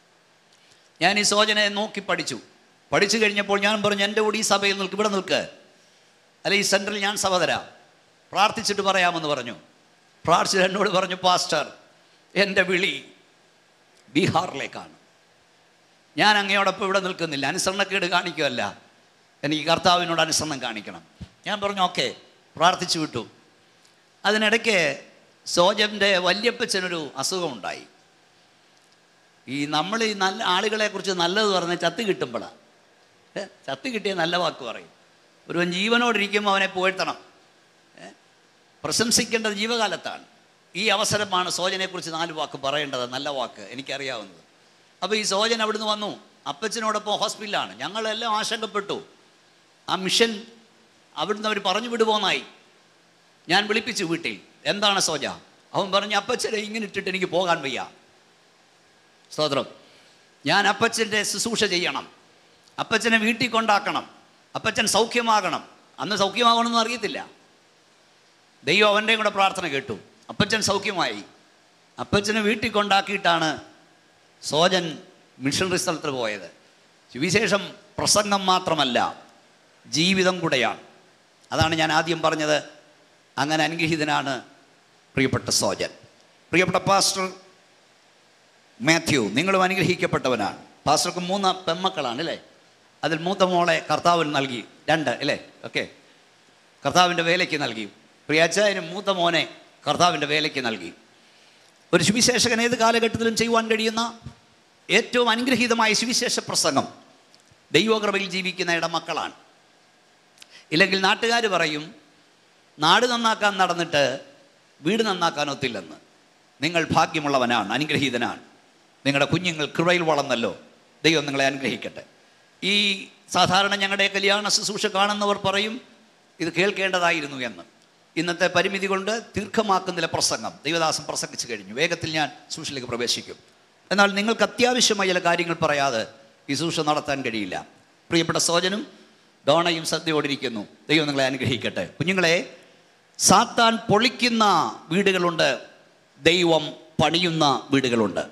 ഞാൻ ഈ സോജനെ നോക്കി പഠിച്ചു. പഠിച്ചു കഴിഞ്ഞപ്പോൾ ഞാൻ പറഞ്ഞു, എൻ്റെ കൂടി ഈ സഭയിൽ നിൽക്ക്, ഇവിടെ നിൽക്ക്, അല്ലെ ഈ സെൻറ്ററിൽ ഞാൻ സഭ തരാം, പ്രാർത്ഥിച്ചിട്ട് പറയാമെന്ന് പറഞ്ഞു. പ്രാർത്ഥിച്ചിട്ട് എന്നോട് പറഞ്ഞു, പാസ്റ്റർ എൻ്റെ വിളി ബീഹാറിലേക്കാണ്, ഞാൻ അങ്ങയോടൊപ്പം ഇവിടെ നിൽക്കുന്നില്ല, അനുസരണക്കേട് കാണിക്കുമല്ല, എനിക്ക് കർത്താവിനോട് അനുസരണം കാണിക്കണം. ഞാൻ പറഞ്ഞു ഓക്കെ, പ്രാർത്ഥിച്ചു വിട്ടു. അതിനിടയ്ക്ക് സോജൻ്റെ വല്യപ്പച്ചനൊരു അസുഖമുണ്ടായി. ഈ നമ്മൾ ഈ നല്ല ആളുകളെക്കുറിച്ച് നല്ലത് പറഞ്ഞ് ചത്ത് കിട്ടുമ്പോഴാണ്, ചത്ത് കിട്ടിയ നല്ല വാക്ക് പറയും. ഒരുവൻ ജീവനോടിരിക്കുമ്പോൾ അവനെ പുകഴ്ത്തണം, പ്രശംസിക്കേണ്ടത് ജീവകാലത്താണ്. ഈ അവസരമാണ് സോജനെക്കുറിച്ച് നാല് വാക്ക് പറയേണ്ടത്, നല്ല വാക്ക് എനിക്കറിയാവുന്നത്. അപ്പോൾ ഈ സോജൻ അവിടുന്ന് വന്നു, അപ്പച്ചനോടൊപ്പം ഹോസ്പിറ്റലാണ്. ഞങ്ങളെല്ലാം ആശങ്കപ്പെട്ടു, ആ മിഷൻ അവിടുന്ന് അവർ പറഞ്ഞു വിടുപോന്നായി. ഞാൻ വിളിപ്പിച്ചു വീട്ടിൽ, എന്താണ് സോജ? അവൻ പറഞ്ഞു, അപ്പച്ചനെ ഇങ്ങനെ ഇട്ടിട്ട് എനിക്ക് പോകാൻ വയ്യ. സ്തോത്രം. ഞാൻ അപ്പച്ചൻ്റെ ശുശ്രൂഷ ചെയ്യണം, അപ്പച്ചനെ വീട്ടിൽ കൊണ്ടാക്കണം, അപ്പച്ചൻ സൗഖ്യമാകണം. അന്ന് സൗഖ്യമാകണമെന്ന് അറിയത്തില്ല. ദൈവം അവൻ്റെയും കൂടെ പ്രാർത്ഥന കേട്ടു, അപ്പച്ചൻ സൗഖ്യമായി. അപ്പച്ചനെ വീട്ടിൽ കൊണ്ടാക്കിയിട്ടാണ് സോജൻ മിഷണറി സ്ഥലത്ത് പോയത്. സുവിശേഷം പ്രസംഗം മാത്രമല്ല, ജീവിതം കൂടെയാണ്. അതാണ് ഞാൻ ആദ്യം പറഞ്ഞത്. അങ്ങനെ അനുഗ്രഹീതനാണ് പ്രിയപ്പെട്ട സോജൻ. പ്രിയപ്പെട്ട പാസ്റ്റർ മാത്യു, നിങ്ങളും അനുഗ്രഹിക്കപ്പെട്ടവനാണ്. പാസ്റ്റർക്ക് മൂന്ന് പെമ്മക്കളാണ് അല്ലേ? അതിൽ മൂത്ത മോളെ കർത്താവിന് നൽകി, രണ്ട് അല്ലേ? ഓക്കെ, കർത്താവിൻ്റെ വേലയ്ക്ക് നൽകി. പ്രിയാച്ചായനും മൂത്ത മോനെ കർത്താവിൻ്റെ വേലയ്ക്ക് നൽകി. ഒരു സുവിശേഷകൻ ഏത് കാലഘട്ടത്തിലും ചെയ്യുവാൻ കഴിയുന്ന ഏറ്റവും അനുഗ്രഹീതമായ സുവിശേഷ പ്രസംഗം ദൈവകൃപയിൽ ജീവിക്കുന്ന ഇടമക്കളാണ്. ഇല്ലെങ്കിൽ നാട്ടുകാർ പറയും, നാട് നന്നാക്കാൻ നടന്നിട്ട് വീട് നന്നാക്കാൻ ഒത്തില്ലെന്ന്. നിങ്ങൾ ഭാഗ്യമുള്ളവനാണ്, അനുഗ്രഹീതനാണ്. നിങ്ങളുടെ കുഞ്ഞുങ്ങൾ കൃപയിൽ വളർന്നല്ലോ. ദൈവം നിങ്ങളെ അനുഗ്രഹിക്കട്ടെ. ഈ സാധാരണ ഞങ്ങളുടെ കല്യാണ ശുശ്രൂഷ കാണുന്നവർ പറയും, ഇത് കേൾക്കേണ്ടതായിരുന്നു എന്ന്. ഇന്നത്തെ പരിമിതി കൊണ്ട് ദീർഘമാക്കുന്നില്ല പ്രസംഗം. ദൈവദാസൻ പ്രസംഗിച്ചു കഴിഞ്ഞു, വേഗത്തിൽ ഞാൻ ശുശ്രൂഷയിലേക്ക് പ്രവേശിക്കും. എന്നാൽ നിങ്ങൾക്ക് അത്യാവശ്യമായ ചില കാര്യങ്ങൾ പറയാതെ ഈ ശുശ്രൂഷ നടത്താൻ കഴിയില്ല. പ്രിയപ്പെട്ട സോജനും ഡോണയും ശ്രദ്ധയോടിരിക്കുന്നു. ദൈവം നിങ്ങളെ അനുഗ്രഹിക്കട്ടെ. കുഞ്ഞുങ്ങളെ, സാത്താൻ പൊളിക്കുന്ന വീടുകളുണ്ട്, ദൈവം പണിയുന്ന വീടുകളുണ്ട്.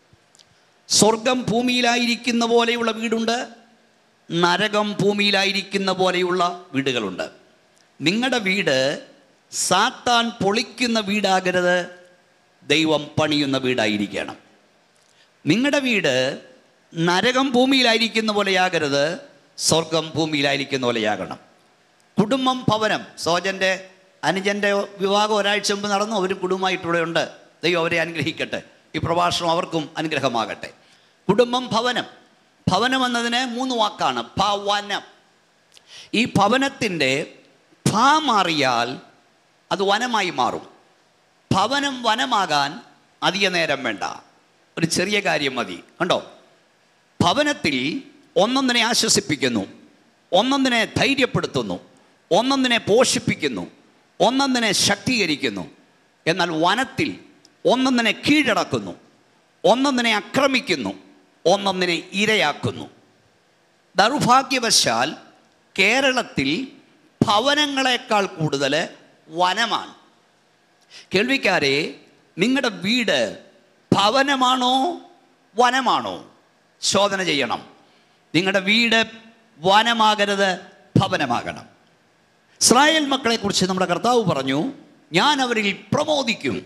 സ്വർഗം ഭൂമിയിലായിരിക്കുന്ന പോലെയുള്ള വീടുണ്ട്, നരകം ഭൂമിയിലായിരിക്കുന്ന പോലെയുള്ള വീടുകളുണ്ട്. നിങ്ങളുടെ വീട് സാത്താൻ പൊളിക്കുന്ന വീടാകരുത്, ദൈവം പണിയുന്ന വീടായിരിക്കണം. നിങ്ങളുടെ വീട് നരകം ഭൂമിയിലായിരിക്കുന്ന പോലെയാകരുത്, സ്വർഗം ഭൂമിയിലായിരിക്കുന്ന പോലെയാകണം. കുടുംബം, ഭവനം. സോജൻ്റെ അനുജൻ്റെ വിവാഹം ഒരാഴ്ച മുമ്പ് നടന്നു, അവർ കുടുംബമായിട്ടിവിടെ ഉണ്ട്. ദൈവം അവരെ അനുഗ്രഹിക്കട്ടെ. ഈ പ്രഭാഷണം അവർക്കും അനുഗ്രഹമാകട്ടെ. കുടുംബം, ഭവനം. ഭവനം എന്നതിന് മൂന്ന് വാക്കാണ്, ഭവനം. ഈ ഭവനത്തിൻ്റെ ഭ മാറിയാൽ അത് വനമായി മാറും. ഭവനം വനമാകാൻ അധിക നേരം വേണ്ട, ഒരു ചെറിയ കാര്യം മതി. കണ്ടോ, ഭവനത്തിൽ ഒന്നൊന്നിനെ ആശ്വസിപ്പിക്കുന്നു, ഒന്നൊന്നിനെ ധൈര്യപ്പെടുത്തുന്നു, ഒന്നൊന്നിനെ പോഷിപ്പിക്കുന്നു, ഒന്നൊന്നിനെ ശക്തീകരിക്കുന്നു. എന്നാൽ വനത്തിൽ ഒന്നൊന്നിനെ കീഴടക്കുന്നു, ഒന്നൊന്നിനെ ആക്രമിക്കുന്നു, ഒന്നൊന്നിനെ ഇരയാക്കുന്നു. ദൗർഭാഗ്യവശാൽ കേരളത്തിൽ ഭവനങ്ങളെക്കാൾ കൂടുതൽ വനമാണ്. കേൾവിക്കാരെ, നിങ്ങളുടെ വീട് ഭവനമാണോ വനമാണോ? ശോധന ചെയ്യണം. നിങ്ങളുടെ വീട് വനമാകരുത്, ഭവനമാകണം. ഇസ്രായേൽ മക്കളെക്കുറിച്ച് നമ്മുടെ കർത്താവ് പറഞ്ഞു, ഞാൻ അവരിൽ പ്രമോദിക്കും,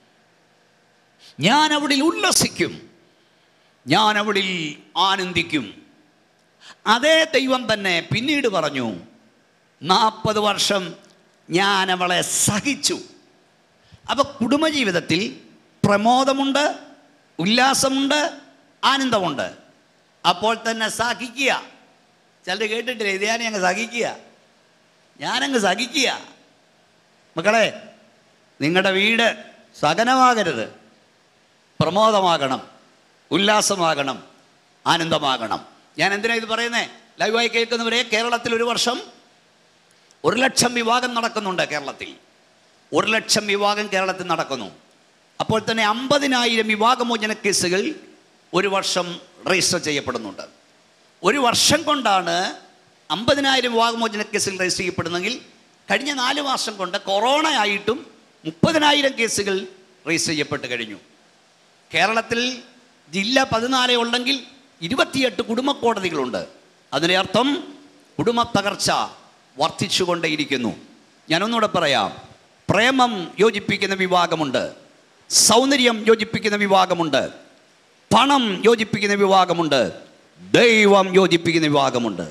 ഞാൻ അവരിൽ ഉല്ലസിക്കും, ഞാൻ അവരിൽ ആനന്ദിക്കും. അതേ ദൈവം തന്നെ പിന്നീട് പറഞ്ഞു, നാൽപ്പത് വർഷം ഞാൻ അവളെ സഹിച്ചു. അപ്പോൾ കുടുംബജീവിതത്തിൽ പ്രമോദമുണ്ട്, ഉല്ലാസമുണ്ട്, ആനന്ദമുണ്ട്. അപ്പോൾ തന്നെ സഹിക്കുക. ചിലർ കേട്ടിട്ടില്ല, ഇത് ഞാൻ അങ്ങ് സഹിക്കുക, ഞാനങ്ങ് സഹിക്കുക. മക്കളെ, നിങ്ങളുടെ വീട് സഹനമാകരുത്, പ്രമോദമാകണം, ഉല്ലാസമാകണം, ആനന്ദമാകണം. ഞാൻ എന്തിനാ ഇത് പറയുന്നത്? ലൈവായി കേൾക്കുന്നവരെ, കേരളത്തിൽ ഒരു വർഷം ഒരു ലക്ഷം വിവാഹം നടക്കുന്നുണ്ട്. കേരളത്തിൽ ഒരു ലക്ഷം വിവാഹം കേരളത്തിൽ നടക്കുന്നു. അപ്പോൾ തന്നെ അമ്പതിനായിരം വിവാഹമോചന കേസുകൾ ഒരു വർഷം രജിസ്റ്റർ ചെയ്യപ്പെടുന്നുണ്ട്. ഒരു വർഷം കൊണ്ടാണ് അമ്പതിനായിരം വിവാഹമോചന കേസുകൾ രജിസ്റ്റർ ചെയ്യപ്പെടുന്നെങ്കിൽ കഴിഞ്ഞ നാല് മാസം കൊണ്ട് കൊറോണ ആയിട്ടും മുപ്പതിനായിരം കേസുകൾ രജിസ്റ്റർ ചെയ്യപ്പെട്ട് കഴിഞ്ഞു. കേരളത്തിൽ ജില്ല പതിനാല് ഉണ്ടെങ്കിൽ ഇരുപത്തിയെട്ട് കുടുംബ കോടതികളുണ്ട്. അതിൻ്റെ അർത്ഥം കുടുംബ തകർച്ച വർദ്ധിച്ചുകൊണ്ടേയിരിക്കുന്നു. ഞാനൊന്നുകൂടെ പറയാം. പ്രേമം യോജിപ്പിക്കുന്ന വിവാഹമുണ്ട്, സൗന്ദര്യം യോജിപ്പിക്കുന്ന വിവാഹമുണ്ട്, പണം യോജിപ്പിക്കുന്ന വിവാഹമുണ്ട്, ദൈവം യോജിപ്പിക്കുന്ന വിവാഹമുണ്ട്.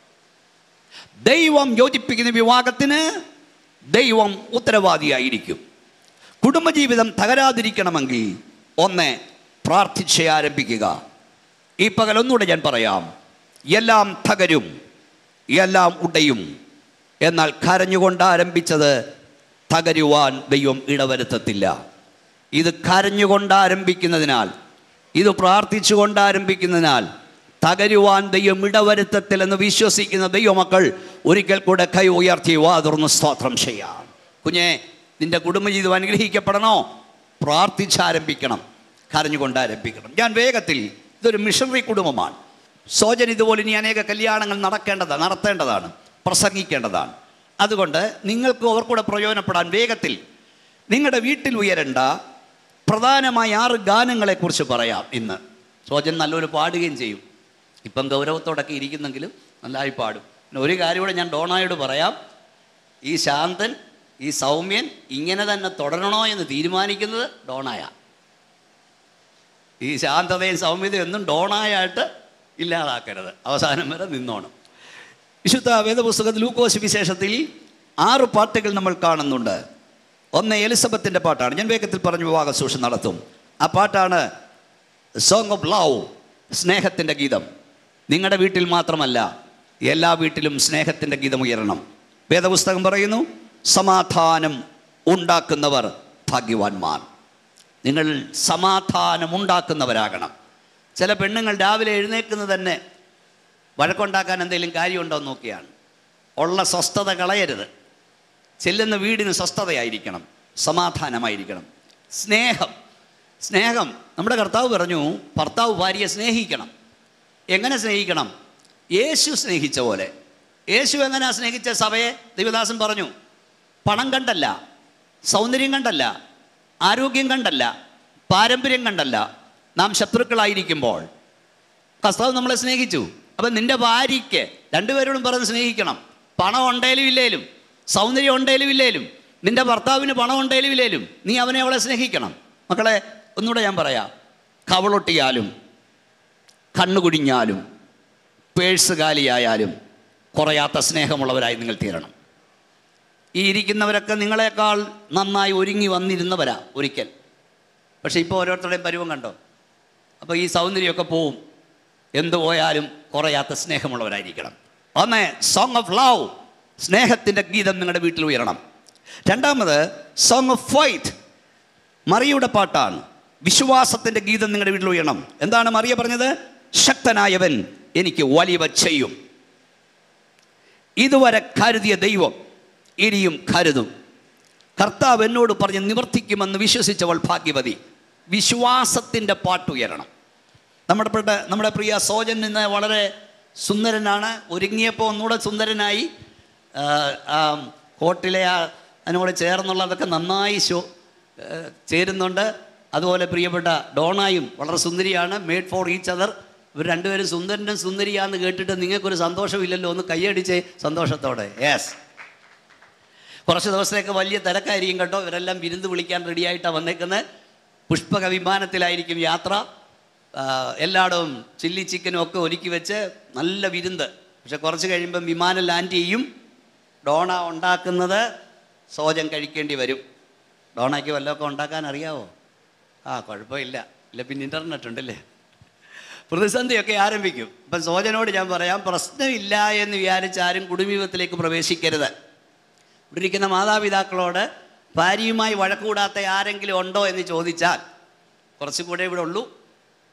ദൈവം യോജിപ്പിക്കുന്ന വിവാഹത്തിന് ദൈവം ഉത്തരവാദിയായിരിക്കും. കുടുംബജീവിതം തകരാതിരിക്കണമെങ്കിൽ ഒന്ന് പ്രാർത്ഥിച്ച് ആരംഭിക്കുക. ഈ പകൽ ഒന്നുകൂടെ ഞാൻ പറയാം. എല്ലാം തകരും, എല്ലാം ഉടയും. എന്നാൽ കരഞ്ഞുകൊണ്ട് ആരംഭിച്ചത് തകരുവാൻ ദൈവം ഇടവരുത്തത്തില്ല. ഇത് കരഞ്ഞുകൊണ്ട് ആരംഭിക്കുന്നതിനാൽ, ഇത് പ്രാർത്ഥിച്ചുകൊണ്ട് ആരംഭിക്കുന്നതിനാൽ തകരുവാൻ ദൈവം ഇടവരുത്തത്തില്ലെന്ന് വിശ്വസിക്കുന്ന ദൈവമക്കൾ ഒരിക്കൽ കൂടെ കൈ ഉയർത്തി വാ തുറന്ന് സ്തോത്രം ചെയ്യാം. കുഞ്ഞെ, നിന്റെ കുടുംബജീവിതം അനുഗ്രഹിക്കപ്പെടണോ? പ്രാർത്ഥിച്ചാരംഭിക്കണം, കരഞ്ഞുകൊണ്ട് ആരംഭിക്കണം. ഞാൻ വേഗത്തിൽ, ഇതൊരു മിഷണറി കുടുംബമാണ്. സോജൻ ഇതുപോലെ ഇനി അനേക കല്യാണങ്ങൾ നടക്കേണ്ടതാണ്, നടത്തേണ്ടതാണ്, പ്രസംഗിക്കേണ്ടതാണ്. അതുകൊണ്ട് നിങ്ങൾക്ക് അവർക്കൂടെ പ്രയോജനപ്പെടാൻ വേഗത്തിൽ നിങ്ങളുടെ വീട്ടിൽ ഉയരേണ്ട പ്രധാനമായ ആറ് ഗാനങ്ങളെക്കുറിച്ച് പറയാം ഇന്ന്. സോജൻ നല്ലൊരു പാടുകയും ചെയ്യും. ഇപ്പം ഗൗരവത്തോടൊക്കെ ഇരിക്കുന്നെങ്കിലും നല്ലതായി പാടും. പിന്നെ ഒരു കാര്യം കൂടെ ഞാൻ ഡോണായോട് പറയാം. ഈ ശാന്തൻ, ഈ സൗമ്യൻ ഇങ്ങനെ തന്നെ തുടരണോ എന്ന് തീരുമാനിക്കുന്നത് ഡോണായ. ഈ ശാന്തതയും സൗമ്യതയും ഒന്നും ഡോണായായിട്ട് ഇല്ലാതാക്കരുത്, അവസാനം വരെ നിന്നോണം. വിശുദ്ധ വേദപുസ്തകത്തിൽ ലൂക്കോസ് വിശേഷത്തിൽ ആറ് പാട്ടുകൾ നമ്മൾ കാണുന്നുണ്ട്. ഒന്ന് എലിസബത്തിൻ്റെ പാട്ടാണ്. ഞാൻ വേഗത്തിൽ പറഞ്ഞു വിവാഹ ശുശ്രൂഷ നടത്തും. ആ പാട്ടാണ് സോങ് ഓഫ് ലവ്, സ്നേഹത്തിൻ്റെ ഗീതം. നിങ്ങളുടെ വീട്ടിൽ മാത്രമല്ല, എല്ലാ വീട്ടിലും സ്നേഹത്തിൻ്റെ ഗീതം ഉയരണം. വേദപുസ്തകം പറയുന്നു, സമാധാനം ഉണ്ടാക്കുന്നവർ ഭാഗ്യവാന്മാർ. നിങ്ങൾ സമാധാനം ഉണ്ടാക്കുന്നവരാകണം. ചില പെണ്ണുങ്ങൾ രാവിലെ എഴുന്നേൽക്കുന്നത് തന്നെ വഴക്കുണ്ടാക്കാൻ എന്തെങ്കിലും കാര്യമുണ്ടോ എന്ന് നോക്കിയാണ്. ഉള്ള സ്വസ്ഥത കളയരുത്. ചെല്ലുന്ന വീടിന് സ്വസ്ഥതയായിരിക്കണം, സമാധാനമായിരിക്കണം. സ്നേഹം സ്നേഹം നമ്മുടെ കർത്താവ് പറഞ്ഞു, ഭർത്താവ് ഭാര്യയെ സ്നേഹിക്കണം. എങ്ങനെ സ്നേഹിക്കണം? യേശു സ്നേഹിച്ച പോലെ. യേശു എങ്ങനെയാണ് സ്നേഹിച്ച സഭയെ? ദൈവദാസൻ പറഞ്ഞു, പണം കണ്ടല്ല, സൗന്ദര്യം കണ്ടല്ല, ആരോഗ്യം കണ്ടല്ല, പാരമ്പര്യം കണ്ടല്ല. നാം ശത്രുക്കളായിരിക്കുമ്പോൾ കർത്താവ് നമ്മളെ സ്നേഹിച്ചു. അപ്പം നിൻ്റെ ഭാര്യയ്ക്ക് രണ്ടുപേരോടും പറഞ്ഞ് സ്നേഹിക്കണം. പണം ഉണ്ടേലും ഇല്ലേലും, സൗന്ദര്യം ഉണ്ടേലും ഇല്ലേലും, നിൻ്റെ ഭർത്താവിന് പണം ഉണ്ടേലും ഇല്ലേലും നീ അവനെ അവളെ സ്നേഹിക്കണം. മക്കളെ, ഒന്നുകൂടെ ഞാൻ പറയാം. കവളൊട്ടിയാലും, കണ്ണുകുടിഞ്ഞാലും, പേഴ്സ് കാലിയായാലും കുറയാത്ത സ്നേഹമുള്ളവരായി നിങ്ങൾ തീരണം. ഈ ഇരിക്കുന്നവരൊക്കെ നിങ്ങളെക്കാൾ നന്നായി ഒരുങ്ങി വന്നിരുന്നവരാ ഒരിക്കൽ. പക്ഷേ ഇപ്പോൾ ഓരോരുത്തരുടെയും പരുവം കണ്ടോ? അപ്പോൾ ഈ സൗന്ദര്യമൊക്കെ പോവും. എന്തു പോയാലും കുറയാത്ത സ്നേഹമുള്ളവരായിരിക്കണം. ഒന്ന് സോങ് ഓഫ് ലവ്, സ്നേഹത്തിൻ്റെ ഗീതം നിങ്ങളുടെ വീട്ടിൽ ഉയരണം. രണ്ടാമത് സോങ് ഓഫ് ഫെയ്ത്ത്, മറിയയുടെ പാട്ടാണ്. വിശ്വാസത്തിൻ്റെ ഗീതം നിങ്ങളുടെ വീട്ടിൽ ഉയരണം. എന്താണ് മറിയ പറഞ്ഞത്? ശക്തനായവൻ എനിക്ക് വലിയവ ചെയ്യും. ഇതുവരെ കരുതിയ ദൈവം ഇനിയും കരുതും. കർത്താവ് എന്നോട് പറഞ്ഞ് നിവർത്തിക്കുമെന്ന് വിശ്വസിച്ചവൾ ഭാഗ്യവതി. വിശ്വാസത്തിൻ്റെ പാട്ടുയരണം. നമ്മുടെ നമ്മുടെ പ്രിയ സോജൻ ഇന്ന് വളരെ സുന്ദരനാണ്. ഒരുങ്ങിയപ്പോൾ ഒന്നുകൂടെ സുന്ദരനായി. കോട്ടിലെ ആ അതിനോട് ചേർന്നുള്ളതൊക്കെ നന്നായി ഷോ ചേരുന്നുണ്ട്. അതുപോലെ പ്രിയപ്പെട്ട ഡോണായും വളരെ സുന്ദരിയാണ്. Made for each other. ഇവർ രണ്ടുപേരും സുന്ദരനും സുന്ദരിയാന്ന് കേട്ടിട്ട് നിങ്ങൾക്കൊരു സന്തോഷമില്ലല്ലോ? ഒന്ന് കൈയടിച്ചേ സന്തോഷത്തോടെ. യെസ്. കുറച്ച് ദിവസത്തേക്ക് വലിയ തിരക്കായിരിക്കും കേട്ടോ. ഇവരെല്ലാം വിരുന്ന് വിളിക്കാൻ റെഡിയായിട്ടാണ് വന്നേക്കുന്നത്. പുഷ്പക വിമാനത്തിലായിരിക്കും യാത്ര. എല്ലായിടവും ചില്ലി ചിക്കനും ഒക്കെ ഒരുക്കി വെച്ച് നല്ല വിരുന്ന്. പക്ഷെ കുറച്ച് കഴിയുമ്പം വിമാനം ലാൻഡ് ചെയ്യും. ഡോണ ഉണ്ടാക്കുന്നത് സോജൻ കഴിക്കേണ്ടി വരും. ഡോണയ്ക്ക് വല്ലതൊക്കെ ഉണ്ടാക്കാൻ അറിയാവോ? ആ, കുഴപ്പമില്ല. ഇല്ല, പിന്നെ ഇൻ്റർനെറ്റ് ഉണ്ടല്ലേ. പ്രതിസന്ധിയൊക്കെ ആരംഭിക്കും. ഇപ്പം സോജനോട് ഞാൻ പറയാം, പ്രശ്നമില്ല എന്ന് വിചാരിച്ച് ആരും കുടുംബജീവിതത്തിലേക്ക് പ്രവേശിക്കരുത്. ഇവിടെ ഇരിക്കുന്ന മാതാപിതാക്കളോട് ഭാര്യയുമായി വഴക്കൂടാത്ത ആരെങ്കിലും ഉണ്ടോ എന്ന് ചോദിച്ചാൽ കുറച്ചുകൂടെ ഇവിടെ ഉള്ളൂ.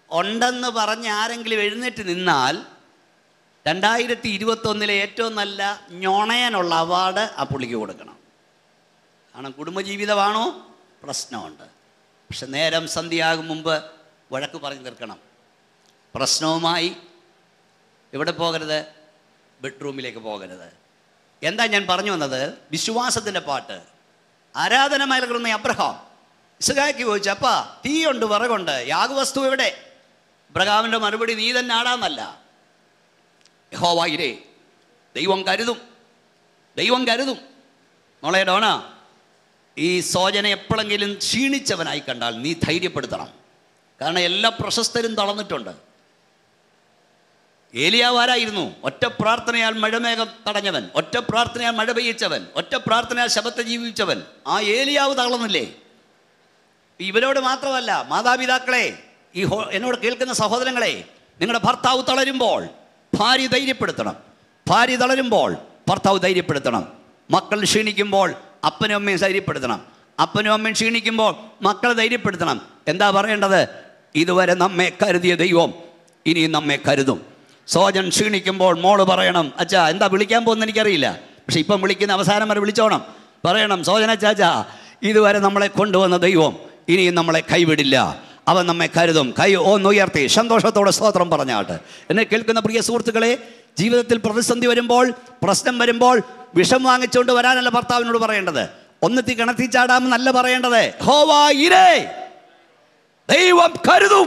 ഉണ്ടെന്ന് പറഞ്ഞ് ആരെങ്കിലും എഴുന്നേറ്റ് നിന്നാൽ രണ്ടായിരത്തി ഇരുപത്തൊന്നിലെ ഏറ്റവും നല്ല ഞൊണയനുള്ള അവാർഡ് ആ പുള്ളിക്ക് കൊടുക്കണം. കാരണം കുടുംബജീവിതമാണോ പ്രശ്നമുണ്ട്. പക്ഷെ നേരം സന്ധ്യയാകും മുമ്പ് വഴക്ക് പറഞ്ഞു തീർക്കണം. പ്രശ്നവുമായി എവിടെ പോകരുത്? ബെഡ്റൂമിലേക്ക് പോകരുത്. എന്താ ഞാൻ പറഞ്ഞു വന്നത്? വിശ്വാസത്തിൻ്റെ പാട്ട്. ആരാധന മലകുന്ന അബ്രഹാം ഇസ്ഹാക്ക് ചോദിച്ചു, അപ്പാ തീയുണ്ട് വിറകുണ്ട്, യാഗവസ്തു എവിടെ? അബ്രഹാമിൻ്റെ മറുപടി, നീ തന്നെ ആടാന്നല്ല, യഹോവയിരേ, ദൈവം കരുതും, ദൈവം കരുതും. മോളെ ഡോണ, ഈ സോജനെ എപ്പോഴെങ്കിലും ക്ഷീണിച്ചവനായി കണ്ടാൽ നീ ധൈര്യപ്പെടുത്തണം. കാരണം എല്ലാ പ്രശസ്തരും തളർന്നിട്ടുണ്ട്. ഏലിയാവാരായിരുന്നു? ഒറ്റ പ്രാർത്ഥനയാൽ മഴമേഘം തടഞ്ഞവൻ, ഒറ്റ പ്രാർത്ഥനയാൽ മഴ പെയ്യിച്ചവൻ, ഒറ്റ പ്രാർത്ഥനയാൽ ശബത്തെ ജീവിച്ചവൻ. ആ ഏലിയാവ് തളർന്നില്ലേ? ഇവരോട് മാത്രമല്ല, മാതാപിതാക്കളെ, ഈ ഹോ എന്നോട് കേൾക്കുന്ന സഹോദരങ്ങളെ, നിങ്ങളുടെ ഭർത്താവ് തളരുമ്പോൾ ഭാര്യ ധൈര്യപ്പെടുത്തണം. ഭാര്യ തളരുമ്പോൾ ഭർത്താവ് ധൈര്യപ്പെടുത്തണം. മക്കൾ ക്ഷീണിക്കുമ്പോൾ അപ്പനും അമ്മയും ധൈര്യപ്പെടുത്തണം. അപ്പനും അമ്മയും ക്ഷീണിക്കുമ്പോൾ മക്കളെ ധൈര്യപ്പെടുത്തണം. എന്താ പറയേണ്ടത്? ഇതുവരെ നമ്മെ കരുതിയ ദൈവം ഇനിയും നമ്മെ കരുതും. സോജൻ ക്ഷീണിക്കുമ്പോൾ മോള് പറയണം, അച്ഛാ എന്താ വിളിക്കാൻ പോകുന്നത് എനിക്കറിയില്ല, പക്ഷെ ഇപ്പം വിളിക്കുന്ന അവസാനം വരെ വിളിച്ചോണം. പറയണം, സോജന ചാച്ചാ, ഇതുവരെ നമ്മളെ കൊണ്ടുവന്ന ദൈവം ഇനിയും നമ്മളെ കൈവിടില്ല, അവൻ നമ്മെ കരുതും. കൈ ഒന്നുയർത്തി സന്തോഷത്തോടെ സ്തോത്രം പറഞ്ഞാട്ട്. എന്നെ കേൾക്കുന്ന പ്രിയ സുഹൃത്തുക്കളെ, ജീവിതത്തിൽ പ്രതിസന്ധി വരുമ്പോൾ, പ്രശ്നം വരുമ്പോൾ വിഷം വാങ്ങിച്ചുകൊണ്ട് വരാനല്ല ഭർത്താവിനോട് പറയേണ്ടത്. ഒന്നെത്തി കിണത്തി ചാടാമെന്നല്ല പറയേണ്ടത്. യഹോവ ഇരേ, ദൈവം കരുതും.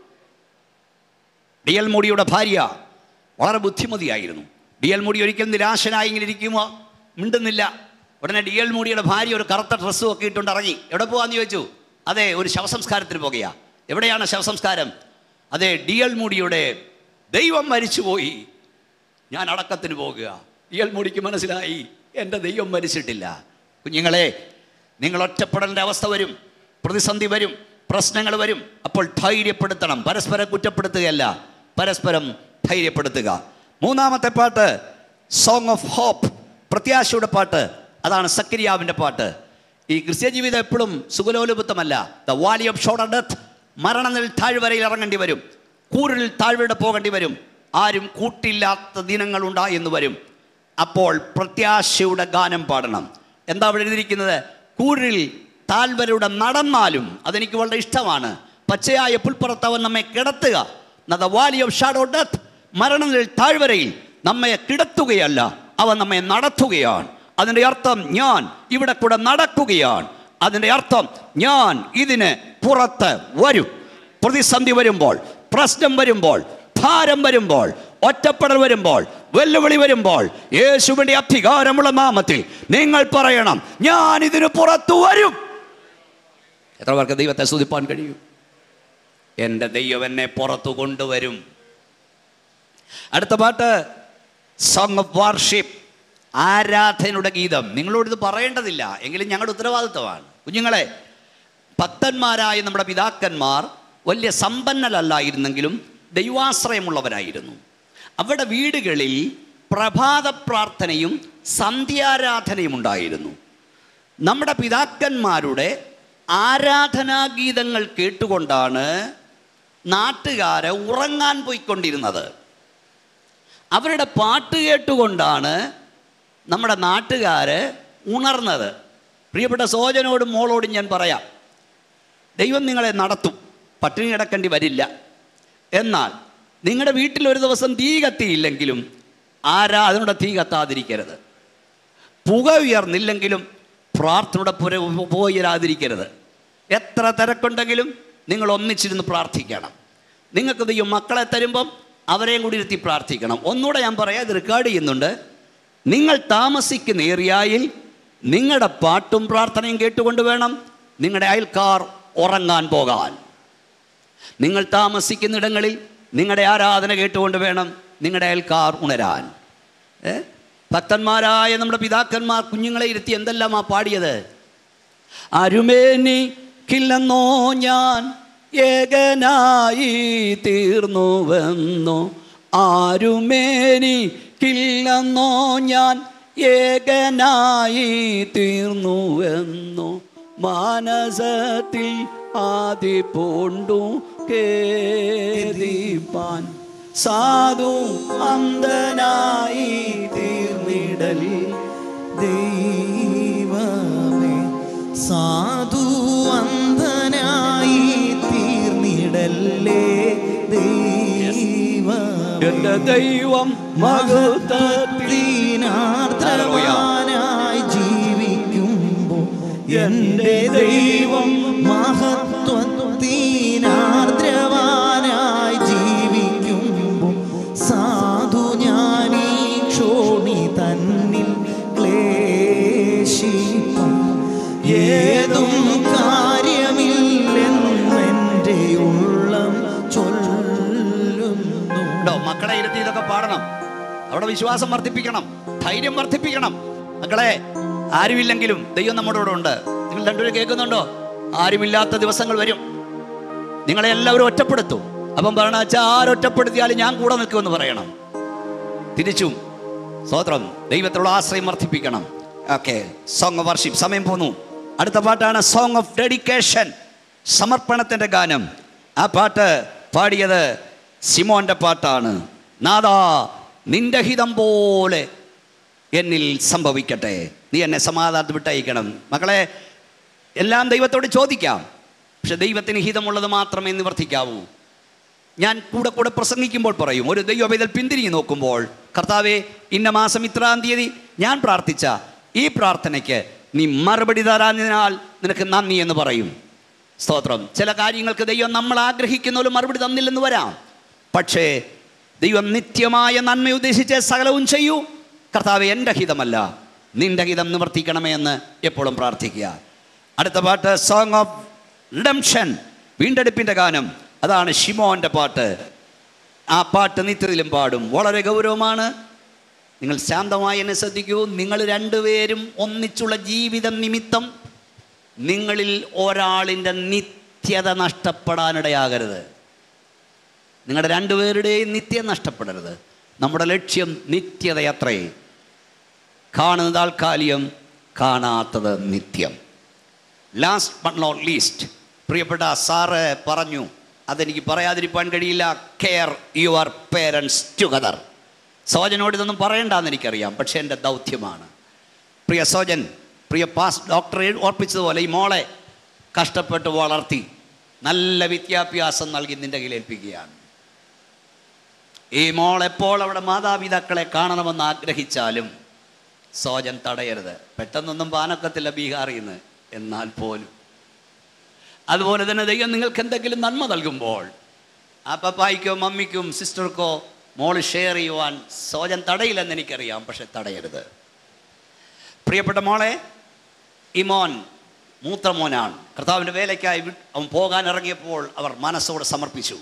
ഡി എൽ മോഡിയുടെ ഭാര്യ വളരെ ബുദ്ധിമതിയായിരുന്നു. ഡി എൽ മോഡി ഒരിക്കലും നിരാശനായി ഇങ്ങനെ ഇരിക്കുമോ? മിണ്ടുന്നില്ല. ഉടനെ ഡി എൽ മോഡിയുടെ ഭാര്യ ഒരു കറുത്ത ഡ്രസ്സും ഒക്കെ ഇട്ടുകൊണ്ട് ഇറങ്ങി. എവിടെ പോകാമെന്ന് ചോദിച്ചു. അതെ, ഒരു ശവസംസ്കാരത്തിന് പോകുകയാണ്. എവിടെയാണ് ശവസംസ്കാരം? അതെ, ഡി എൽ മോഡിയുടെ ദൈവം മരിച്ചുപോയി, ഞാൻ അടക്കത്തിന് പോകുക. ഡി എൽ മോഡിക്ക് മനസ്സിലായി, എൻ്റെ ദൈവം മരിച്ചിട്ടില്ല. കുഞ്ഞുങ്ങളെ, നിങ്ങൾ ഒറ്റപ്പെടേണ്ട അവസ്ഥ വരും, പ്രതിസന്ധി വരും, പ്രശ്നങ്ങൾ വരും. അപ്പോൾ ധൈര്യപ്പെടുത്തണം. പരസ്പരം കുറ്റപ്പെടുത്തുകയല്ല, പരസ്പരം ധൈര്യപ്പെടുത്തുക. മൂന്നാമത്തെ പാട്ട് സോങ് ഓഫ് ഹോപ്പ്, പ്രത്യാശയുടെ പാട്ട്. അതാണ് സക്കരിയാവിൻ്റെ പാട്ട്. ഈ ക്രിസ്ത്യ ജീവിതം എപ്പോഴും സുഖലോലുപത്വമല്ല. The valley of short death, മരണനിൽ താഴ്വരയിൽ ഇറങ്ങേണ്ടി വരും, കൂരിൽ താഴ്വര പോകേണ്ടി വരും, ആരും കൂട്ടില്ലാത്ത ദിനങ്ങളുണ്ടായി എന്ന് വരും. അപ്പോൾ പ്രത്യാശയുടെ ഗാനം പാടണം. എന്താ അവിടെ എഴുതിയിരിക്കുന്നത്? കൂരിൽ താഴ്വരയുടെ നടന്നാലും, അതെനിക്ക് വളരെ ഇഷ്ടമാണ്. പച്ചയായ പുൽപ്പുറത്തവൻ നമ്മെ കിടത്തുക. The valley of shadow death, മരണനിൽ താഴ്വരയിൽ നമ്മെ കിടത്തുകയല്ല, അവൻ നമ്മെ നടത്തുകയാണ്. അതിൻ്റെ അർത്ഥം ഞാൻ ഇവിടെ കൂടെ നടക്കുകയാണ്. അതിൻ്റെ അർത്ഥം ഞാൻ ഇതിന് പുറത്ത് വരും. പ്രതിസന്ധി വരുമ്പോൾ, പ്രശ്നം വരുമ്പോൾ, ഭാരം വരുമ്പോൾ, ഒറ്റപ്പെടൽ വരുമ്പോൾ, വെല്ലുവിളി വരുമ്പോൾ, യേശുവിൻ്റെ അധികാരമുള്ള നാമത്തിൽ നിങ്ങൾ പറയണം, ഞാൻ ഇതിന് പുറത്തു വരും. എത്ര പേർക്ക് ദൈവത്തെ സ്തുതിപ്പാൻ കഴിയും? എൻ്റെ ദൈവം എന്നെ പുറത്തു കൊണ്ടുവരും. അടുത്ത പാട്ട് സോങ് ഓഫ് വാർഷിപ്പ്, ആരാധനയുടെ ഗീതം. നിങ്ങളോട് ഇത് പറയേണ്ടതില്ല, എങ്കിലും ഞങ്ങളുടെ ഉത്തരവാദിത്വമാണ്. കുഞ്ഞുങ്ങളെ, ഭക്തന്മാരായ നമ്മുടെ പിതാക്കന്മാർ വലിയ സമ്പന്നരല്ലായിരുന്നെങ്കിലും ദൈവാശ്രയമുള്ളവരായിരുന്നു. അവരുടെ വീടുകളിൽ പ്രഭാത പ്രാർത്ഥനയും സന്ധ്യാരാധനയും ഉണ്ടായിരുന്നു. നമ്മുടെ പിതാക്കന്മാരുടെ ആരാധനാഗീതങ്ങൾ കേട്ടുകൊണ്ടാണ് നാട്ടുകാരെ ഉറങ്ങാൻ പോയിക്കൊണ്ടിരുന്നത്. അവരുടെ പാട്ട് കേട്ടുകൊണ്ടാണ് നമ്മുടെ നാട്ടുകാർ ഉണർന്നത്. പ്രിയപ്പെട്ട സോജനോടും മോളോടും ഞാൻ പറയാം, ദൈവം നിങ്ങളെ നടത്തും, പട്ടിണി കിടക്കേണ്ടി വരില്ല. എന്നാൽ നിങ്ങളുടെ വീട്ടിൽ ഒരു ദിവസം തീ കത്തിയില്ലെങ്കിലും ആരാധനയുടെ തീ കത്താതിരിക്കരുത്. പുക ഉയർന്നില്ലെങ്കിലും പ്രാർത്ഥനയുടെ പുര പോയിരാതിരിക്കരുത്. എത്ര തിരക്കുണ്ടെങ്കിലും നിങ്ങൾ ഒന്നിച്ചിരുന്ന് പ്രാർത്ഥിക്കണം. നിങ്ങൾക്ക് ദൈവം മക്കളെ തരുമ്പം അവരെയും കൂടി ഇരുത്തി പ്രാർത്ഥിക്കണം. ഒന്നുകൂടെ ഞാൻ പറയാം, ഇത് റെക്കോർഡ് ചെയ്യുന്നുണ്ട്. നിങ്ങൾ താമസിക്കുന്ന ഏരിയയിൽ നിങ്ങളുടെ പാട്ടും പ്രാർത്ഥനയും കേട്ടുകൊണ്ട് വേണം നിങ്ങളുടെ അയൽക്കാർ ഉറങ്ങാൻ പോകാൻ. നിങ്ങൾ താമസിക്കുന്നിടങ്ങളിൽ നിങ്ങളുടെ ആരാധന കേട്ടുകൊണ്ട് വേണം നിങ്ങളുടെ അയൽക്കാർ ഉണരാൻ. ഏ ഭക്തന്മാരായ നമ്മുടെ പിതാക്കന്മാർ കുഞ്ഞുങ്ങളെ ഇരുത്തി എന്തെല്ലാമാ പാടിയത്? അരുമേനിക്കില്ലെന്നോ ഞാൻ ഏകനായി തീർന്നുവെന്നോ, ആരുമേനിക്കില്ലെന്നോ ഞാൻ ഏകനായി തീർന്നുവെന്നോ, മാനസത്തിൽ ആദി പൂണ്ടു ഖേദിപ്പാൻ സാധു അന്ധനായി തീർന്നിടൽ ദൈവമേ, സാധു അന്ധനായി തീർന്നിടല്ലേ ദൈവമേ. എന്റെ ദൈവം മഹത്വത്തിനാർദ്രവാനായി ജീവിക്കുമ്പോൾ, എന്റെ ദൈവം മഹത്വത്തിനാർദ്രവാനായി ജീവിക്കുമ്പോൾ, സാധു ഞാനീ ക്ഷോണി തന്നിൽ ക്ലേശിപ്പം ഏതും കാര്യമില്ലെന്നെൻ്റെ ഉള്ളം ചൊല്ലുന്നു. മക്കളെ ഇരുത്തി ഇതൊക്കെ പാടണം. അവിടെ വിശ്വാസം വർദ്ധിപ്പിക്കണം, ധൈര്യം വർദ്ധിപ്പിക്കണം. മക്കളെ, ആരുമില്ലെങ്കിലും ദൈവം നമ്മുടെ കൂടെ ഉണ്ട്. നിങ്ങൾ രണ്ടുപേരും കേൾക്കുന്നുണ്ടോ? ആരുമില്ലാത്ത ദിവസങ്ങൾ വരും, നിങ്ങളെ എല്ലാവരും ഒറ്റപ്പെടുത്തും. അപ്പം പറയണ വെച്ചാൽ ആരൊറ്റപ്പെടുത്തിയാലും ഞാൻ കൂടെ നിൽക്കുമെന്ന് പറയണം. തിരിച്ചും സ്തോത്രം, ദൈവത്തിലുള്ള ആശ്രയം വർദ്ധിപ്പിക്കണം. Okay, song of worship. സമയം പോന്നു. അടുത്ത പാട്ടാണ് സോങ് ഓഫ് ഡെഡിക്കേഷൻ, സമർപ്പണത്തിൻ്റെ ഗാനം. ആ പാട്ട് പാടിയത് സിമോന്റെ പാട്ടാണ്. നാദാ നിന്റെ ഹിതം പോലെ എന്നിൽ സംഭവിക്കട്ടെ, നീ എന്നെ സമാധാനത്തിൽ വിട്ടയക്കണം. മക്കളെ, എല്ലാം ദൈവത്തോട് ചോദിക്കാം, പക്ഷെ ദൈവത്തിന് ഹിതമുള്ളത് മാത്രമേ നിവർത്തിക്കാവൂ. ഞാൻ കൂടെ കൂടെ പ്രസംഗിക്കുമ്പോൾ പറയും, ഒരു ദൈവവേദൽ പിന്തിരിഞ്ഞ് നോക്കുമ്പോൾ, കർത്താവേ, ഇന്ന മാസം ഇത്രാം തീയതി ഞാൻ പ്രാർത്ഥിച്ച ഈ പ്രാർത്ഥനയ്ക്ക് നീ മറുപടി തരാഞ്ഞതിനാൽ നിനക്ക് നന്ദി എന്ന് പറയും. സ്തോത്രം. ചില കാര്യങ്ങൾക്ക് ദൈവം നമ്മൾ ആഗ്രഹിക്കുന്ന ഒരു മറുപടി തന്നില്ലെന്ന് വരാം, പക്ഷേ ദൈവം നിത്യമായ നന്മ ഉദ്ദേശിച്ച് സകലവും ചെയ്യൂ. കർത്താവേ, എൻ്റെ ഹിതമല്ല, നിന്റെ ഹിതം നിവർത്തിക്കണമേ എന്ന് എപ്പോഴും പ്രാർത്ഥിക്കുക. അടുത്ത പാട്ട് സോങ് ഓഫ് റിഡംഷൻ, വീണ്ടെടുപ്പിൻ്റെ ഗാനം. അതാണ് ഷിമോൻ്റെ പാട്ട്. ആ പാട്ട് നിത്യത്തിലും പാടും. വളരെ ഗൗരവമാണ്. നിങ്ങൾ ശാന്തമായി എന്നെ ശ്രദ്ധിക്കൂ. നിങ്ങൾ രണ്ടുപേരും ഒന്നിച്ചുള്ള ജീവിതം നിമിത്തം നിങ്ങളിൽ ഒരാളിൻ്റെ നിത്യത നഷ്ടപ്പെടാനിടയാകരുത്. നിങ്ങളുടെ രണ്ടുപേരുടെയും നിത്യം നഷ്ടപ്പെടരുത്. നമ്മുടെ ലക്ഷ്യം നിത്യതയത്രേ. കാണുന്നത് താൽക്കാലികം, കാണാത്തത് നിത്യം. ലാസ്റ്റ് ബട്ട് നോട്ട് ലീസ്റ്റ്, പ്രിയപ്പെട്ട സാറ് പറഞ്ഞു, അതെനിക്ക് പറയാതിരിക്കാൻ കഴിയില്ല. Care your parents together. സോജനോട് ഇതൊന്നും പറയണ്ടെന്ന് എനിക്കറിയാം, പക്ഷേ എൻ്റെ ദൗത്യമാണ്. പ്രിയ സോജൻ, പ്രിയ പാസ് ഡോക്ടറെ ഓർപ്പിച്ചതുപോലെ ഈ മോളെ കഷ്ടപ്പെട്ട് വളർത്തി നല്ല വിദ്യാഭ്യാസം നൽകി നിൻ്റെ കയ്യിൽ ഏൽപ്പിക്കുകയാണ്. ഈ മോൾ എപ്പോൾ അവിടെ മാതാപിതാക്കളെ കാണണമെന്ന് ആഗ്രഹിച്ചാലും സോജൻ തടയരുത്. പെട്ടെന്നൊന്നും പാനക്കത്തില്ല ബീഹാറിൽ നിന്ന്, എന്നാൽ പോലും. അതുപോലെ തന്നെ ദൈവം നിങ്ങൾക്ക് എന്തെങ്കിലും നന്മ നൽകുമ്പോൾ ആ പപ്പായിക്കോ മമ്മിക്കും സിസ്റ്റർക്കോ മോള് ഷെയർ ചെയ്യുവാൻ സോജൻ തടയില്ലെന്ന് എനിക്കറിയാം, പക്ഷെ തടയരുത്. പ്രിയപ്പെട്ട മോളെ, ഈ മോൻ മൂത്ത മോനാണ്. കർത്താവിൻ്റെ വേലയ്ക്കായി അവൻ പോകാൻ ഇറങ്ങിയപ്പോൾ അവർ മനസ്സോടെ സമർപ്പിച്ചു,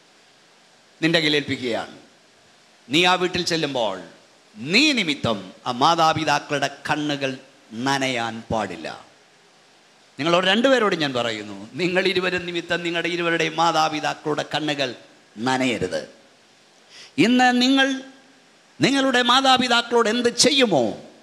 നിൻ്റെ കയ്യിൽ ഏൽപ്പിക്കുകയാണ്. നീ ആ വീട്ടിൽ ചെല്ലുമ്പോൾ നീ നിമിത്തം ആ മാതാപിതാക്കളുടെ കണ്ണുകൾ നനയാൻ പാടില്ല. നിങ്ങളോട് രണ്ടുപേരോട് ഞാൻ പറയുന്നു, നിങ്ങൾ ഇരുവരും നിമിത്തം നിങ്ങളുടെ ഇരുവരുടെയും മാതാപിതാക്കളുടെ കണ്ണുകൾ നനയരുത്. ഇന്ന് നിങ്ങൾ നിങ്ങളുടെ മാതാപിതാക്കളോട് എന്ത് ചെയ്യുമോ,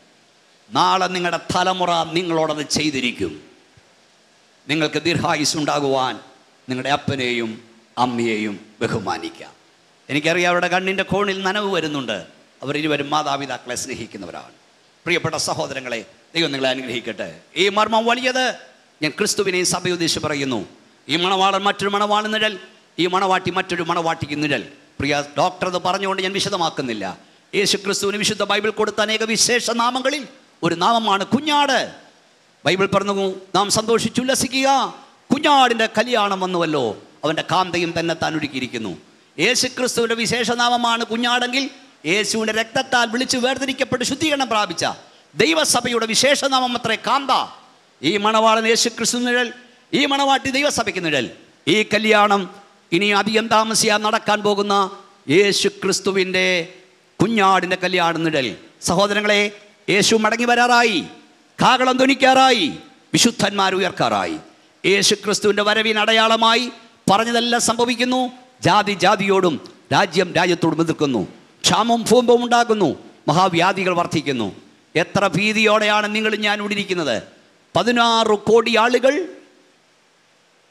നാളെ നിങ്ങളുടെ തലമുറ നിങ്ങളോടത് ചെയ്തിരിക്കും. നിങ്ങൾക്ക് ദീർഘായുസ് ഉണ്ടാകുവാൻ നിങ്ങളുടെ അപ്പനെയും അമ്മയെയും ബഹുമാനിക്കാം. എനിക്കറിയാം അവരുടെ കണ്ണിൻ്റെ കോണിൽ നനവ് വരുന്നുണ്ട്. അവരിരുവരും മാതാപിതാക്കളെ സ്നേഹിക്കുന്നവരാണ്. പ്രിയപ്പെട്ട സഹോദരങ്ങളെ, ദൈവം നിങ്ങളെ അനുഗ്രഹിക്കട്ടെ. ഈ മർമ്മം വലിയത്. ഞാൻ ക്രിസ്തുവിനെയും സഭയെ ഉദ്ദേശിച്ച് പറയുന്നു. ഈ മണവാളൻ മറ്റൊരു മണവാളൻ നിഴൽ, ഈ മണവാട്ടി മറ്റൊരു മണവാട്ടിക്ക് നിഴൽ. പ്രിയ ഡോക്ടർ അത് പറഞ്ഞുകൊണ്ട് ഞാൻ വിശദമാക്കുന്നില്ല. യേശു ക്രിസ്തുവിന് വിശുദ്ധ ബൈബിൾ കൊടുത്ത അനേക വിശേഷ നാമങ്ങളിൽ ഒരു നാമമാണ് കുഞ്ഞാട്. ബൈബിൾ പറഞ്ഞു, നാം സന്തോഷിച്ചുല്ലസിക്കുക, കുഞ്ഞാടിൻ്റെ കല്യാണം വന്നുവല്ലോ, അവൻ്റെ കാന്തയും തന്നെ താൻ ഒരുക്കിയിരിക്കുന്നു. യേശു ക്രിസ്തുവിൻ്റെ വിശേഷനാമമാണ് കുഞ്ഞാടെങ്കിൽ, യേശുവിൻ്റെ രക്തത്താൽ വിളിച്ച് വേർതിരിക്കപ്പെട്ട് ശുദ്ധീകരണം പ്രാപിച്ച ദൈവസഭയുടെ വിശേഷനാമം അത്രേ കാന്ത. ഈ മണവാളൻ യേശു ക്രിസ്തു നിഴൽ, ഈ മണവാട്ടി ദൈവസഭയ്ക്ക് നിഴൽ. ഈ കല്യാണം ഇനി അധികം താമസിയാൻ നടക്കാൻ പോകുന്ന യേശു ക്രിസ്തുവിൻ്റെ കുഞ്ഞാടിൻ്റെ കല്യാണം നിഴൽ. സഹോദരങ്ങളെ, യേശു മടങ്ങി വരാറായി, കാഹളം ധ്വനിക്കാറായി, വിശുദ്ധന്മാർ ഉയർക്കാറായി. യേശു ക്രിസ്തുവിൻ്റെ വരവിന് അടയാളമായി പറഞ്ഞതെല്ലാം സംഭവിക്കുന്നു. ജാതി ജാതിയോടും രാജ്യം രാജ്യത്തോടും എതിർക്കുന്നു. ക്ഷാമവും ഭൂമ്പവും ഉണ്ടാകുന്നു. മഹാവ്യാധികൾ വർദ്ധിക്കുന്നു. എത്ര ഭീതിയോടെയാണ് നിങ്ങൾ ഞാൻ ഇവിടെ ഇരിക്കുന്നത്. പതിനാറ് കോടി ആളുകൾ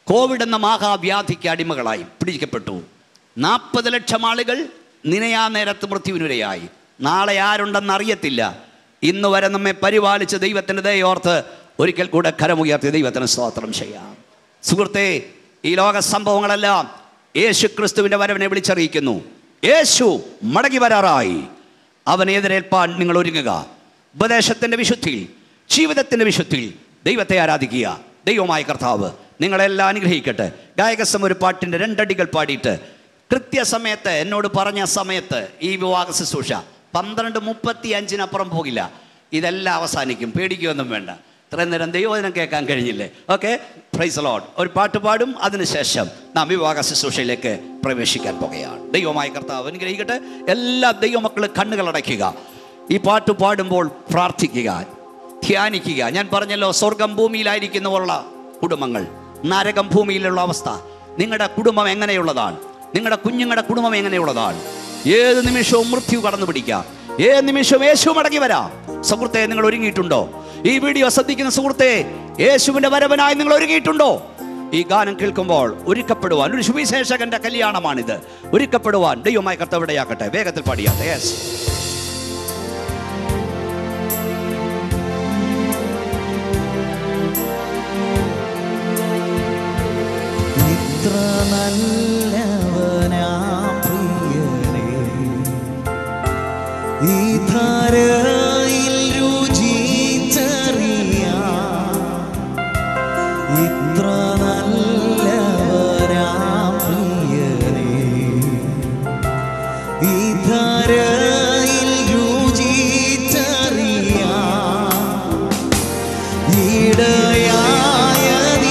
കോവിഡ് എന്ന മഹാവ്യാധിക്ക് അടിമകളായി പിടിക്കപ്പെട്ടു. നാൽപ്പത് ലക്ഷം ആളുകൾ നിനയാ നേരത്ത് മൃത്യുവിനുരയായി. നാളെ ആരുണ്ടെന്ന് അറിയത്തില്ല. ഇന്ന് വരെ നമ്മെ പരിപാലിച്ച ദൈവത്തിൻ്റെ ദയോർത്ത് ഒരിക്കൽ കൂടെ കരമുയർത്തി ദൈവത്തിന് സ്തോത്രം ചെയ്യാം. സുഹൃത്തേ, ഈ ലോക സംഭവങ്ങളെല്ലാം യേശു ക്രിസ്തുവിൻ്റെ വരവിനെ വിളിച്ചറിയിക്കുന്നു. യേശു മടങ്ങി വരാറായി. അവനെ എതിരേൽപ്പാൻ നിങ്ങൾ ഒരുങ്ങുക. ഉപദേശത്തിൻ്റെ വിശുദ്ധിയിൽ, ജീവിതത്തിൻ്റെ വിശുദ്ധിയിൽ ദൈവത്തെ ആരാധിക്കുക. ദൈവമായ കർത്താവ് നിങ്ങളെല്ലാം അനുഗ്രഹിക്കട്ടെ. ഗായകസം ഒരു പാട്ടിൻ്റെ രണ്ടടികൾ പാടിയിട്ട് കൃത്യസമയത്ത് എന്നോട് പറഞ്ഞ സമയത്ത് ഈ വിവാഹ ശുശ്രൂഷ പന്ത്രണ്ട് മുപ്പത്തി അഞ്ചിനപ്പുറം പോകില്ല. ഇതെല്ലാം അവസാനിക്കും, പേടിക്കുകയൊന്നും വേണ്ട. ഇത്രയും നേരം ദൈവവചനം കേൾക്കാൻ കഴിഞ്ഞില്ലേ? Okay, praise the Lord. ഒരു പാട്ട് പാടും, അതിനുശേഷം നാം വിവാഹ ശുശ്രൂഷയിലേക്ക് പ്രവേശിക്കാൻ പോകുകയാണ്. ദൈവമായ കർത്താവ് അനുഗ്രഹിക്കട്ടെ. എല്ലാ ദൈവമക്കളും കണ്ണുകളടയ്ക്കുക. ഈ പാട്ട് പാടുമ്പോൾ പ്രാർത്ഥിക്കുക, ധ്യാനിക്കുക. ഞാൻ പറഞ്ഞല്ലോ, സ്വർഗം ഭൂമിയിലായിരിക്കുന്നവരുള്ള കുടുംബങ്ങൾ, നരകം ഭൂമിയിലുള്ള അവസ്ഥ. നിങ്ങളുടെ കുടുംബം എങ്ങനെയുള്ളതാണ്? നിങ്ങളുടെ കുഞ്ഞുങ്ങളുടെ കുടുംബം എങ്ങനെയുള്ളതാണ്? ഏത് നിമിഷവും മൃത്യു കടന്നു പിടിക്കാം. ഏത് നിമിഷവും യേശു മടങ്ങി വരാം. സുഹൃത്തെ, നിങ്ങൾ ഒരുങ്ങിയിട്ടുണ്ടോ? ഈ വീഡിയോ ശ്രദ്ധിക്കുന്ന സുഹൃത്തെ, യേശുവിന്റെ വരവനായി നിങ്ങൾ ഒരുങ്ങിയിട്ടുണ്ടോ? ഈ ഗാനം കേൾക്കുമ്പോൾ ഒരുക്കപ്പെടുവാൻ, ഒരു സുവിശേഷകന്റെ കല്യാണമാണിത്. ഒരുക്കപ്പെടുവാൻ ദൈവമായ കർത്താവ് ഇടയാക്കട്ടെ. വേഗത്തിൽ പാടിയാട്ടെ. യെസ്. ഇത്ര നല്ലവനാ പ്രിയനേ, ഈ ധരയിൽ രുചിച്ചറിയാം. ഇത്ര നല്ലവനാ പ്രിയനേ, ഈ ധരയിൽ രുചിച്ചറിയാം. ഇടയായ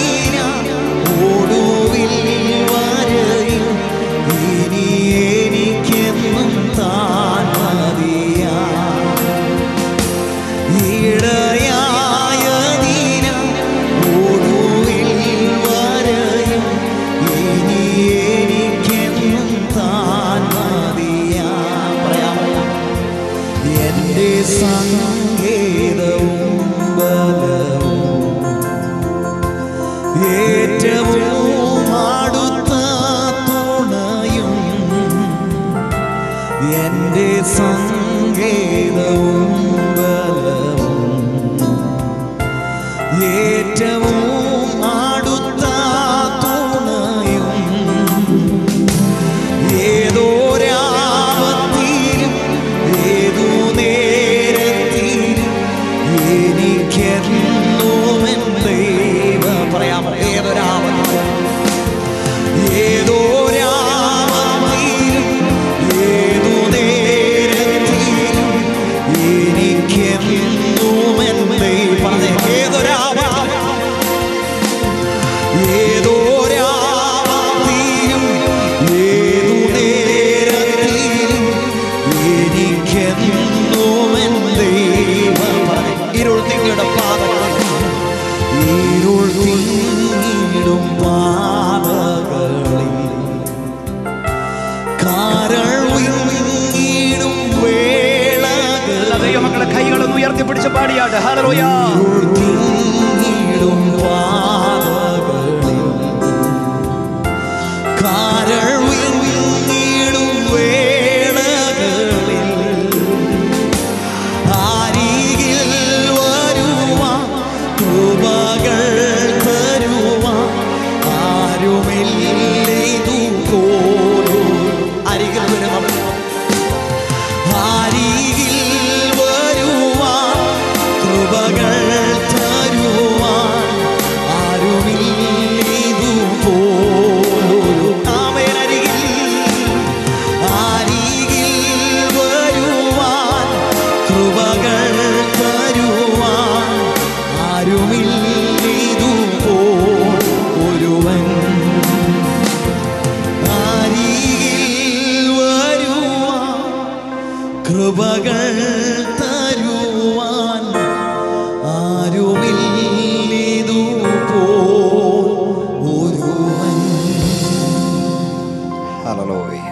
ഒടുവിൽ വരയും ഇനി എനിക്കെന്നും താൻ മതിയാം. ഇടയായ ദിനം ഒടുവിൽ വരയും ഇനി എനിക്കെന്നും താൻ മതിയാം. പറയാം. എൻ്റെ സങ്കേതവും ബലവും ഏറ്റവും അടുത്ത തുണയും, എൻ്റെ സങ്കേതവും ബലവും ഏറ്റവും അടുത്ത തുണയും. ഏതോരാപത്തിലും ഏതു നേരത്തിലും എനിക്കെന്നും ദൈവം. പറയാമോ? ഏതൊരാപത്തിലും ഏതോരാപത്തിലും ഏതു നേരത്തിലും എനിക്കെന്നും ദൈവം. പറഞ്ഞേ, ഏതൊരാപത്തിലും ഏതോരാപത്തിലും ഏതു നേരത്തിലും എനിക്കെന്നും ദൈവം. ഇരുൾ തിങ്ങളുടെ പാതകളിൽ, ഇരുൾ തിങ്ങിടും പാതകളിൽ, കാരൾ വിങ്ങിടും വേളകളിൽ, ദൈവമക്കളെ കൈകളൊന്ന് ഉയർത്തിപ്പിടിച്ച് പാടിയാട്ടെ. ഹല്ലേലൂയ. ഇരുൾ തിങ്ങിടും പാതകളിൽ, കാരൾ വിങ്ങിടും വേളകളിൽ, അരികിൽ വരുവാൻ കൃപകൾ തരുവാൻ ആരുമില്ലിതുപോലും. അരികിൽ വരുവാൻ, അരികിൽ വരുവാൻ കൃപകൾ തരുവാൻ ആരുമില്ലിതുപോലും. ആമേൻ. അരികിൽ അരികിൽ വരുവാൻ കൃപകൾ തരുവാൻ ആരുമില്ലിതുപോൽ ഒരുവൻ. അരികിൽ വരുവാൻ കൃപകൾ തരുവാൻ ആരുമില്ലിതുപോൽ ഒരുവൻ. ഹല്ലേലൂയ.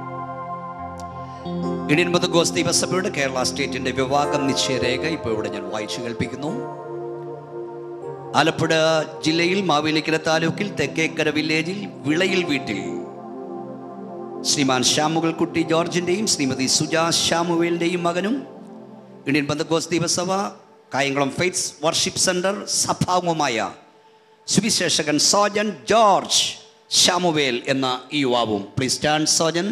ഇന്ത്യൻ പെന്തക്കോസ്ത് ദൈവസഭയുടെ കേരള സ്റ്റേറ്റിന്റെ വിവാഹ നിശ്ചയരേഖ ഇപ്പോൾ ഇവിടെ ഞാൻ വായിച്ചു കേൾപ്പിക്കുന്നു. ആലപ്പുഴ ജില്ലയിൽ മാവേലിക്കര താലൂക്കിൽ തെക്കേക്കര വില്ലേജിൽ വിളയിൽ വീട്ടിൽ ശ്രീമാൻ ശ്യാമുകൾ കുട്ടി ജോർജിൻ്റെയും ശ്രീമതി സുജാ ശ്യാമുവേലിൻ്റെയും മകനും ഇന്ത്യൻ പെന്തക്കോസ്ത് ദൈവസഭ കായംകുളം ഫെയ്ത്സ് വർഷിപ്പ് സെൻറ്റർ സഭാംഗവുമായ സുവിശേഷകൻ സോജൻ ജോർജ് ശ്യാമുവേൽ എന്ന ഈ യുവാവും. Please stand Sojan.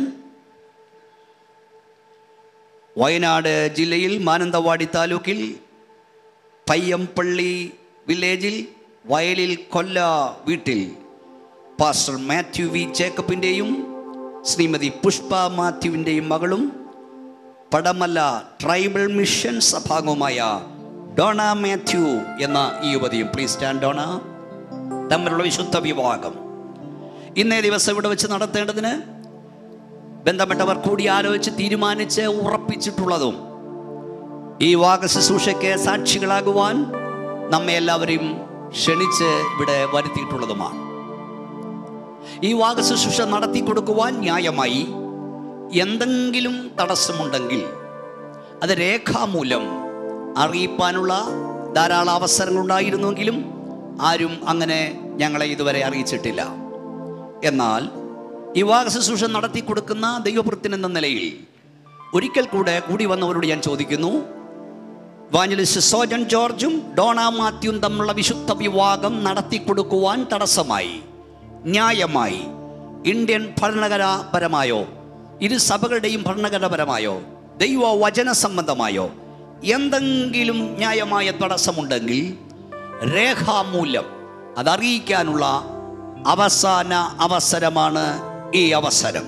വയനാട് ജില്ലയിൽ മാനന്തവാടി താലൂക്കിൽ പയ്യമ്പള്ളി വില്ലേജിൽ വയലിൽ കൊല്ല വീട്ടിൽ പാസ്റ്റർ മാത്യു വി ജേക്കബിൻ്റെയും ശ്രീമതി പുഷ്പ മാത്യുവിൻ്റെയും മകളും പടമല്ല ട്രൈബൽ മിഷൻ സഭാംഗവുമായ ഡോണ മാത്യു എന്ന ഈ യുവതിയും. Please stand Dona. തമ്മിലുള്ള വിശുദ്ധ വിവാഹം ഇന്നേ ദിവസം ഇവിടെ വെച്ച് നടത്തേണ്ടതിന് ബന്ധപ്പെട്ടവർ കൂടി ആലോചിച്ച് തീരുമാനിച്ച് ഉറപ്പിച്ചിട്ടുള്ളതും ഈ വിവാഹ ശുശ്രൂഷയ്ക്ക് സാക്ഷികളാകുവാൻ നമ്മെ എല്ലാവരെയും ക്ഷണിച്ച് ഇവിടെ വരുത്തിയിട്ടുള്ളതുമാണ്. ഈ വിവാഹ ശുശ്രൂഷ നടത്തി കൊടുക്കുവാൻ ന്യായമായി എന്തെങ്കിലും തടസ്സമുണ്ടെങ്കിൽ അത് രേഖാമൂലം അറിയിപ്പാനുള്ള ധാരാളം അവസരങ്ങളുണ്ടായിരുന്നെങ്കിലും ആരും അങ്ങനെ ഞങ്ങളെ ഇതുവരെ അറിയിച്ചിട്ടില്ല. എന്നാൽ ഈ വിവാഹ ശുശ്രൂഷ നടത്തി കൊടുക്കുന്ന ദൈവഭൃത്യൻ എന്ന നിലയിൽ ഒരിക്കൽ കൂടെ കൂടി വന്നവരോട് ഞാൻ ചോദിക്കുന്നു, ഇവാഞ്ചലിസ്റ്റ് സോജൻ ജോർജും ഡോണ മാത്യുവും തമ്മിലുള്ള വിശുദ്ധ വിവാഹം നടത്തി കൊടുക്കുവാൻ തടസ്സമായി ന്യായമായി ഇന്ത്യൻ ഭരണഘടനാപരമായോ ഇരു സഭകളുടെയും ഭരണഘടനാപരമായോ ദൈവവചന സംബന്ധമായോ എന്തെങ്കിലും ന്യായമായ തടസ്സമുണ്ടെങ്കിൽ രേഖാമൂലം അതറിയിക്കാനുള്ള അവസാന അവസരമാണ് ഈ അവസരം.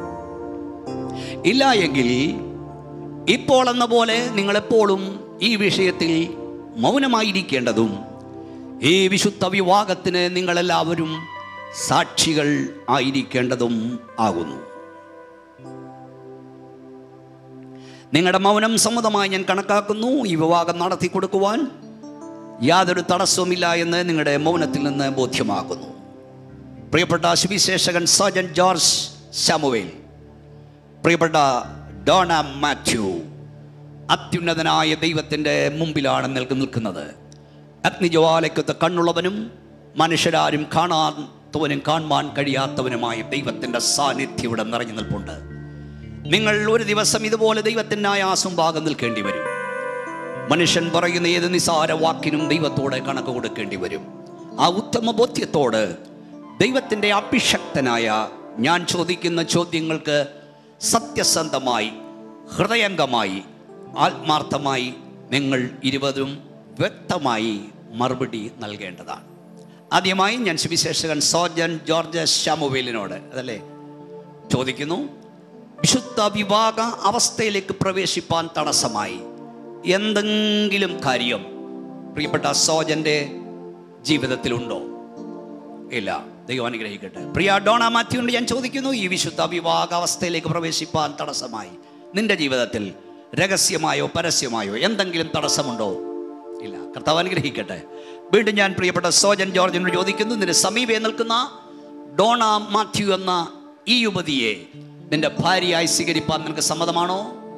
ഇല്ല എങ്കിൽ ഇപ്പോൾ എന്ന പോലെ നിങ്ങളെപ്പോഴും ഈ വിഷയത്തിൽ മൗനമായിരിക്കേണ്ടതും ഈ വിശുദ്ധ വിവാഹത്തിന് നിങ്ങളെല്ലാവരും സാക്ഷികൾ ആയിരിക്കേണ്ടതും ആകുന്നു. നിങ്ങളുടെ മൗനം സമ്മതമായി ഞാൻ കണക്കാക്കുന്നു. ഈ വിവാഹം നടത്തി കൊടുക്കുവാൻ യാതൊരു തടസ്സവുമില്ല എന്ന് നിങ്ങളുടെ മൗനത്തിൽ നിന്ന് ബോധ്യമാകുന്നു. പ്രിയപ്പെട്ട സുവിശേഷകൻ സോജൻ ജോർജ് ശ്യാമുവേൽ, പ്രിയപ്പെട്ട ഡോണ മാത്യു, അത്യുന്നതനായ ദൈവത്തിൻ്റെ മുമ്പിലാണ് നിൽക്ക് നിൽക്കുന്നത്. അഗ്നിജ്വാലയ്ക്കൊത്ത കണ്ണുള്ളവനും മനുഷ്യരാരും കാണാത്തവനും കാണുവാൻ കഴിയാത്തവനുമായ ദൈവത്തിൻ്റെ സാന്നിധ്യം ഇവിടെ നിറഞ്ഞു നിൽപ്പുണ്ട്. നിങ്ങൾ ഒരു ദിവസം ഇതുപോലെ ദൈവത്തിൻ്റെ ആയാസം ഭാഗം നിൽക്കേണ്ടി വരും. മനുഷ്യൻ പറയുന്ന ഏത് നിസാര വാക്കിനും ദൈവത്തോടെ കണക്ക് കൊടുക്കേണ്ടി വരും. ആ ഉത്തമ ബോധ്യത്തോട് ദൈവത്തിൻ്റെ അഭിഷക്തനായ ഞാൻ ചോദിക്കുന്ന ചോദ്യങ്ങൾക്ക് സത്യസന്ധമായി ഹൃദയംഗമായി ആത്മാർത്ഥമായി നിങ്ങൾ ഇരുവരും വ്യക്തമായി മറുപടി നൽകേണ്ടതാണ്. ആദ്യമായി ഞാൻ സുവിശേഷകൻ സോജൻ ജോർജ് ശ്യാമുവേലിനോട് അതല്ലേ ചോദിക്കുന്നു, വിശുദ്ധ വിവാഹ അവസ്ഥയിലേക്ക് പ്രവേശിപ്പാൻ തടസ്സമായി എന്തെങ്കിലും കാര്യം പ്രിയപ്പെട്ട സോജൻ്റെ ജീവിതത്തിലുണ്ടോ? ഇല്ല. ദൈവം അനുഗ്രഹിക്കട്ടെ. പ്രിയ ഡോണ മാത്യുവിനോട് ഞാൻ ചോദിക്കുന്നു, ഈ വിശുദ്ധ വിവാഹ അവസ്ഥയിലേക്ക് പ്രവേശിപ്പാൻ തടസ്സമായി നിന്റെ ജീവിതത്തിൽ രഹസ്യമായോ പരസ്യമായോ എന്തെങ്കിലും തടസ്സമുണ്ടോ? ഇല്ല. കർത്താവ് അനുഗ്രഹിക്കട്ടെ. വീണ്ടും ഞാൻ പ്രിയപ്പെട്ട സോജൻ ജോർജിനോട് ചോദിക്കുന്നു, നിന്റെ സമീപേ നിൽക്കുന്ന ഡോണ മാത്യു എന്ന ഈ യുവതിയെ നിന്റെ ഭാര്യയായി സ്വീകരിപ്പാൻ നിനക്ക് സമ്മതമാണോ?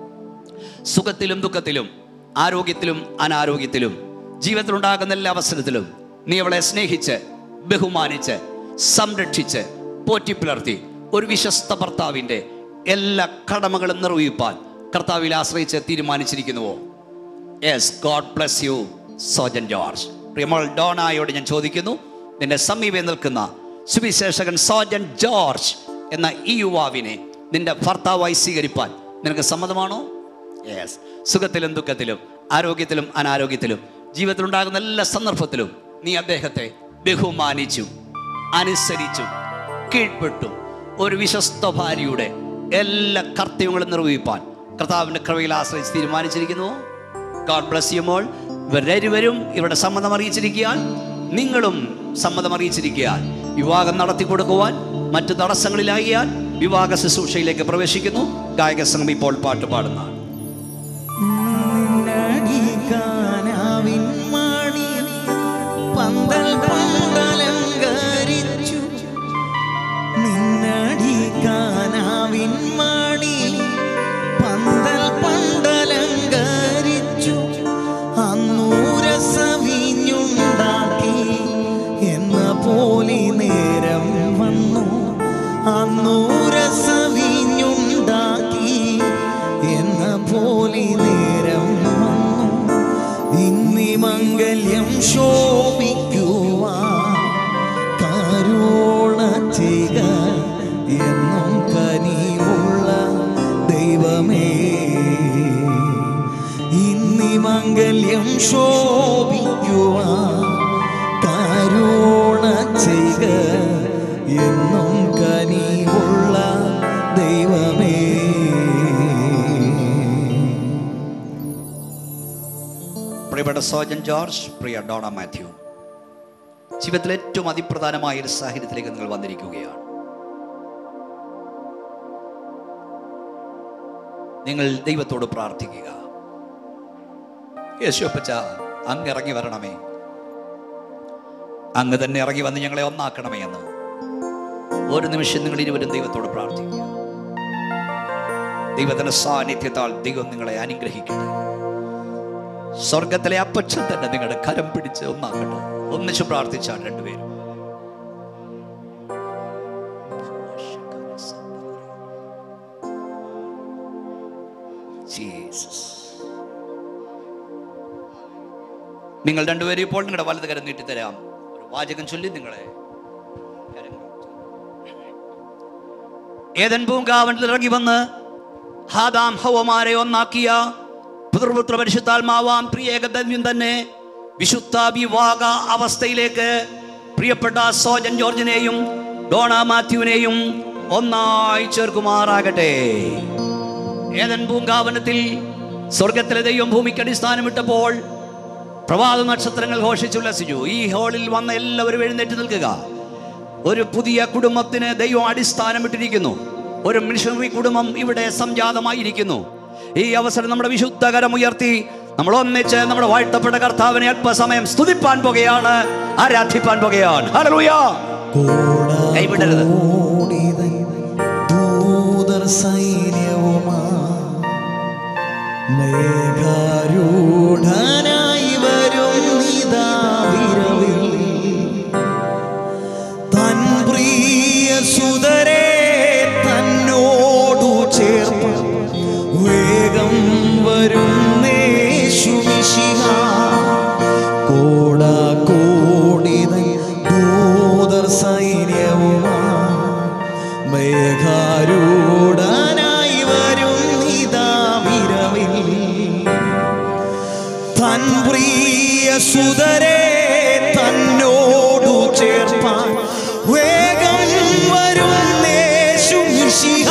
സുഖത്തിലും ദുഃഖത്തിലും ആരോഗ്യത്തിലും അനാരോഗ്യത്തിലും ജീവിതത്തിലുണ്ടാകുന്ന എല്ലാ അവസരത്തിലും നീ അവളെ സ്നേഹിച്ച് ബഹുമാനിച്ച് സംരക്ഷിച്ച് പോറ്റിപ്പുലർത്തി ഒരു വിശ്വസ്ത ഭർത്താവിൻ്റെ എല്ലാ കടമകളും നിർവഹിപ്പാൻ കർത്താവിൽ ആശ്രയിച്ച് തീരുമാനിച്ചിരിക്കുന്നുവോ? Yes. God bless you Sojan George. പ്രിയമോൾ ഡോണായോട് ഞാൻ ചോദിക്കുന്നു, നിന്റെ സമീപേ നിൽക്കുന്ന സുവിശേഷകൻ സോജൻ ജോർജ് എന്ന ഈ യുവാവിനെ നിന്റെ ഭർത്താവായി സ്വീകരിപ്പാൻ നിനക്ക് സമ്മതമാണോ? യെസ്. സുഖത്തിലും ദുഃഖത്തിലും ആരോഗ്യത്തിലും അനാരോഗ്യത്തിലും ജീവിതത്തിലുണ്ടാകുന്ന എല്ലാ സന്ദർഭത്തിലും നീ അദ്ദേഹത്തെ ബഹുമാനിച്ചു അനുസരിച്ചു കീഴ്പ്പെട്ടു ഒരു വിശ്വസ്ത ഭാര്യയുടെ എല്ലാ കർത്തവ്യങ്ങളും നിർവഹിപ്പാൻ കർത്താവിൻ്റെ കൃപയിൽ ആശ്രയിച്ച് തീരുമാനിച്ചിരിക്കുന്നു. ഗോഡ് ബ്ലെസ് യു മോൾ. ഇവരെവരും ഇവിടെ സമ്മതം അറിയിച്ചിരിക്കാൻ, നിങ്ങളും സമ്മതം അറിയിച്ചിരിക്കാൻ വിവാഹം നടത്തി കൊടുക്കുവാൻ മറ്റു തടസ്സങ്ങളിലാകിയാൽ വിവാഹ ശുശ്രൂഷയിലേക്ക് പ്രവേശിക്കുന്നു. ഗായക സംഘം ഇപ്പോൾ പാട്ട് പാടുന്നതാണ്. പന്തൽ പന്തലങ്കരിച്ചു നിന്നടിക്കാനാവിൻ മണി പന്തൽ പന്തലങ്കരിച്ചു അന്നൂരസവിഞ്ഞുണ്ടാക്കി മംഗല്യം ശോഭിക്കുവാൻ കരുണ ചെയ്യുക എന്നും കനിവുള്ള ദൈവമേ. ഇന്നി മംഗല്യം ശോഭിക്കുവാൻ കരുണ ചെയ്യുക എന്നും കനിവുള്ള ദൈവമേ. പ്രിയപ്പെട്ട സോജൻ ജോർജ്, പ്രിയ ഡോണ മാത്യു, ജീവിതത്തിലെ ഏറ്റവും അതിപ്രധാനമായ ഒരു സാഹചര്യത്തിലേക്ക് നിങ്ങൾ വന്നിരിക്കുകയാണ്. നിങ്ങൾ ദൈവത്തോട് പ്രാർത്ഥിക്കുക, യേശുപ്പച്ച അങ്ങ് ഇറങ്ങി വരണമേ, അങ്ങ് തന്നെ ഇറങ്ങി വന്ന് ഞങ്ങളെ ഒന്നാക്കണമേ എന്ന് ഒരു നിമിഷം നിങ്ങൾ ഇരുവരും ദൈവത്തോട് പ്രാർത്ഥിക്കുക. ദൈവത്തിന്റെ സാന്നിധ്യത്താൽ ദൈവം നിങ്ങളെ അനുഗ്രഹിക്കട്ടെ. സ്വർഗത്തിലെ അപ്പച്ചൻ തന്നെ നിങ്ങളുടെ കരം പിടിച്ച് ഒന്നാക്കട്ടെ. ഒന്നിച്ച് പ്രാർത്ഥിച്ചാൽ രണ്ടുപേരും. നിങ്ങൾ രണ്ടുപേരും ഇപ്പോൾ നിങ്ങളുടെ വലത് കരം നീട്ടിത്തരാം. ഒരു വാചകം ചൊല്ലി നിങ്ങളെ ഏദൻ പൂങ്കാവനത്തിൽ ഇറങ്ങി വന്ന് ഹാദാം ഹവ്വമാരെ ഒന്നാക്കിയ പുത്രപുത്ര പരിശുദ്ധാത്മാവാം പ്രിയേകദൈവം തന്നെ വിശുദ്ധ വിവാഹ അവസ്ഥയിലേക്ക് പ്രിയപ്പെട്ട സോജൻ ജോർജിനെയും ഡോണ മാത്യുവിനെയും ഒന്നായി ചേർക്കുമാറാകട്ടെ. ഏദൻ പൂങ്കാവനത്തിൽ സ്വർഗത്തിലെ ദൈവം ഭൂമിക്ക് അടിസ്ഥാനമിട്ടപ്പോൾ പ്രഭാത നക്ഷത്രങ്ങൾ ഘോഷിച്ചുല്ലസിച്ചു. ഈ ഹാളിൽ വന്ന എല്ലാവരും എഴുന്നേറ്റ് നിൽക്കുക. ഒരു പുതിയ കുടുംബത്തിന് ദൈവം അടിസ്ഥാനമിട്ടിരിക്കുന്നു. ഒരു മിഷണറി കുടുംബം ഇവിടെ സംജാതമായിരിക്കുന്നു. ഈ അവസരം നമ്മുടെ വിശുദ്ധകരം ഉയർത്തി നമ്മൾ ഒന്നിച്ച് നമ്മുടെ വാഴ്ത്തപ്പെട്ട കർത്താവിനെ അല്പസമയം സ്തുതിപ്പാൻ പോകുകയാണ്, ആരാധിപ്പാൻ പോകുകയാണ്. ഹല്ലേലൂയ. കൈവിടരുത്. ദൂതർ സൈന്യവുമാ മേഘാരൂഢനായി വരും നിദാ വിരവിൽ തൻ പ്രിയ സുതരെ തന്നോടു ചേർപ്പ് വേഗം വരുന്നേശു മിശിഹ. കോടാകോടിതൻ ദൂതർ സൈന്യവുമാ മേഘാരൂഢനായി വരും നിദാ വിരവിൽ തൻ പ്രിയ സുതരെ തന്നോടു ചേർപ്പാൻ വേഗം വരുന്നേശു മിശിഹ.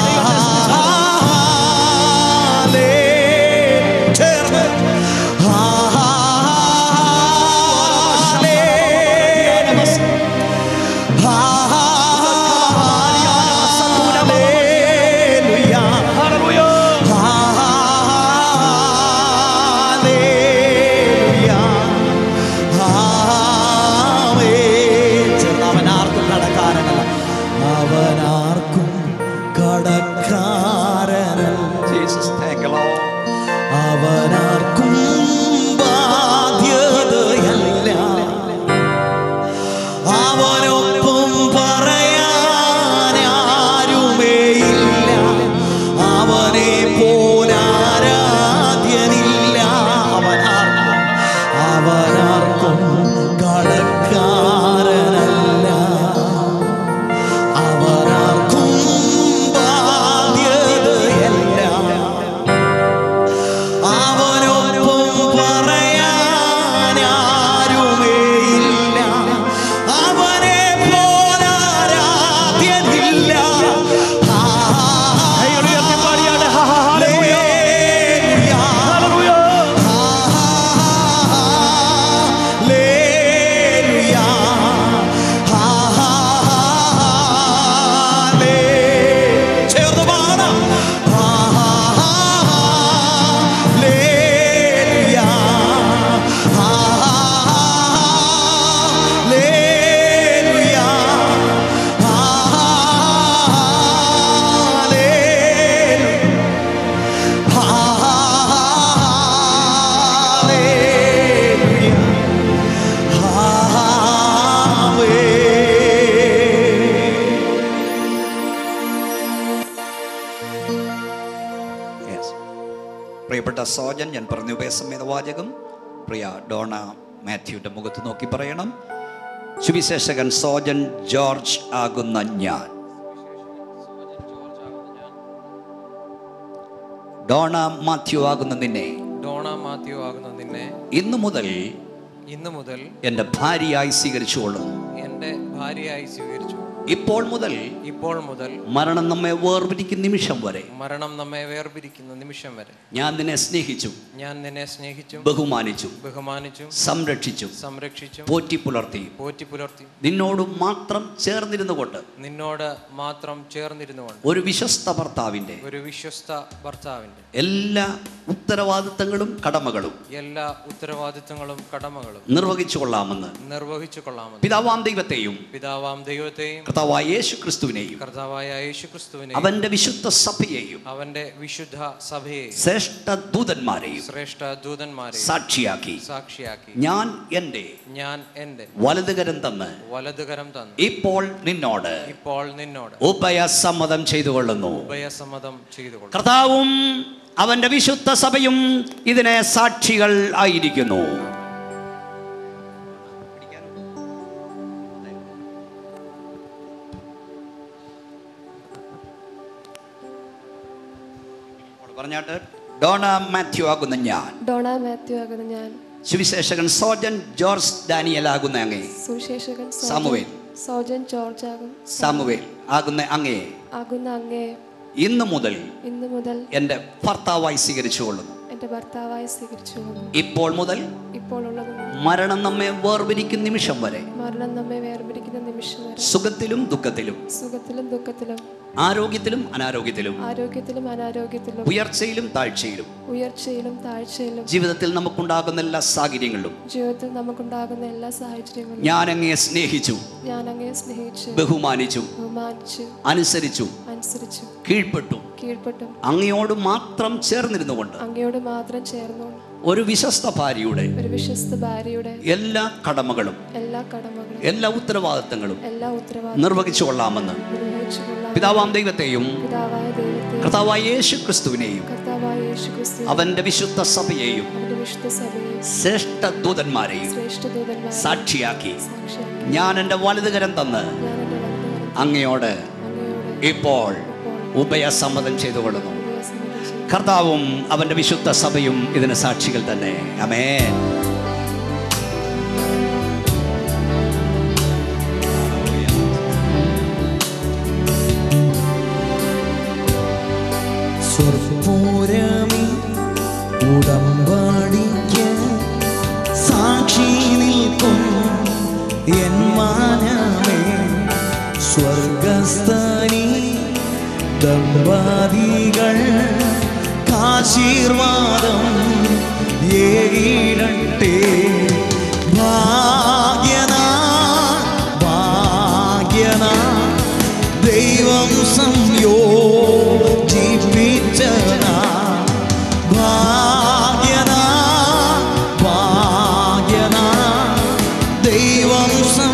Ah പ്രിയപ്പെട്ട സോജൻ, ഞാൻ പറഞ്ഞ ഉപേസമേത വാചകം പ്രിയ ഡോണ മാത്യുവിൻ്റെ മുഖത്ത് നോക്കി പറയണം. സുവിശേഷകൻ സോജൻ ജോർജ് ആകുന്ന ഞാൻ, ഡോണ മാത്യു ആകുന്ന നിന്നെ, ഡോണ മാത്യു ആകുന്ന നിന്നെ ഇന്നു മുതൽ ഇന്നു മുതൽ എൻ്റെ ഭാര്യയായി സ്വീകരിച്ചുകൊള്ളുന്നു. എൻ്റെ ഭാര്യയായി സ്വീകരിച്ചു. ഇപ്പോൾ മുതൽ ഇപ്പോൾ മുതൽ മരണം നമ്മെ വേർപിരിക്കുന്ന നിമിഷം വരെ മരണം നമ്മെ വേർപിരിക്കുന്ന നിമിഷം വരെ ഞാൻ നിന്നെ സ്നേഹിച്ചു, ഞാൻ നിന്നെ സ്നേഹിച്ചു, ബഹുമാനിച്ചു, ബഹുമാനിച്ചു, സംരക്ഷിച്ചു, സംരക്ഷിച്ചു, പോറ്റി പുലർത്തി. പോറ്റി പുലർത്തി. നിന്നോട് മാത്രം ചേർന്നിരുന്നു കൊണ്ട് നിന്നോട് മാത്രം ചേർന്നിരുന്നുകൊണ്ട് ഒരു വിശ്വസ്ത ഭർത്താവിൻ്റെ ഒരു വിശ്വസ്ത ഭർത്താവിൻ്റെ എല്ലാ ഉത്തരവാദിത്തങ്ങളും കടമകളും എല്ലാ ഉത്തരവാദിത്തങ്ങളും കടമകളും നിർവഹിച്ചു കൊള്ളാമെന്ന് നിർവഹിച്ചു കൊള്ളാമെന്ന് പിതാവാം ദൈവത്തെയും പിതാവാം ദൈവത്തെയും കർത്താവായ യേശു ക്രിസ്തുവിനെയും കർത്താവായ യേശു ക്രിസ്തുവിനെയും അവന്റെ വിശുദ്ധ സഭയെയും അവന്റെ വിശുദ്ധ സഭയെയും ശ്രേഷ്ഠ ദൂതന്മാരെയും ശ്രേഷ്ഠ ദൂതന്മാരെയും സാക്ഷിയാക്കി സാക്ഷിയാക്കി ഞാൻ എൻ്റെ ഞാൻ എൻ്റെ വലതുകരം തന്ന് വലതുകരം തന്നു ഇപ്പോൾ നിന്നോട് ഇപ്പോൾ നിന്നോട് ഉഭയസമ്മതം ചെയ്തുകൊള്ളുന്നു. ഉഭയസമ്മതം ചെയ്തുകൊള്ളുന്നു. കർത്താവും അവന്റെ വിശുദ്ധ സഭയും ഇതിനെ സാക്ഷികൾ ആയിരിക്കുന്നു. പറഞ്ഞാട്ട് ഡോണ മാത്യു ആകുന്ന ഞാൻ, ഡോണ മാത്യു ആകുന്ന ഞാൻ, സുവിശേഷകൻ സോജൻ ജോർജ് ഡാനിയൽ ആകുന്ന അങ്ങേ, സുവിശേഷകൻ സാമുവേൽ സോജൻ ജോർജ് ആകും സാമുവേൽ ആകുന്ന അങ്ങേ ആകുന്ന അങ്ങേ ഇന്നു മുതൽ ഇന്നു മുതൽ എൻ്റെ ഭർത്താവായി സ്വീകരിച്ചുകൊള്ളുന്നു. എൻ്റെ ഭർത്താവായി സ്വീകരിച്ചു. ഇപ്പോൾ മുതൽ ഇപ്പോൾ ഉള്ളത് മരണം നമ്മെ വേർപിരിക്കുന്ന നിമിഷം വരെ മരണം നമ്മെ വേർപിരിക്കുന്ന നിമിഷം വരെ സുഖത്തിലും ദുഃഖത്തിലും സുഖത്തിലും ദുഃഖത്തിലും ആരോഗ്യത്തിലും അനാരോഗ്യത്തിലും ആരോഗ്യത്തിലും അനാരോഗ്യത്തിലും ഉയർച്ചയിലും താഴ്ചയിലും ഉയർച്ചയിലും താഴ്ചയിലും ജീവിതത്തിൽ നമുക്കുണ്ടാകുന്ന എല്ലാ സാഹചര്യങ്ങളിലും ജീവിതത്തിൽ നമുക്കുണ്ടാകുന്ന എല്ലാ സാഹചര്യങ്ങളിലും ഞാൻ അങ്ങയെ സ്നേഹിച്ചു, ഞാൻ അങ്ങയെ സ്നേഹിച്ചു, ബഹുമാനിച്ചു, ബഹുമാനിച്ചു, അനുസരിച്ചു, അനുസരിച്ചു, കീഴ്പ്പെട്ടു. കീഴ്പ്പെട്ടു അങ്ങയോട് മാത്രം ചേർന്നിരുന്നു കൊണ്ട് അങ്ങയോട് മാത്രം ചേർന്നുകൊണ്ട് ഒരു വിശ്വസ്ത ഭാര്യയുടെ ഒരു വിശ്വസ്ത ഭാര്യയുടെ എല്ലാ കടമകളും എല്ലാ കടമകളും എല്ലാ ഉത്തരവാദിത്തങ്ങളും എല്ലാ ഉത്തരവാദിത്തങ്ങളും നിർവഹിച്ചു കൊള്ളാമെന്ന് നിർവഹിച്ചുകൊള്ളാം. പിതാവാം ദൈവത്തെയും പിതാവായ ദൈവത്തെ കർത്താവായ യേശു ക്രിസ്തുവിനെയും കർത്താവായ യേശു ക്രിസ്തു അവന്റെ വിശുദ്ധ സഭയെയും അവന്റെ വിശുദ്ധ സഭയെ ശ്രേഷ്ഠ ദൂതന്മാരെയും ശ്രേഷ്ഠ ദൂതന്മാരെ സാക്ഷിയാക്കി സാക്ഷിയാക്കി ഞാൻ എൻ്റെ വലതുകരം തന്ന് ഞാൻ എൻ്റെ വലതുകരം അങ്ങയോട് അങ്ങയോട് ഇപ്പോൾ ഇപ്പോൾ ഉഭയസമ്മതം ചെയ്തുകൊള്ളുന്നു. ഉഭയസമ്മതം ചെയ്തു. കർത്താവും അവന്റെ വിശുദ്ധ സഭയും ഇതിന് സാക്ഷികൾ തന്നെ. ആമേൻ. സ്വർപ്പൂരമി ഉടമ്പടിക്ക് സാക്ഷി നിൽക്കും എൻ മാനമേ, സ്വർഗസ്ഥനി ദമ്പതികൾ ആശീർവാദം ഏകിടട്ടെ. ഭാഗ്യനാ ഭാഗ്യനാ ദൈവം സംയോജിപ്പിച്ചനാ. ഭാഗ്യനാ ഭാഗ്യനാ ദൈവം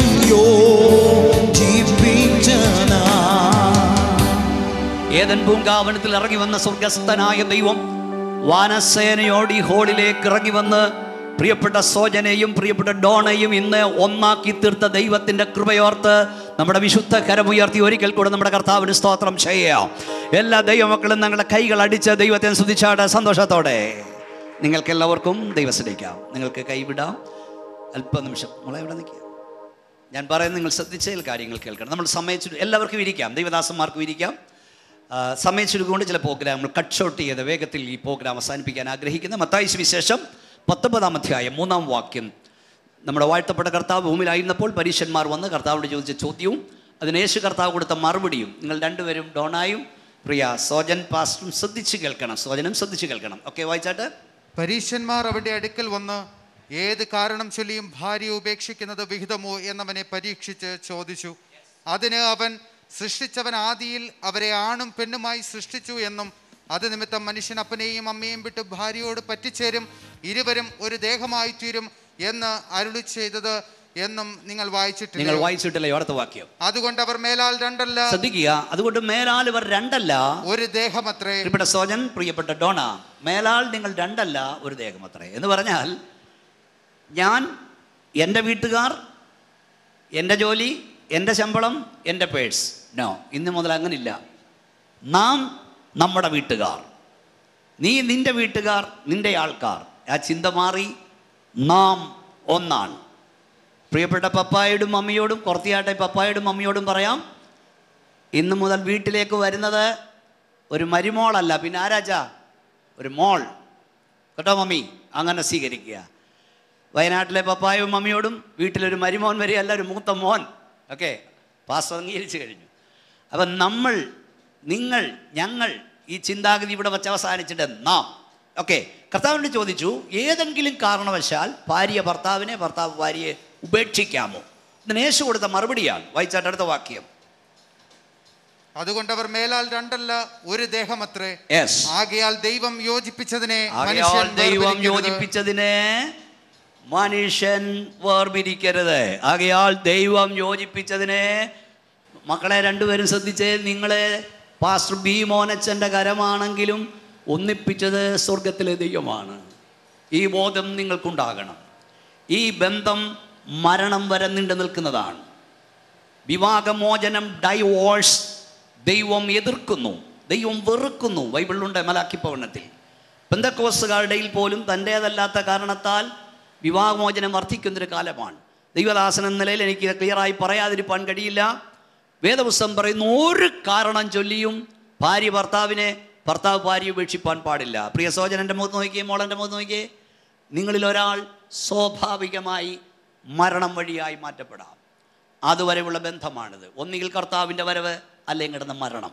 സംയോജിപ്പിച്ചനാ. ഏദൻ പൂങ്കാവനത്തിൽ ഇറങ്ങി വന്ന സ്വർഗസ്ഥനായ ദൈവം വാനസേനയോട് ഈ ഹോളിലേക്ക് ഇറങ്ങി വന്ന് പ്രിയപ്പെട്ട സോജനെയും പ്രിയപ്പെട്ട ഡോണയും ഇന്ന് ഒന്നാക്കി തീർത്ത ദൈവത്തിൻ്റെ കൃപയോർത്ത് നമ്മുടെ വിശുദ്ധ കരമുയർത്തി ഒരിക്കൽ കൂടെ നമ്മുടെ കർത്താവിന് സ്തോത്രം ചെയ്യാം. എല്ലാ ദൈവമക്കളും ഞങ്ങളുടെ കൈകൾ അടിച്ച് ദൈവത്തെ സ്തുതിച്ചാട് സന്തോഷത്തോടെ നിങ്ങൾക്കെല്ലാവർക്കും ദൈവം സ്നേഹിക്കാം. നിങ്ങൾക്ക് കൈവിടാം. അല്പനിമിഷം നമ്മളെ ഇവിടെ നിൽക്കുക. ഞാൻ പറയുന്നത് നിങ്ങൾ ശ്രദ്ധിച്ചതിൽ കാര്യങ്ങൾ കേൾക്കണം. നമ്മൾ സമയിച്ചു എല്ലാവർക്കും ഇരിക്കാം, ദൈവദാസന്മാർക്കും ഇരിക്കാം. സമയം ചുരുക്കൊണ്ട് ചില പ്രോഗ്രാമുകൾ കട്ട് ഷോട്ട് ചെയ്ത് വേഗത്തിൽ ഈ പ്രോഗ്രാം അവസാനിപ്പിക്കാൻ ആഗ്രഹിക്കുന്ന മത്തായി സുവിശേഷം പത്തൊമ്പതാം അധ്യായം മൂന്നാം വാക്യം. നമ്മുടെ വാഴ്ത്തപ്പെട്ട കർത്താവ് ഭൂമിയിലായിരുന്നപ്പോൾ പരീശന്മാർ വന്ന് കർത്താവിനോട് ചോദിച്ച ചോദ്യവും അതിന് യേശു കർത്താവ് കൊടുത്ത മറുപടിയും നിങ്ങൾ രണ്ടുപേരും ഡോണായും പ്രിയ സോജൻ പാസ്റ്ററും ശ്രദ്ധിച്ച് കേൾക്കണം. സോജനും ശ്രദ്ധിച്ച് കേൾക്കണം. ഓക്കെ, വായിച്ചാട്ട്. പരീശന്മാർ അവന്റെ അടുക്കൽ വന്ന് ഏത് കാരണം ചൊല്ലിയും ഭാര്യ ഉപേക്ഷിക്കുന്നത് വിഹിതമോ എന്നവനെ പരീക്ഷിച്ച് ചോദിച്ചു. അതിന് അവൻ സൃഷ്ടിച്ചവൻ ആദിയിൽ അവരെ ആണും പെണ്ണുമായി സൃഷ്ടിച്ചു എന്നും അത് നിമിത്തം മനുഷ്യൻ അപ്പനെയും അമ്മയും വിട്ട് ഭാര്യയോട് പറ്റിച്ചേരും, ഇരുവരും ഒരു ദേഹമായി തീരും എന്ന് അരുളി ചെയ്തത് എന്നും നിങ്ങൾ നിങ്ങൾ വായിച്ചിട്ടില്ല. വായിച്ചിട്ടില്ലേ അടുത്ത വാക്യം? അതുകൊണ്ട് അവർ മേലാൽ രണ്ടല്ല, ശ്രദ്ധിക്കുക, അതുകൊണ്ട് മേലാൽ ഇവർ രണ്ടല്ല ഒരു ദേഹമത്രേ. പ്രിയപ്പെട്ട സോജൻ, പ്രിയപ്പെട്ട ഡോണ, മേലാൽ നിങ്ങൾ രണ്ടല്ല ഒരു ദേഹമത്രേ എന്ന് പറഞ്ഞാൽ, ഞാൻ, എൻ്റെ വീട്ടുകാർ, എൻ്റെ ജോലി, എൻ്റെ ശമ്പളം, എൻ്റെ പേഴ്സ്. നോ, ഇന്ന് മുതൽ അങ്ങനില്ല. നാം നമ്മുടെ വീട്ടുകാർ, നീ നിൻ്റെ വീട്ടുകാർ, നിൻ്റെ ആൾക്കാർ. ആ ചിന്ത മാറി നാം ഒന്നാണ്. പ്രിയപ്പെട്ട പപ്പായോടും മമ്മിയോടും, കുറത്തിയാട്ടെ പപ്പായോടും മമ്മിയോടും പറയാം, ഇന്ന് മുതൽ വീട്ടിലേക്ക് വരുന്നത് ഒരു മരുമോളല്ല, പിന്നെ ആരാച്ചാ, ഒരു മോൾ. കേട്ടോ മമ്മി, അങ്ങനെ സ്വീകരിക്കുക. വയനാട്ടിലെ പപ്പായും മമ്മിയോടും വീട്ടിലൊരു മരുമോൻ വരികയല്ല, ഒരു മൂത്ത മോൻ. ഓക്കെ, പാസ് അംഗീകരിച്ചു കഴിഞ്ഞു. അപ്പം നമ്മൾ, നിങ്ങൾ, ഞങ്ങൾ, ഈ ചിന്താഗതി ഇവിടെ വച്ച് അവസാനിച്ചിട്ട് നാം. ഓക്കെ, കർത്താവിനോട് ചോദിച്ചു, ഏതെങ്കിലും കാരണവശാൽ ഭാര്യ ഭർത്താവിനെ, ഭർത്താവ് ഭാര്യയെ ഉപേക്ഷിക്കാമോ? ഇതിന് യേശു കൊടുത്ത മറുപടിയാണ്. വായിച്ചാട്ട് അടുത്ത വാക്യം. അതുകൊണ്ട് അവർ മേലാൽ രണ്ടല്ല ഒരു ദേഹമത്രേ. Yes. ആകയാൽ ദൈവം യോജിപ്പിച്ചതിനെ ആകയാൽ മനുഷ്യൻ ദൈവം വേർപിരിക്കരുത്. യോജിപ്പിച്ചതിനെ മനുഷ്യൻ വേർപിരിക്കരുത്. ആകയാൽ ദൈവം യോജിപ്പിച്ചതിനെ. മക്കളെ രണ്ടുപേരും ശ്രദ്ധിച്ചേ, നിങ്ങളെ പാസ്റ്റർ ബി മോനച്ചൻ്റെ കരമാണെങ്കിലും ഒന്നിപ്പിച്ചത് സ്വർഗത്തിലെ ദൈവമാണ്. ഈ ബോധം നിങ്ങൾക്കുണ്ടാകണം. ഈ ബന്ധം മരണം വരെ നീണ്ടു നിൽക്കുന്നതാണ്. വിവാഹമോചനം, ഡൈവോഴ്സ് ദൈവം എതിർക്കുന്നു, ദൈവം വെറുക്കുന്നു. ബൈബിളിലുണ്ട് മലാക്കി പൗർണത്തിൽ. പെന്തക്കോസ്തുകാരുടെ പോലും തൻ്റേതല്ലാത്ത കാരണത്താൽ വിവാഹമോചനം വർദ്ധിക്കുന്നൊരു കാലമാണ്. ദൈവദാസൻ എന്ന നിലയിൽ എനിക്ക് ക്ലിയറായി പറയാതിരിക്കാൻ കഴിയില്ല. വേദപുസ്തകം പറയുന്നു, ഒരു കാരണം ചൊല്ലിയും ഭാര്യ ഭർത്താവിനെ, ഭർത്താവ് ഭാര്യ ഉപേക്ഷിപ്പാൻ പാടില്ല. പ്രിയ സോജനൻ്റെ മുഖത്ത് നോക്കിയേ, മോളൻ്റെ മുഖത്ത് നോക്കിയേ, നിങ്ങളിൽ ഒരാൾ സ്വാഭാവികമായി മരണം വഴിയായി മാറ്റപ്പെടാം. അതുവരെയുള്ള ബന്ധമാണിത്. ഒന്നുകിൽ കർത്താവിൻ്റെ വരവ്, അല്ലെങ്കിൽ കിടന്ന മരണം.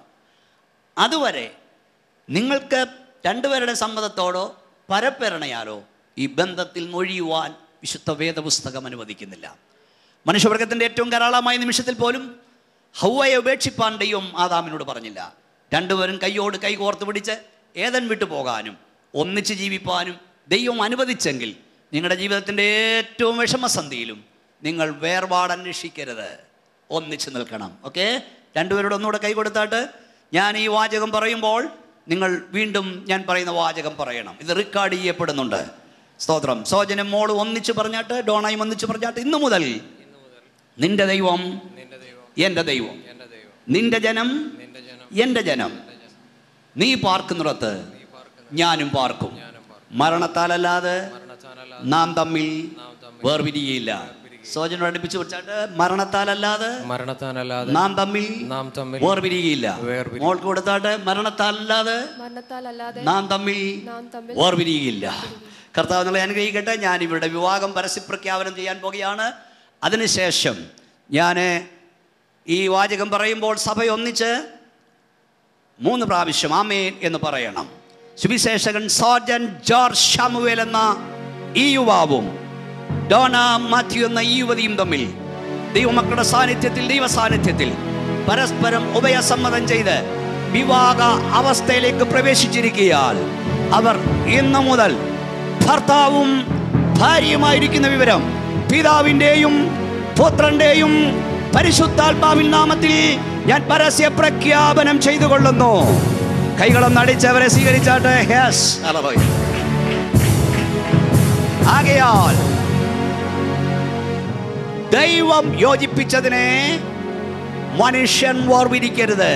അതുവരെ നിങ്ങൾക്ക് രണ്ടുപേരുടെ സമ്മതത്തോടോ പരപ്രേരണയാലോ ഈ ബന്ധത്തിൽ നൊഴിയുവാൻ വിശുദ്ധ വേദപുസ്തകം അനുവദിക്കുന്നില്ല. മനുഷ്യവർഗത്തിൻ്റെ ഏറ്റവും കരാളമായ നിമിഷത്തിൽ പോലും ഹൗവയെ ഉപേക്ഷിപ്പാൻ ദൈവം ആദാമിനോട് പറഞ്ഞില്ല. രണ്ടുപേരും കൈയോട് കൈ കോർത്ത് പിടിച്ച് ഏദൻ വിട്ടു പോകാനും ഒന്നിച്ച് ജീവിപ്പാനും ദൈവം അനുവദിച്ചെങ്കിൽ നിങ്ങളുടെ ജീവിതത്തിൻ്റെ ഏറ്റവും വിഷമസന്ധിയിലും നിങ്ങൾ വേർപാട് അന്വേഷിക്കരുത്, ഒന്നിച്ച് നിൽക്കണം. ഓക്കെ, രണ്ടുപേരോട് ഒന്നുകൂടെ കൈ കൊടുത്താട്ട് ഞാൻ ഈ വാചകം പറയുമ്പോൾ നിങ്ങൾ വീണ്ടും ഞാൻ പറയുന്ന വാചകം പറയണം. ഇത് റെക്കോർഡ് ചെയ്യപ്പെടുന്നുണ്ട്. സ്തോത്രം. സോജനം മോള് ഒന്നിച്ച് പറഞ്ഞാട്ട്, ഡോണായും ഒന്നിച്ച് പറഞ്ഞാട്ട്, ഇന്നു മുതൽ നിന്റെ ദൈവം എൻ്റെ ദൈവം, നിന്റെ ജനം എൻ്റെ ജനം, നീ പാർക്കുന്നിടത്ത് ഞാനും പാർക്കും, മരണത്താലല്ലാതെ നാം തമ്മിൽ വേർപിരിയയില്ല. സോജനോട് അടുപ്പിച്ച് വെച്ചാട്ട്, മരണത്താലല്ലാതെ മരണത്താലല്ലാതെ നാം തമ്മിൽ നാം തമ്മിൽ വേർപിരിയയില്ല. മോൾക്ക് കൊടുത്താട്ട്, മരണത്താലല്ലാതെ മരണത്താലല്ലാതെ നാം തമ്മിൽ നാം തമ്മിൽ വേർപിരിയയില്ല. കർത്താവ് നിങ്ങളെ അനുഗ്രഹിക്കട്ടെ. ഞാൻ ഇവരുടെ വിവാഹം പരസ്യപ്രഖ്യാപനം ചെയ്യാൻ പോകുകയാണ്. അതിനുശേഷം ഞാൻ ഈ വാചകം പറയുമ്പോൾ സഭ ഒന്നിച്ച് മൂന്ന് പ്രാവശ്യം ആമേൻ എന്ന് പറയണം. സുവിശേഷകൻ സോജൻ ജോർജ് ശാമുവേൽ എന്ന ഈ യുവാവും ഡോണ മാത്യു എന്ന ഈ യുവതിയും തമ്മിൽ ദൈവമക്കളുടെ സാന്നിധ്യത്തിൽ, ദൈവ സാന്നിധ്യത്തിൽ പരസ്പരം ഉഭയസമ്മതം ചെയ്ത് വിവാഹ അവസ്ഥയിലേക്ക് പ്രവേശിച്ചിരിക്കുകയാൽ അവർ ഇന്നു മുതൽ ഭർത്താവും ഭാര്യയുമായിരിക്കുന്ന വിവരം പിതാവിൻ്റെയും പുത്രൻ്റെയും പരിശുദ്ധാത്മാവിൻ നാമത്തിൽ ഞാൻ പരസ്യ പ്രഖ്യാപനം ചെയ്തു കൊള്ളുന്നു. കൈകളൊന്ന് അടിച്ചവരെ സ്വീകരിച്ചാട്ടെ. യെസ്, ആകയാൽ ദൈവം യോജിപ്പിച്ചതിനെ മനുഷ്യൻ വേർപിരിക്കരുത്.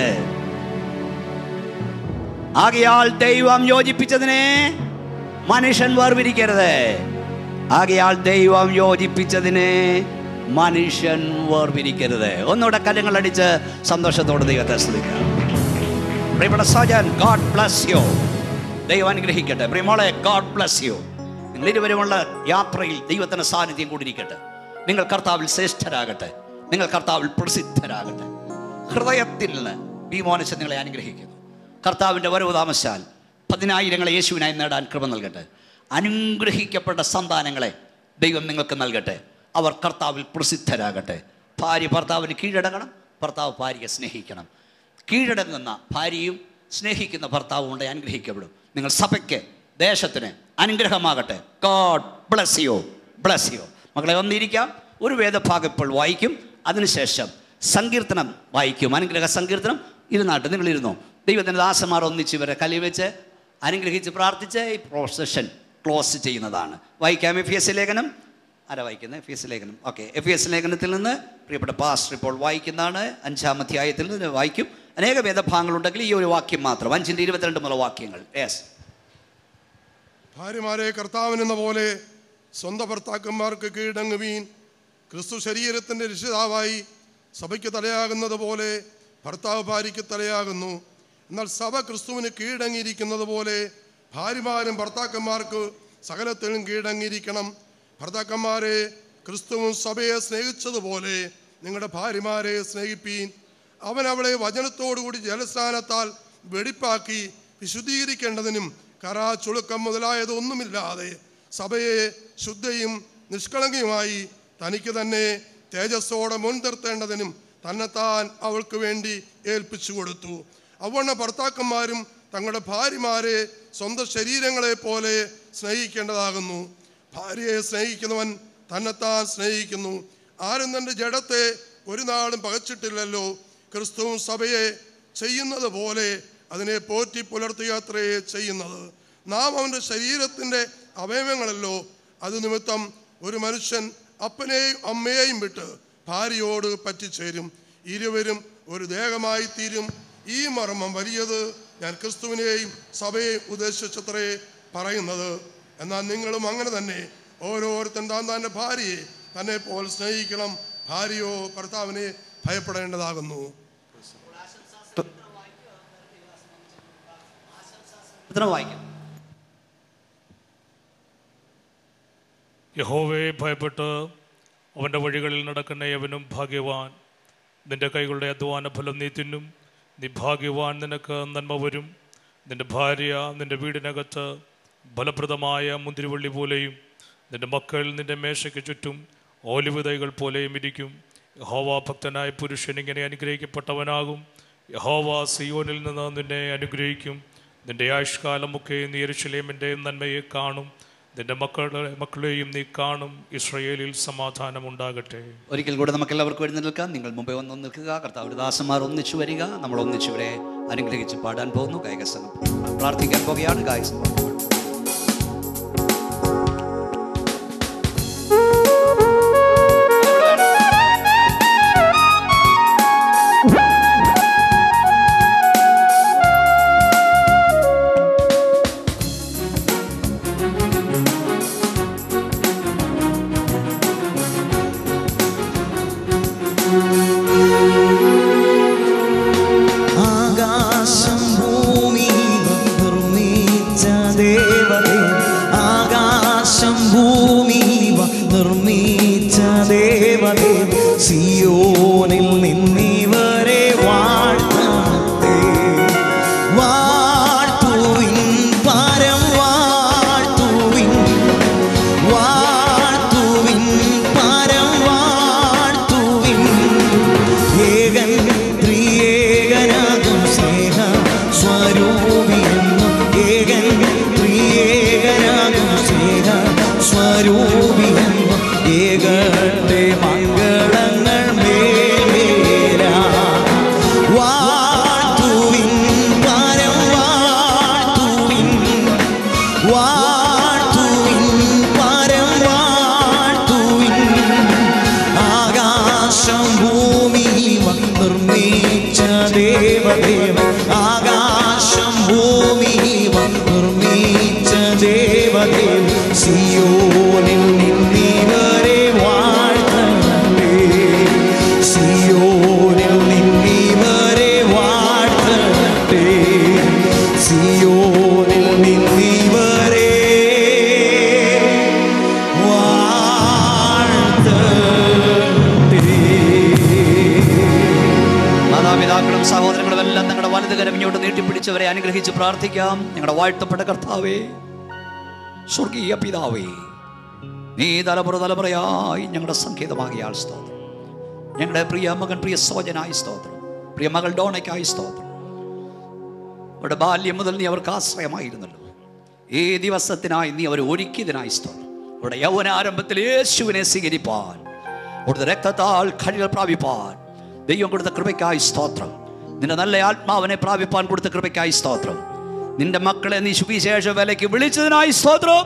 ആകയാൽ ദൈവം യോജിപ്പിച്ചതിനെ മനുഷ്യൻ വേർപിരിക്കരുത്. ആകയാൽ ദൈവം യോജിപ്പിച്ചതിനെ മനുഷ്യൻ വേർപിരിക്കരുത്. ഒന്നുകൂടെ കരങ്ങൾ അടിച്ച് സന്തോഷത്തോടെ ദൈവത്തെ സ്തുതിക്കാം. പ്രിയപ്പെട്ട സജൻ, ഗോഡ് ബ്ലസ് യു. ദൈവം അനുഗ്രഹിക്കട്ടെ. പ്രിയമോളെ, ഗോഡ് ബ്ലസ് യു. നിങ്ങൾ ഇരുവരുമുള്ള യാത്രയിൽ ദൈവത്തിൻ്റെ സാന്നിധ്യം കൂടിയിരിക്കട്ടെ. നിങ്ങൾ കർത്താവിൽ ശ്രേഷ്ഠരാകട്ടെ. നിങ്ങൾ കർത്താവിൽ പ്രസിദ്ധരാകട്ടെ. ഹൃദയത്തിൽ നിന്ന് ഭീമോനച്ച നിങ്ങളെ അനുഗ്രഹിക്കുന്നു. കർത്താവിൻ്റെ വരവ് താമസിച്ചാൽ പതിനായിരങ്ങളെ യേശുവിനായി നേടാൻ കൃപ നൽകട്ടെ. അനുഗ്രഹിക്കപ്പെട്ട സന്താനങ്ങളെ ദൈവം നിങ്ങൾക്ക് നൽകട്ടെ. അവർ കർത്താവിൽ പ്രസിദ്ധരാകട്ടെ. ഭാര്യ ഭർത്താവിന് കീഴടങ്ങണം, ഭർത്താവ് ഭാര്യയെ സ്നേഹിക്കണം. കീഴടങ്ങുന്ന ഭാര്യയും സ്നേഹിക്കുന്ന ഭർത്താവും കൊണ്ട് അനുഗ്രഹിക്കപ്പെടും. നിങ്ങൾ സഭയ്ക്ക്, ദേശത്തിന് അനുഗ്രഹമാകട്ടെ. God bless you, bless you. മക്കളെ, ഒന്നിരിക്കാം. ഒരു വേദഭാഗം ഇപ്പോൾ വായിക്കും, അതിനുശേഷം സങ്കീർത്തനം വായിക്കും. അനുഗ്രഹ സങ്കീർത്തനം ഇരുന്നാട്ട് നിങ്ങളിരുന്നോ. ദൈവത്തിൻ്റെ ദാസന്മാർ ഒന്നിച്ച് ഇവരെ കലി വെച്ച് അനുഗ്രഹിച്ച് പ്രാർത്ഥിച്ച് ഈ പ്രൊസഷൻ ക്ലോസ് ചെയ്യുന്നതാണ്. വായിക്കാം എഫ് എസ് ലേഖനം. ആരാ വായിക്കുന്നത്? എഫ് എസ് ലേഖനം. ഓക്കെ, എഫ് എസ് ലേഖനത്തിൽ നിന്ന് പ്രിയപ്പെട്ട പാസ്റ്റർ ഇപ്പോൾ വായിക്കുന്നതാണ്. അഞ്ചാം അധ്യായത്തിൽ നിന്ന് വായിക്കും. അനേക വേദഭാഗങ്ങളുണ്ടെങ്കിൽ ഈ ഒരു വാക്യം മാത്രം, അഞ്ചിൻ്റെ ഇരുപത്തിരണ്ട് മുതൽ വാക്യങ്ങൾ. യെസ്. ഭാര്യമാരെ കർത്താവിനെന്ന പോലെ സ്വന്തം ഭർത്താക്കന്മാർക്ക് കീഴടങ്ങുവീൻ. ക്രിസ്തു ശരീരത്തിൻ്റെ രക്ഷിതാവായി സഭയ്ക്ക് തലയാകുന്നത് പോലെ ഭർത്താവ് ഭാര്യയ്ക്ക് തലയാകുന്നു. എന്നാൽ സഭ ക്രിസ്തുവിന് കീഴടങ്ങിയിരിക്കുന്നത് പോലെ ഭാര്യമാരും ഭർത്താക്കന്മാർക്ക് സകലത്തിലും കീഴടങ്ങിയിരിക്കണം. ഭർത്താക്കന്മാരെ ക്രിസ്തുവും സഭയെ സ്നേഹിച്ചതുപോലെ നിങ്ങളുടെ ഭാര്യമാരെ സ്നേഹിപ്പീൻ. അവൻ അവളെ വചനത്തോടുകൂടി ജലസ്നാനത്താൽ വെടിപ്പാക്കി വിശുദ്ധീകരിക്കേണ്ടതിനും കറ ചുളുക്കം മുതലായതൊന്നുമില്ലാതെ സഭയെ ശുദ്ധയും നിഷ്കളങ്കയുമായി തനിക്ക് തന്നെ തേജസ്സോടെ മുൻനിർത്തേണ്ടതിനും തന്നെത്താൻ അവൾക്ക് വേണ്ടി ഏൽപ്പിച്ചു കൊടുത്തു. അവണ്ണ ഭർത്താക്കന്മാരും തങ്ങളുടെ ഭാര്യമാരെ സ്വന്തം ശരീരങ്ങളെ പോലെ സ്നേഹിക്കേണ്ടതാകുന്നു. ഭാര്യയെ സ്നേഹിക്കുന്നവൻ തന്നെത്താൻ സ്നേഹിക്കുന്നു. ആരും തൻ്റെ ജഡത്തെ ഒരു നാളും പകച്ചിട്ടില്ലല്ലോ. ക്രിസ്തുവും സഭയെ ചെയ്യുന്നത് പോലെ അതിനെ പോറ്റി പുലർത്തുകയത്രേ ചെയ്യുന്നത്. നാം അവൻ്റെ ശരീരത്തിൻ്റെ അവയവങ്ങളല്ലോ. അത് നിമിത്തം ഒരു മനുഷ്യൻ അപ്പനെയും അമ്മയെയും വിട്ട് ഭാര്യയോട് പറ്റിച്ചേരും, ഇരുവരും ഒരു ദേഹമായി തീരും. ഈ മർമ്മം വലിയത്. ഞാൻ ക്രിസ്തുവിനെയും സഭയെയും ഉദ്ദേശിച്ചത്രേ പറയുന്നത്. എന്നാൽ നിങ്ങളും അങ്ങനെ തന്നെ ഓരോരുത്തൻ താൻ തൻ്റെ ഭാര്യയെ തന്നെ പോലെ സ്നേഹിക്കണം. ഭാര്യയോ ഭർത്താവിനെ ഭയപ്പെടേണ്ടതാകുന്നു. യഹോവയെ ഭയപ്പെട്ട് അവൻ്റെ വഴികളിൽ നടക്കുന്ന യവനും ഭാഗ്യവാൻ. നിന്റെ കൈകളുടെ അധ്വാന ഫലം നീ തിന്നും. നീ ഭാഗ്യവാൻ, നിനക്ക് നന്മ വരും. നിന്റെ ഭാര്യ നിന്റെ വീടിനകത്ത് ഫലപ്രദമായ മുന്തിരിവള്ളി പോലെയും നിന്റെ മക്കൾ നിന്റെ മേശയ്ക്ക് ചുറ്റും ഓലിവ് തൈകൾ പോലെയും ഇരിക്കും. യഹോവ ഭക്തനായ പുരുഷൻ ഇങ്ങനെ അനുഗ്രഹിക്കപ്പെട്ടവനാകും. യഹോവ സിയോനിൽ നിന്ന് നിന്നെ അനുഗ്രഹിക്കും. നിന്റെ ആയുഷ്കാലമൊക്കെ നീ യെരൂശലേമിൻ്റെ നന്മയെ കാണും. നിന്റെ മക്കളുടെ മക്കളെയും നീ കാണും. ഇസ്രായേലിൽ സമാധാനം ഉണ്ടാകട്ടെ. ഒരിക്കൽ കൂടെ നമുക്ക് എല്ലാവർക്കും എഴുന്നേറ്റ് നിൽക്കാം. നിങ്ങൾ മുമ്പേ വന്ന് നിൽക്കുക. കർത്താവിന്റെ ദാസന്മാർ ഒന്നിച്ചു വരിക. നമ്മൾ ഒന്നിച്ചുവരെ അനുഗ്രഹിച്ച് പാടാൻ പോകുന്നു. ഗായക സംഘം പ്രാർത്ഥിക്കാൻ പോകുകയാണ്. ഗായക സംഘം സിയോനിൽ നിന്നിവരെ വാഴ്ത്തട്ടെ. വാഴ്ത്തുവിൻ പരം വാഴ്ത്തുവിൻ, വാഴ്ത്തുവിൻ പരം വാഴ്ത്തുവിൻ. ഏകൻ ത്രിയേകനാകും സ്നേഹ സ്വരൂപിയെന്നും, ഏകൻ ത്രിയേകനാകും സ്നേഹ സ്വരൂപിയെന്നും ഏകട്ടെ മംഗളങ്ങൾ മേലേരാ. വാഴ്ത്തുവിൻ പരം വാഴ്ത്തുവിൻ, വാഴ്ത്തുവിൻ പരം വാഴ്ത്തുവിൻ. ആകാശം ഭൂമി നിർമ്മിച്ച ദേവദേവൻ, ആകാശം ഭൂമി നിർമ്മിച്ച ദേവദേവൻ. സിയോനിൽ നിന്നിവരെ വാഴ്ത്തട്ടെ, സിയോനിൽ നിന്നിവരെ വാഴ്ത്തട്ടെ, സിയോനിൽ നിന്നിവരെ വാഴ്ത്തട്ടെ. മാതാപിതാക്കളും സഹോദരങ്ങളും എല്ലാം നിങ്ങളുടെ വലത് കരം ഇങ്ങോട്ട് നീട്ടിപ്പിടിച്ചവരെ അനുഗ്രഹിച്ച് പ്രാർത്ഥിക്കാം. ഞങ്ങളുടെ വാഴ്ത്തപ്പെട്ട കർത്താവേ, സ്വർഗീയ പിതാവേ, നീ തലമുറ തലമുറയായി ഞങ്ങളുടെ സംഗീതമാകിയാൽ സ്തോത്രം. ഞങ്ങളുടെ പ്രിയ മകൻ പ്രിയ സോജനായി സ്തോത്രം. പ്രിയ മകൾ ഡോണയ്ക്കായി സ്തോത്രം. അവരുടെ ബാല്യം മുതൽ നീ അവർക്ക് ആശ്രയമായിരുന്നല്ലോ. ഈ ദിവസത്തിനായി നീ അവർ ഒരുക്കിയതിനായി സ്തോത്രം. അവരുടെ യൗവനാരംഭത്തിൽ യേശുവിനെ സ്വീകരിപ്പാൻ അവിടുത്തെ രക്തത്താൽ കഴുകൽ പ്രാപിപ്പാൻ ദൈവം കൊടുത്ത കൃപയ്ക്കായി സ്തോത്രം. നിന്റെ നല്ല ആത്മാവിനെ പ്രാപിപ്പാൻ കൊടുത്ത കൃപയ്ക്കായി സ്തോത്രം. നിന്റെ മക്കളെ നീ സുവിശേഷ വേലയ്ക്ക് വിളിച്ചതിനായി സ്തോത്രം.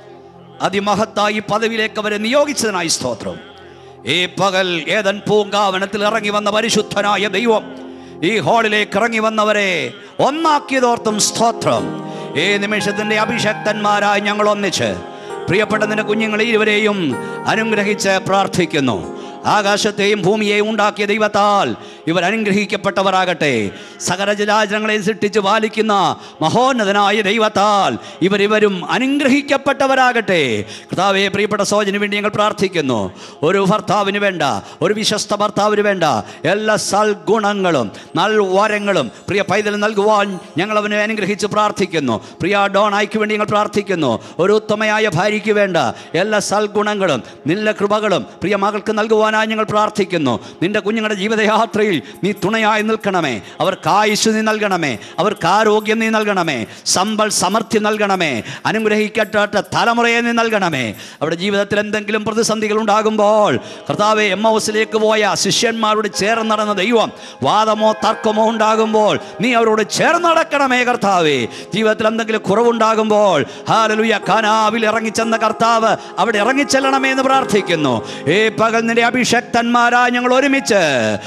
അതിമഹത്തായി പദവിയിലേക്ക് അവരെ നിയോഗിച്ചതിനായി സ്തോത്രം. ഈ പകൽ ഏതൻ പൂങ്കാവനത്തിൽ ഇറങ്ങി വന്ന പരിശുദ്ധനായ ദൈവം ഈ ഹാളിലേക്ക് ഇറങ്ങി വന്നവരെ ഒന്നാക്കിയതോർത്തും സ്തോത്രം. ഈ നിമിഷത്തിന്റെ അഭിഷക്തന്മാരായി ഞങ്ങൾ ഒന്നിച്ച് പ്രിയപ്പെട്ട നിന്റെ കുഞ്ഞുങ്ങളെ ഇരുവരെയും അനുഗ്രഹിച്ച് പ്രാർത്ഥിക്കുന്നു. ആകാശത്തെയും ഭൂമിയെയും ഉണ്ടാക്കിയ ദൈവത്താൽ ഇവർ അനുഗ്രഹിക്കപ്പെട്ടവരാകട്ടെ. സകലജരാചരങ്ങളെ സൃഷ്ടിച്ച് പാലിക്കുന്ന മഹോന്നതനായ ദൈവത്താൽ ഇവരിവരും അനുഗ്രഹിക്കപ്പെട്ടവരാകട്ടെ. കർത്താവേ, പ്രിയപ്പെട്ട സോജന് വേണ്ടി ഞങ്ങൾ പ്രാർത്ഥിക്കുന്നു. ഒരു ഭർത്താവിന് വേണ്ട, ഒരു വിശ്വസ്ത ഭർത്താവിന് വേണ്ട എല്ലാ സൽഗുണങ്ങളും നൽവരങ്ങളും പ്രിയ പൈതൽ നൽകുവാൻ ഞങ്ങൾ അവനെ അനുഗ്രഹിച്ച് പ്രാർത്ഥിക്കുന്നു. പ്രിയ ഡോണായിക്ക് വേണ്ടി ഞങ്ങൾ പ്രാർത്ഥിക്കുന്നു. ഒരു ഉത്തമയായ ഭാര്യയ്ക്ക് വേണ്ട എല്ലാ സൽഗുണങ്ങളും നിന്റെ കൃപകളും പ്രിയ മകൾക്ക് നൽകുവാൻ ഞങ്ങൾ പ്രാർത്ഥിക്കുന്നു. നിന്റെ കുഞ്ഞുങ്ങളുടെ ജീവിതയാത്രയിൽ നീ തുണയായി നിൽക്കണമേ. അവർക്ക് ആയുസ് നീ നൽകണമേ. അവർക്ക് ആരോഗ്യം നീ നൽകണമേ. സമ്പൽ സമൃദ്ധി നൽകണമേ. അനുഗ്രഹിക്കപ്പെട്ട തലമുറയെ നീ നൽകണമേ. അവരുടെ ജീവിതത്തിൽ എന്തെങ്കിലും പ്രതിസന്ധികൾ ഉണ്ടാകുമ്പോൾ കർത്താവേ, എമ്മൗസിലേക്ക് പോയ ശിഷ്യന്മാരോട് ചേർന്ന് നടന്ന ദൈവം വാദമോ തർക്കമോ ഉണ്ടാകുമ്പോൾ നീ അവരോട് ചേർന്ന് നടക്കണമേ. കർത്താവേ, ജീവിതത്തിൽ എന്തെങ്കിലും കുറവുണ്ടാകുമ്പോൾ ഹല്ലേലൂയ കാനാവിൽ ഇറങ്ങിച്ചെന്ന കർത്താവ് അവിടെ ഇറങ്ങിച്ചെല്ലണമേ എന്ന് പ്രാർത്ഥിക്കുന്നു. ഈ പകൽ നിന്റെ ശക്തന്മാരായ ഞങ്ങൾ ഒരുമിച്ച്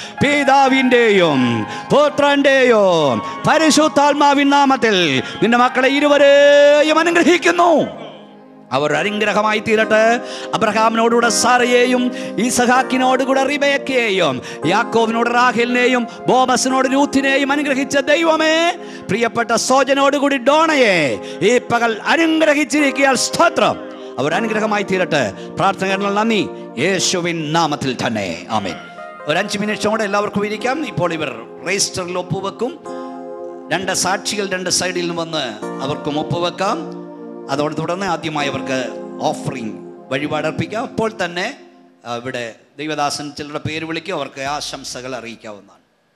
പിതാവിൻ്റെയും പുത്രന്റെയും പരിശുദ്ധാത്മാവിൻ നാമത്തിൽ നിന്റെ മക്കളെ ഇരുവരെയും അനുഗ്രഹിക്കുന്നു. അവർ അനുഗ്രഹമായി തീരട്ടെ. അബ്രഹാമിനോടുകൂടെ സാറയെയും ഈസഹാക്കിനോടുകൂടെ റിബേക്കയെയും യാക്കോബിനോട് റാഹേലിനെയും ബോബസിനോട് രൂത്തിനെയും അനുഗ്രഹിച്ച ദൈവമേ, പ്രിയപ്പെട്ട സോജനോടുകൂടി ഡോണയെ ഈ പകൽ അനുഗ്രഹിച്ചിരിക്കുക. സ്തോത്രം. അവർ അനുഗ്രഹമായി തീരട്ടെ. പ്രാർത്ഥനകൾ നന്ദി, യേശുവിൻ നാമത്തിൽ തന്നെ ആമേൻ. ഒരു അഞ്ച് മിനിറ്റ് കൂടെ എല്ലാവർക്കും ഇരിക്കാം. ഇപ്പോൾ ഇവർ രജിസ്റ്ററിൽ ഒപ്പുവെക്കും. രണ്ട് സാക്ഷികൾ രണ്ട് സൈഡിൽ നിന്ന് വന്ന് അവർക്കും ഒപ്പുവെക്കാം. അതോടെ തുടർന്ന് ആദ്യമായി അവർക്ക് ഓഫറിങ് വഴിപാടർപ്പിക്കാം. അപ്പോൾ തന്നെ ഇവിടെ ദൈവദാസൻ ചിലരുടെ പേര് വിളിക്കും. അവർക്ക് ആശംസകൾ അറിയിക്കാവുന്നതാണ്.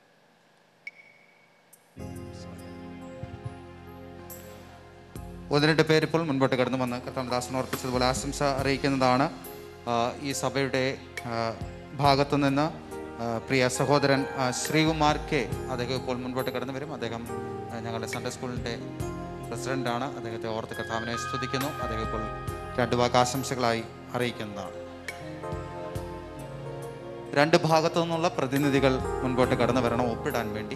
ഒന്ന് രണ്ട് പേര് ഇപ്പോൾ മുൻപോട്ട് കടന്നു വന്ന് കർത്താവദാസൻ ഓർപ്പിച്ചതുപോലെ ആശംസ അറിയിക്കുന്നതാണ്. ഈ സഭയുടെ ഭാഗത്തു നിന്ന് പ്രിയ സഹോദരൻ ശ്രീകുമാർ കെ അദ്ദേഹം ഇപ്പോൾ മുൻപോട്ട് കടന്നു വരും. അദ്ദേഹം ഞങ്ങളുടെ സൺഡേ സ്കൂളിൻ്റെ പ്രസിഡൻ്റാണ്. അദ്ദേഹത്തെ ഓർത്ത് കർത്താവിനെ സ്തുതിക്കുന്നു. അദ്ദേഹം ഇപ്പോൾ രണ്ട് വാക്ക് ആശംസകളായി അറിയിക്കുന്നതാണ്. രണ്ട് ഭാഗത്തു നിന്നുള്ള പ്രതിനിധികൾ മുൻപോട്ട് കടന്നു വരണം ഒപ്പിടാൻ വേണ്ടി.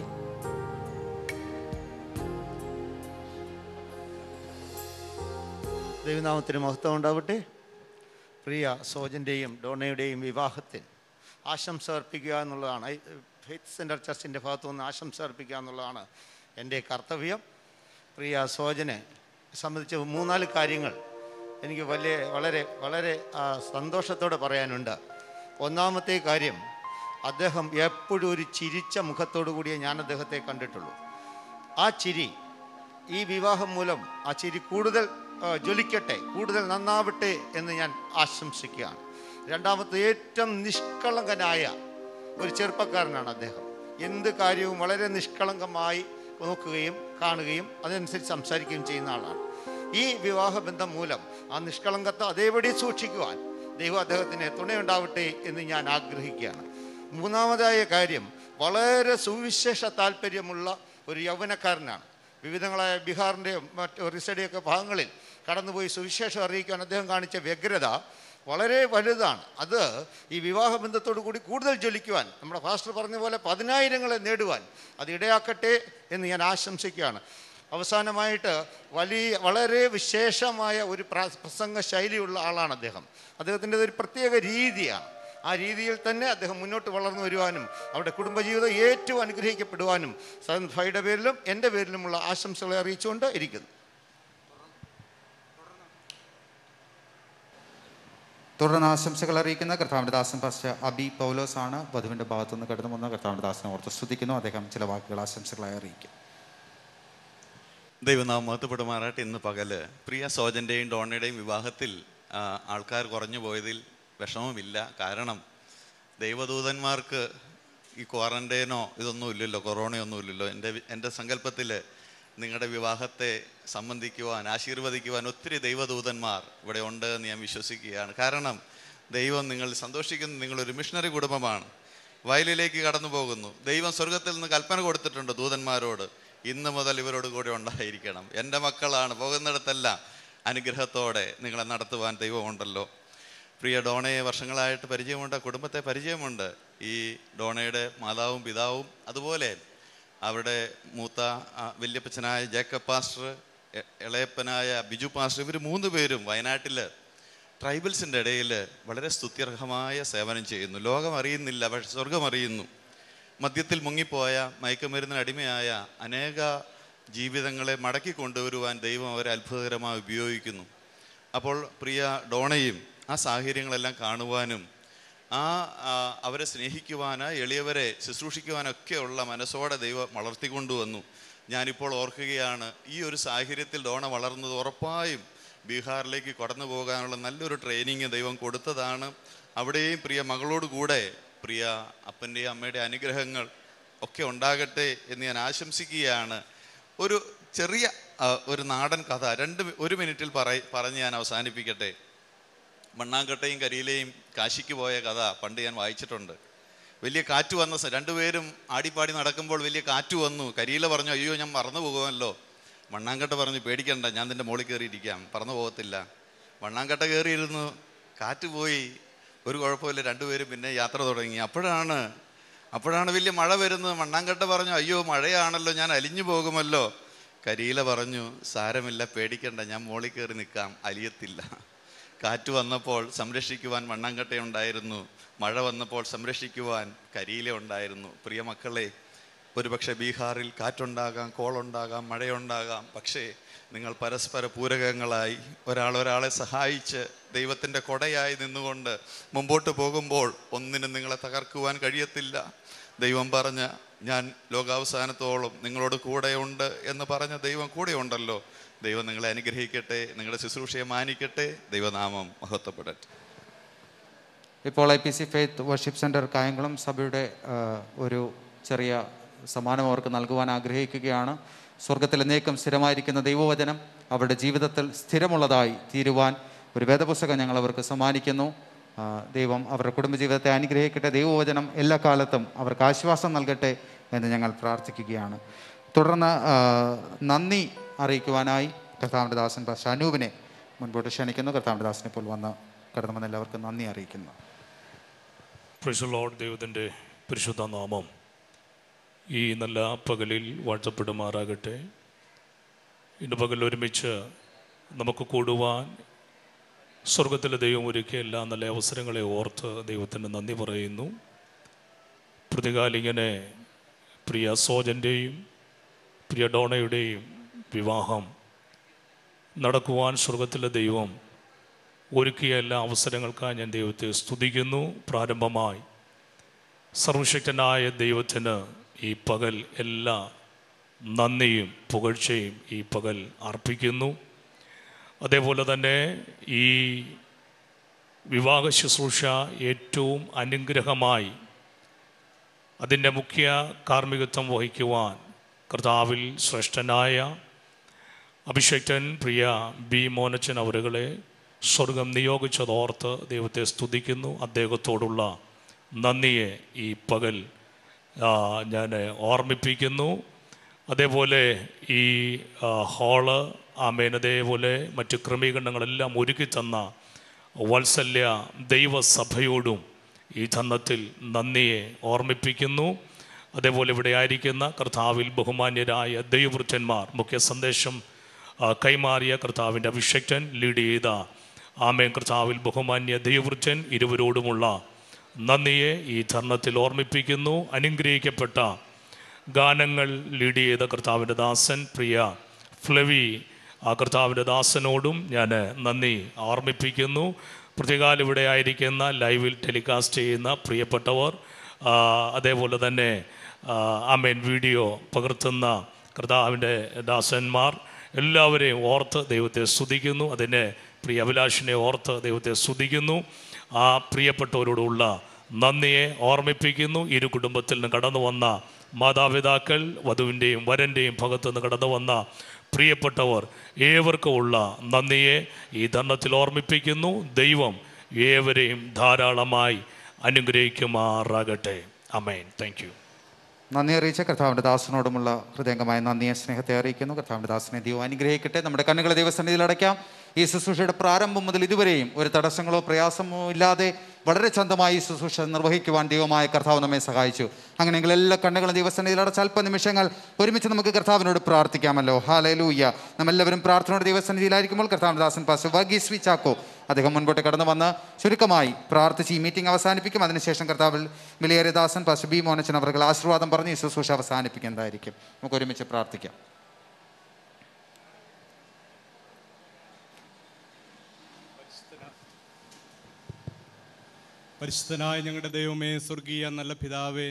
ദൈവനാമത്തിന് മഹത്വം ഉണ്ടാവട്ടെ. പ്രിയ സോജൻ്റെയും ഡോണയുടെയും വിവാഹത്തിൽ ആശംസ അർപ്പിക്കുക എന്നുള്ളതാണ്, ഫെയ്ത്ത് സെൻറ്റർ ചർച്ചിൻ്റെ ഭാഗത്തു നിന്ന് ആശംസ അർപ്പിക്കുക എന്നുള്ളതാണ് എൻ്റെ കർത്തവ്യം. പ്രിയ സോജനെ സംബന്ധിച്ച് മൂന്നാല് കാര്യങ്ങൾ എനിക്ക് വലിയ വളരെ വളരെ സന്തോഷത്തോടെ പറയാനുണ്ട്. ഒന്നാമത്തെ കാര്യം, അദ്ദേഹം എപ്പോഴും ഒരു ചിരിച്ച മുഖത്തോടു കൂടിയേ ഞാൻ അദ്ദേഹത്തെ കണ്ടിട്ടുള്ളൂ. ആ ചിരി ഈ വിവാഹം മൂലം ആ ചിരി കൂടുതൽ ജ്വലിക്കട്ടെ, കൂടുതൽ നന്നാവട്ടെ എന്ന് ഞാൻ ആശംസിക്കുകയാണ്. രണ്ടാമത്തെ, ഏറ്റവും നിഷ്കളങ്കനായ ഒരു ചെറുപ്പക്കാരനാണ് അദ്ദേഹം. എന്ത് കാര്യവും വളരെ നിഷ്കളങ്കമായി നോക്കുകയും കാണുകയും അതനുസരിച്ച് സംസാരിക്കുകയും ചെയ്യുന്ന ആളാണ്. ഈ വിവാഹബന്ധം മൂലം ആ നിഷ്കളങ്കത അതേപടി സൂക്ഷിക്കുവാൻ ദൈവം അദ്ദേഹത്തിന് തുണയുണ്ടാവട്ടെ എന്ന് ഞാൻ ആഗ്രഹിക്കുകയാണ്. മൂന്നാമതായ കാര്യം, വളരെ സുവിശേഷ താല്പര്യമുള്ള ഒരു യൗവനക്കാരനാണ്. വിവിധങ്ങളായ ബീഹാറിൻ്റെയും മറ്റ് ഒറീസയുടെയൊക്കെ ഭാഗങ്ങളിൽ കടന്നുപോയി സുവിശേഷം അറിയിക്കാൻ അദ്ദേഹം കാണിച്ച വ്യഗ്രത വളരെ വലുതാണ്. അത് ഈ വിവാഹബന്ധത്തോടു കൂടി കൂടുതൽ ജ്വലിക്കുവാൻ, നമ്മുടെ ഫാസ്റ്റർ പറഞ്ഞ പോലെ പതിനായിരങ്ങളെ നേടുവാൻ അത് ഇടയാക്കട്ടെ എന്ന് ഞാൻ ആശംസിക്കുകയാണ്. അവസാനമായിട്ട് വലിയ വളരെ വിശേഷമായ ഒരു പ്രസംഗ ശൈലിയുള്ള ആളാണ് അദ്ദേഹം. അദ്ദേഹത്തിൻ്റെ ഒരു പ്രത്യേക രീതിയാണ്. ആ രീതിയിൽ തന്നെ അദ്ദേഹം മുന്നോട്ട് വളർന്നു വരുവാനും അവരുടെ കുടുംബജീവിതം ഏറ്റവും അനുഗ്രഹിക്കപ്പെടുവാനും സദൻ ഫൈയുടെ പേരിലും എൻ്റെ പേരിലുമുള്ള ആശംസകളെ അറിയിച്ചുകൊണ്ട് ഇരിക്കുന്നു. തുടർന്ന് ആശംസകൾ അറിയിക്കുന്ന കർത്താവിൻ്റെ ദാസൻ പാസ്റ്റർ അബി പൗലോസ് ആണ്. വധുവിൻ്റെ ഭാഗത്തുനിന്ന് കടന്നു വന്ന കർത്താവിൻ്റെ ദാസനെ ഓർത്ത് സ്തുതിക്കുന്നു. അദ്ദേഹം ചില വാക്കുകൾ ആശംസകളായി അറിയിക്കും. ദൈവനാമം മഹത്വപ്പെടുമാറാട്ടെ. ഇന്ന് പകല് പ്രിയ സോജൻ്റെയും ഡോണയുടെയും വിവാഹത്തിൽ ആൾക്കാർ കുറഞ്ഞു പോയതിൽ വിഷമമില്ല. കാരണം ദൈവദൂതന്മാർക്ക് ഈ ക്വാറൻറ്റൈനോ ഇതൊന്നും ഇല്ലല്ലോ, കൊറോണയൊന്നും ഇല്ലല്ലോ. എൻ്റെ എൻ്റെ സങ്കല്പത്തിൽ നിങ്ങളുടെ വിവാഹത്തെ സംബന്ധിക്കുവാൻ ആശീർവദിക്കുവാൻ ഒത്തിരി ദൈവദൂതന്മാർ ഇവിടെ ഉണ്ട് എന്ന് ഞാൻ വിശ്വസിക്കുകയാണ്. കാരണം ദൈവം നിങ്ങൾ സന്തോഷിക്കുന്നു. നിങ്ങളൊരു മിഷണറി കുടുംബമാണ്. വയലിലേക്ക് കടന്നു പോകുന്നു. ദൈവം സ്വർഗത്തിൽ നിന്ന് കൽപ്പന കൊടുത്തിട്ടുണ്ട് ദൂതന്മാരോട്, ഇന്ന് മുതൽ ഇവരോട് കൂടെ ഉണ്ടായിരിക്കണം. എൻ്റെ മക്കളാണ്, പോകുന്നിടത്തെല്ലാം അനുഗ്രഹത്തോടെ നിങ്ങളെ നടത്തുവാൻ ദൈവമുണ്ടല്ലോ. പ്രിയ ഡോണയെ വർഷങ്ങളായിട്ട് പരിചയമുണ്ട്, കുടുംബത്തെ പരിചയമുണ്ട്. ഈ ഡോണയുടെ മാതാവും പിതാവും അതുപോലെ അവരുടെ മൂത്ത വല്യപ്പച്ചനായ ജേക്കബ് പാസ്റ്റർ, ഇളയപ്പനായ ബിജു പാസ്റ്റർ, ഇവർ മൂന്ന് പേരും വയനാട്ടിൽ ട്രൈബൽസിൻ്റെ ഇടയിൽ വളരെ സ്തുത്യർഹമായ സേവനം ചെയ്യുന്നു. ലോകം അറിയുന്നില്ല, പക്ഷെ സ്വർഗം അറിയുന്നു. മദ്യത്തിൽ മുങ്ങിപ്പോയ, മയക്കുമരുന്നിന് അടിമയായ അനേക ജീവിതങ്ങളെ മടക്കി കൊണ്ടുവരുവാൻ ദൈവം അവരെ അത്ഭുതകരമായി ഉപയോഗിക്കുന്നു. അപ്പോൾ പ്രിയ ഡോണയും ആ സാഹചര്യങ്ങളെല്ലാം കാണുവാനും ആ അവരെ സ്നേഹിക്കുവാന്, എളിയവരെ ശുശ്രൂഷിക്കുവാനൊക്കെയുള്ള മനസ്സോടെ ദൈവം വളർത്തിക്കൊണ്ടുവന്നു. ഞാനിപ്പോൾ ഓർക്കുകയാണ്, ഈ ഒരു സാഹചര്യത്തിൽ ഡോണ വളർന്നത് ഉറപ്പായും ബീഹാറിലേക്ക് കടന്നു പോകാനുള്ള നല്ലൊരു ട്രെയിനിങ് ദൈവം കൊടുത്തതാണ്. അവിടെയും പ്രിയ മകളോട് കൂടെ പ്രിയ അപ്പൻ്റെയും അമ്മയുടെ അനുഗ്രഹങ്ങൾ ഒക്കെ ഉണ്ടാകട്ടെ എന്ന് ഞാൻ ആശംസിക്കുകയാണ്. ഒരു ചെറിയ ഒരു നാടൻ കഥ രണ്ട് ഒരു മിനിറ്റിൽ പറ പറഞ്ഞ് ഞാൻ അവസാനിപ്പിക്കട്ടെ. മണ്ണാങ്കട്ടയും കരിയിലെയും കാശിക്ക് പോയ കഥ പണ്ട് ഞാൻ വായിച്ചിട്ടുണ്ട്. വലിയ കാറ്റ് വന്ന രണ്ടുപേരും ആടിപ്പാടി നടക്കുമ്പോൾ വലിയ കാറ്റ് വന്നു. കരിയില പറഞ്ഞു, അയ്യോ ഞാൻ മറന്നു പോകുമല്ലോ. മണ്ണാങ്കട്ട പറഞ്ഞു, പേടിക്കണ്ട, ഞാൻ നിൻ്റെ മുകളിൽ കയറിയിരിക്കാം, പറന്നു പോകത്തില്ല. മണ്ണാങ്കട്ട കയറിയിരുന്നു, കാറ്റ് പോയി, ഒരു കുഴപ്പമില്ല. രണ്ടുപേരും പിന്നെ യാത്ര തുടങ്ങി. അപ്പോഴാണ് അപ്പോഴാണ് വലിയ മഴ വരുന്നത്. മണ്ണാങ്കട്ട പറഞ്ഞു, അയ്യോ മഴയാണല്ലോ, ഞാൻ അലിഞ്ഞു പോകുമല്ലോ. കരിയില പറഞ്ഞു, സാരമില്ല, പേടിക്കണ്ട, ഞാൻ മുകളിൽ കയറി നിൽക്കാം, അലിയത്തില്ല. കാറ്റ് വന്നപ്പോൾ സംരക്ഷിക്കുവാൻ മണ്ണാങ്കട്ടയുണ്ടായിരുന്നു, മഴ വന്നപ്പോൾ സംരക്ഷിക്കുവാൻ കരിയില ഉണ്ടായിരുന്നു. പ്രിയ മക്കളെ, ഒരുപക്ഷെ ബീഹാറിൽ കാറ്റുണ്ടാകാം, കോളുണ്ടാകാം, മഴയുണ്ടാകാം, പക്ഷേ നിങ്ങൾ പരസ്പര പൂരകങ്ങളായി ഒരാൾ ഒരാളെ സഹായിച്ച് ദൈവത്തിൻ്റെ കൊടയായി നിന്നുകൊണ്ട് മുമ്പോട്ട് പോകുമ്പോൾ ഒന്നിനും നിങ്ങളെ തകർക്കുവാൻ കഴിയത്തില്ല. ദൈവം പറഞ്ഞ ഞാൻ ലോകാവസാനത്തോളം നിങ്ങളോട് കൂടെയുണ്ട് എന്ന് പറഞ്ഞ ദൈവം കൂടെയുണ്ടല്ലോ. ദൈവം നിങ്ങളെ അനുഗ്രഹിക്കട്ടെ, നിങ്ങളുടെ ശുശ്രൂഷയെ മാനിക്കട്ടെ. ദൈവനാമം മഹത്വപ്പെടട്ടെ. ഇപ്പോൾ I P C faith worship centre Kayamkulam സഭയുടെ ഒരു ചെറിയ സമ്മാനം അവർക്ക് നൽകുവാൻ ആഗ്രഹിക്കുകയാണ്. സ്വർഗത്തിൽ എന്നേക്കും സ്ഥിരമായിരിക്കുന്ന ദൈവവചനം അവരുടെ ജീവിതത്തിൽ സ്ഥിരമുള്ളതായി തീരുവാൻ ഒരു വേദപുസ്തകം ഞങ്ങൾ അവർക്ക് സമ്മാനിക്കുന്നു. ദൈവം അവരുടെ കുടുംബജീവിതത്തെ അനുഗ്രഹിക്കട്ടെ. ദൈവവചനം എല്ലാ കാലത്തും അവർക്ക് ആശ്വാസം നൽകട്ടെ എന്ന് ഞങ്ങൾ പ്രാർത്ഥിക്കുകയാണ്. തുടർന്ന് നന്ദി അറിയിക്കുവാനായി കർത്താവിൻ്റെ ദാസൻ പാസ്റ്റർ അനൂപിനെ മുൻപോട്ട് ക്ഷണിക്കുന്നു. കർത്താവിൻ്റെ ദാസനെ ഇപ്പോൾ വന്ന് കടന്നു വന്ന് എല്ലാവർക്കും നന്ദി അറിയിക്കുന്നു. Praise the Lord. ദൈവത്തിൻ്റെ പരിശുദ്ധ നാമം ഈ നല്ല പകലിൽ വാഴ്ത്തപ്പെടുമാറാകട്ടെ. ഇന്ന് പകൽ ഒരുമിച്ച് നമുക്ക് കൂടുവാൻ സ്വർഗത്തിലെ ദൈവം ഒരുക്കിയ എല്ലാ നല്ല അവസരങ്ങളെ ഓർത്ത് ദൈവത്തിന് നന്ദി പറയുന്നു. പ്രതികാലിങ്ങനെ പ്രിയ സോജൻ്റെയും പ്രിയ ഡോണയുടെയും വിവാഹം നടക്കുവാൻ സ്വർഗത്തിലെ ദൈവം ഒരുക്കിയ എല്ലാ അവസരങ്ങൾക്കായി ഞാൻ ദൈവത്തെ സ്തുതിക്കുന്നു. പ്രാരംഭമായി സർവശക്തനായ ദൈവത്തിന് ഈ പകൽ എല്ലാ നന്ദിയും പുകഴ്ചയും ഈ പകൽ അർപ്പിക്കുന്നു. അതേപോലെ തന്നെ ഈ വിവാഹ ശുശ്രൂഷ ഏറ്റവും അനുഗ്രഹമായി അതിൻ്റെ മുഖ്യ കാർമ്മികത്വം വഹിക്കുവാൻ കർത്താവിൽ ശ്രേഷ്ഠനായ അഭിഷേക്തൻ പ്രിയ ബി മോനച്ചൻ അവരുകളെ സ്വർഗം നിയോഗിച്ചതോർത്ത് ദൈവത്തെ സ്തുതിക്കുന്നു. അദ്ദേഹത്തോടുള്ള നന്ദിയെ ഈ പകൽ ഞാൻ ഓർമ്മിപ്പിക്കുന്നു. അതേപോലെ ഈ ഹാള് ആമേൻ, അതേപോലെ മറ്റ് ക്രമീകരണങ്ങളെല്ലാം ഒരുക്കി തന്ന വാത്സല്യ ദൈവസഭയോടും ഈ തന്നത്തിൽ നന്ദിയെ ഓർമ്മിപ്പിക്കുന്നു. അതേപോലെ ഇവിടെ ആയിരിക്കുന്ന കർത്താവിൽ ബഹുമാന്യരായ ദൈവവൃദ്ധന്മാർ, മുഖ്യ സന്ദേശം കൈമാറിയ കർത്താവിൻ്റെ അഭിഷേക്തൻ ലീഡ് ചെയ്ത ആമേൻ കർത്താവിൽ ബഹുമാന്യ ദൈവവൃദ്ധൻ ഇരുവരോടുമുള്ള നന്ദിയെ ഈ തരുണത്തിൽ ഓർമ്മിപ്പിക്കുന്നു. അനുഗ്രഹിക്കപ്പെട്ട ഗാനങ്ങൾ ലീഡ് ചെയ്ത കർത്താവിൻ്റെ ദാസൻ പ്രിയ ഫ്ലവി, ആ കർത്താവിൻ്റെ ദാസനോടും ഞാൻ നന്ദി ഓർമ്മിപ്പിക്കുന്നു. പ്രത്യേകാൽ ഇവിടെ ആയിരിക്കുന്ന ലൈവിൽ ടെലികാസ്റ്റ് ചെയ്യുന്ന പ്രിയപ്പെട്ടവർ, അതേപോലെ തന്നെ ആമേൻ വീഡിയോ പകർത്തുന്ന കർത്താവിൻ്റെ ദാസന്മാർ എല്ലാവരെയും ഓർത്ത് ദൈവത്തെ സ്തുതിക്കുന്നു. അതിനെ പ്രിയ അഭിലാഷിനെ ഓർത്ത് ദൈവത്തെ സ്തുതിക്കുന്നു. ആ പ്രിയപ്പെട്ടവരോടുള്ള നന്ദിയെ ഓർമ്മിപ്പിക്കുന്നു. ഇരു കുടുംബത്തിൽ നിന്ന് കടന്നു വന്ന മാതാപിതാക്കൾ, വധുവിൻ്റെയും വരൻ്റെയും ഭാഗത്തു നിന്ന് കടന്നു വന്ന പ്രിയപ്പെട്ടവർ ഏവർക്കുമുള്ള നന്ദിയെ ഈ തരുണത്തിൽ ഓർമ്മിപ്പിക്കുന്നു. ദൈവം ഏവരെയും ധാരാളമായി അനുഗ്രഹിക്കുമാറാകട്ടെ. ആമേൻ. Thank you. നന്ദി അറിയിച്ച കർത്താവിൻ്റെ ദാസനോടുമുള്ള ഹൃദയംഗമായ നന്ദിയെ സ്നേഹത്തെ അറിയിക്കുന്നു. കർത്താവിൻ്റെ ദാസനെ ദൈവം അനുഗ്രഹിക്കട്ടെ. നമ്മുടെ കണ്ണുകളെ ദൈവസന്നിധിയിൽ അടയ്ക്കാം. ഈ ശുശ്രൂഷയുടെ പ്രാരംഭം മുതൽ ഇതുവരെയും ഒരു തടസ്സങ്ങളോ പ്രയാസമോ ഇല്ലാതെ വളരെ ചന്തമായി ശുശ്രൂഷ നിർവഹിക്കുവാൻ ദൈവമായ കർത്താവ് നമ്മെ സഹായിച്ചു. അങ്ങനെയെങ്കിൽ എല്ലാ കണ്ണുകളും ദൈവസന്നിധിയിൽ അടച്ച അല്പ നിമിഷങ്ങൾ ഒരുമിച്ച് നമുക്ക് കർത്താവിനോട് പ്രാർത്ഥിക്കാമല്ലോ. ഹല്ലേലൂയ. നമ്മെല്ലാവരും പ്രാർത്ഥനയോടെ ദൈവസന്നിധിയിലായിരിക്കുമ്പോൾ കർത്താവിൻ്റെ ദാസൻ പാസ്റ്റർ വർഗീസ് വി ചാക്കോ അദ്ദേഹം മുൻപോട്ട് കടന്നു വന്ന് ചുരുക്കമായി പ്രാർത്ഥിച്ച് ഈ മീറ്റിംഗ് അവസാനിപ്പിക്കും. അതിനുശേഷം കർത്താവിൽ വിലയേറിയ ദാസൻ പാസ്റ്റർ ബി മോഹനച്ചൻ അവർക്ക് ആശീർവാദം പറഞ്ഞ് ഈ ശുശ്രൂഷ അവസാനിപ്പിക്കുന്നതായിരിക്കും. നമുക്ക് ഒരുമിച്ച് പ്രാർത്ഥിക്കാം. പരിശുദ്ധനായ ഞങ്ങളുടെ ദൈവമേ, സ്വർഗീയ നല്ല പിതാവേ,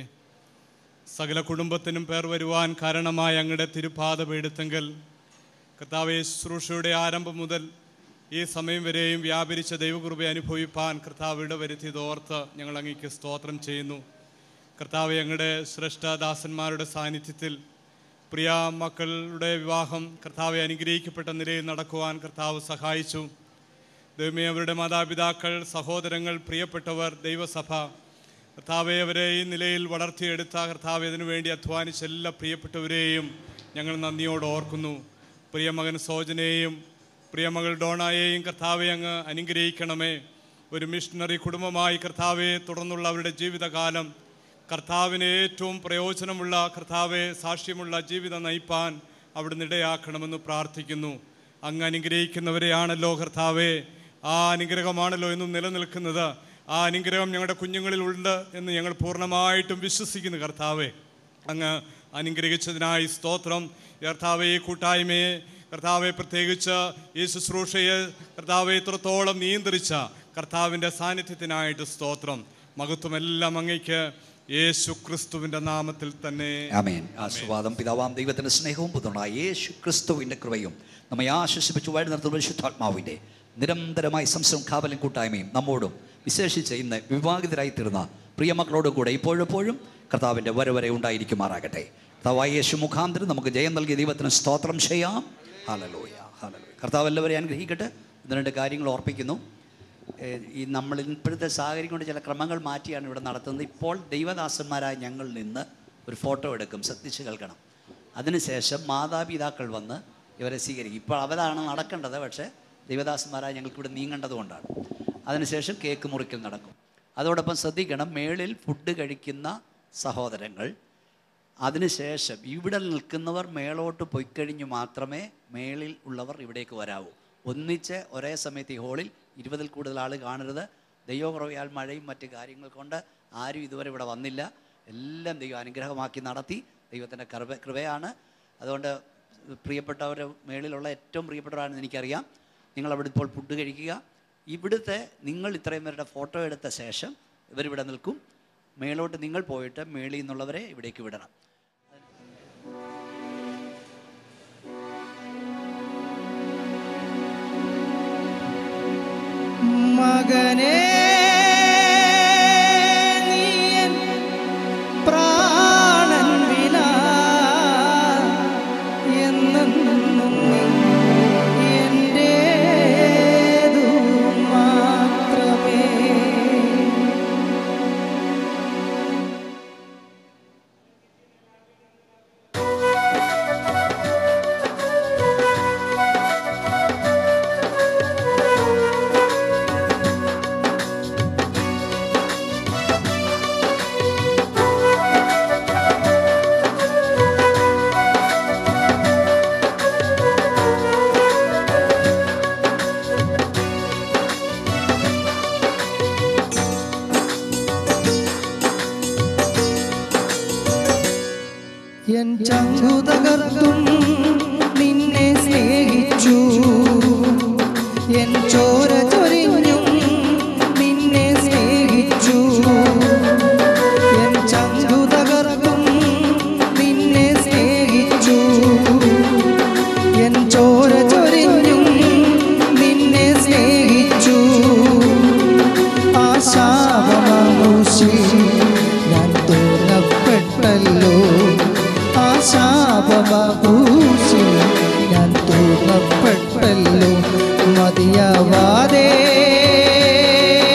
സകല കുടുംബത്തിനും പേർ വരുവാൻ കാരണമായ അങ്ങയുടെ തിരുപാദപീഠത്തെങ്കിൽ കർത്താവേ, ശുശ്രൂഷയുടെ ആരംഭം മുതൽ ഈ സമയം വരെയും വ്യാപരിച്ച ദൈവകൃപ അനുഭവിപ്പാൻ കർത്താവിടെ വരുത്തിയതോർത്ത് ഞങ്ങൾ അങ്ങേക്ക് സ്തോത്രം ചെയ്യുന്നു. കർത്താവെ, ഞങ്ങളുടെ ശ്രേഷ്ഠദാസന്മാരുടെ സാന്നിധ്യത്തിൽ പ്രിയ മക്കളുടെ വിവാഹം കർത്താവെ അനുഗ്രഹിക്കപ്പെട്ട നിലയിൽ നടക്കുവാൻ കർത്താവ് സഹായിച്ചു. ദൈവമേ, അവരുടെ മാതാപിതാക്കൾ, സഹോദരങ്ങൾ, പ്രിയപ്പെട്ടവർ, ദൈവസഭ കർത്താവെ അവരെ ഈ നിലയിൽ വളർത്തിയെടുത്ത കർത്താവെ അതിനു വേണ്ടി അധ്വാനിച്ച എല്ലാ പ്രിയപ്പെട്ടവരെയും ഞങ്ങൾ നന്ദിയോടെ ഓർക്കുന്നു. പ്രിയമകൻ സോജനെയും പ്രിയമകൾ ഡോണയെയും കർത്താവെ അങ്ങ് അനുഗ്രഹിക്കണമേ. ഒരു മിഷണറി കുടുംബമായി കർത്താവെ തുടർന്നുള്ള അവരുടെ ജീവിതകാലം കർത്താവിന് ഏറ്റവും പ്രയോജനമുള്ള കർത്താവെ സാക്ഷ്യമുള്ള ജീവിതം നയിപ്പാൻ അവിടുന്ന് ഇടയാക്കണമെന്ന് പ്രാർത്ഥിക്കുന്നു. അങ്ങ് അനുഗ്രഹിക്കുന്നവരെയാണല്ലോ കർത്താവെ, ആ അനുഗ്രഹമാണല്ലോ എന്നും നിലനിൽക്കുന്നത്. ആ അനുഗ്രഹം ഞങ്ങളുടെ കുഞ്ഞുങ്ങളിലുണ്ട് എന്ന് ഞങ്ങൾ പൂർണ്ണമായിട്ടും വിശ്വസിക്കുന്നു. കർത്താവെ, അങ്ങ് അനുഗ്രഹിച്ചതിനായി സ്തോത്രം. കർത്താവെ, ഈ കൂട്ടായ്മയെ കർത്താവെ പ്രത്യേകിച്ച് ഈ ശുശ്രൂഷയെ കർത്താവെ ഇത്രത്തോളം നിയന്ത്രിച്ച കർത്താവിൻ്റെ സാന്നിധ്യത്തിനായിട്ട് സ്തോത്രം. മഹത്വമെല്ലാം അങ്ങയ്ക്ക് യേശു ക്രിസ്തുവിൻ്റെ നാമത്തിൽ തന്നെ ആമേൻ. ആശീർവാദം പിതാവാം ദൈവത്തിൻ്റെ സ്നേഹവും പുത്രനായ യേശു ക്രിസ്തുവിൻ്റെ കൃപയും നമ്മെ ആശ്വസിപ്പിച്ചു വഴി നടത്തുന്ന പരിശുദ്ധാത്മാവിൻ്റെ നിരന്തരമായി സംസം കാവലും കൂട്ടായ്മയും നമ്മോടും വിശേഷിച്ച് ഇന്ന് വിവാഹിതരായി തീർന്ന പ്രിയമക്കളോടും കൂടെ ഇപ്പോഴെപ്പോഴും കർത്താവിൻ്റെ വരവരെ ഉണ്ടായിരിക്കുമാറാകട്ടെ. കർത്താവായ യേശു മുഖാന്തരം നമുക്ക് ജയം നൽകിയ ദൈവത്തിന് സ്തോത്രം ചെയ്യാം. ഹല്ലേലൂയ, ഹല്ലേലൂയ. കർത്താവ് എല്ലാവരെയും അനുഗ്രഹിക്കട്ടെ. ഒന്ന് രണ്ട് കാര്യങ്ങൾ ഓർപ്പിക്കുന്നു. ഈ നമ്മൾ ഇപ്പോഴത്തെ സാഹചര്യം കൊണ്ട് ചില ക്രമങ്ങൾ മാറ്റിയാണ് ഇവിടെ നടത്തുന്നത്. ഇപ്പോൾ ദൈവദാസന്മാരായ ഞങ്ങളിൽ നിന്ന് ഒരു ഫോട്ടോ എടുക്കും, ശ്രദ്ധിച്ച് കേൾക്കണം. അതിനുശേഷം മാതാപിതാക്കൾ വന്ന് ഇവരെ സ്വീകരിക്കും. ഇപ്പോൾ അവരാണ് നടക്കേണ്ടത്, പക്ഷേ ദൈവദാസന്മാരായ ഞങ്ങൾക്ക് ഇവിടെ നീങ്ങേണ്ടതുകൊണ്ടാണ്. അതിനുശേഷം കേക്ക് മുറിക്കൽ നടക്കും. അതോടൊപ്പം ശ്രദ്ധിക്കണം, മേളിൽ ഫുഡ് കഴിക്കുന്ന സഹോദരങ്ങൾ, അതിനുശേഷം ഇവിടെ നിൽക്കുന്നവർ മേളോട്ട് പൊയ്ക്കഴിഞ്ഞ് മാത്രമേ മേളിൽ ഉള്ളവർ ഇവിടേക്ക് വരാവൂ. ഒന്നിച്ച് ഒരേ സമയത്ത് ഈ ഹോളിൽ ഇരുപതിൽ കൂടുതൽ ആൾ കാണരുത്. ദൈവകൃപയാൽ മഴയും മറ്റ് കാര്യങ്ങൾ കൊണ്ട് ആരും ഇതുവരെ ഇവിടെ വന്നില്ല. എല്ലാം ദൈവം അനുഗ്രഹമാക്കി നടത്തി. ദൈവത്തിൻ്റെ കൃപ കൃപയാണ്. അതുകൊണ്ട് പ്രിയപ്പെട്ടവരുടെ മേളിലുള്ള ഏറ്റവും പ്രിയപ്പെട്ടവരാണെന്ന് എനിക്കറിയാം. നിങ്ങളവിടെ ഇപ്പോൾ ഫുഡ് കഴിക്കുക. ഇവിടുത്തെ നിങ്ങൾ ഇത്രയും പേരുടെ ഫോട്ടോ എടുത്ത ശേഷം ഇവരിവിടെ നിൽക്കും. മേളോട്ട് നിങ്ങൾ പോയിട്ട് മേളിൽ നിന്നുള്ളവരെ ഇവിടേക്ക് വിടണം. മകനേ, നീയൻ പ്രാണൻ വില എന്നെന്നും എന്റേതു മാത്രമേ. എൻ ചങ്കു തകർത്തും നിന്നെ സ്നേഹിച്ചു, എൻ ചോര ചൊരിഞ്ഞും നിന്നെ സ്നേഹിച്ചു. എൻ ചങ്കു തകർത്തും നിന്നെ സ്നേഹിച്ചു, എൻ ചോര ചൊരിഞ്ഞും നിന്നെ സ്നേഹിച്ചു. ആ ശാപമാമൂശി ഞാൻ തൂങ്ങപ്പെട്ടല്ലോ, ആ ശാപമാമൂശി ഞാൻ തൂങ്ങപ്പെട്ടല്ലോ. മതിയാവാതെ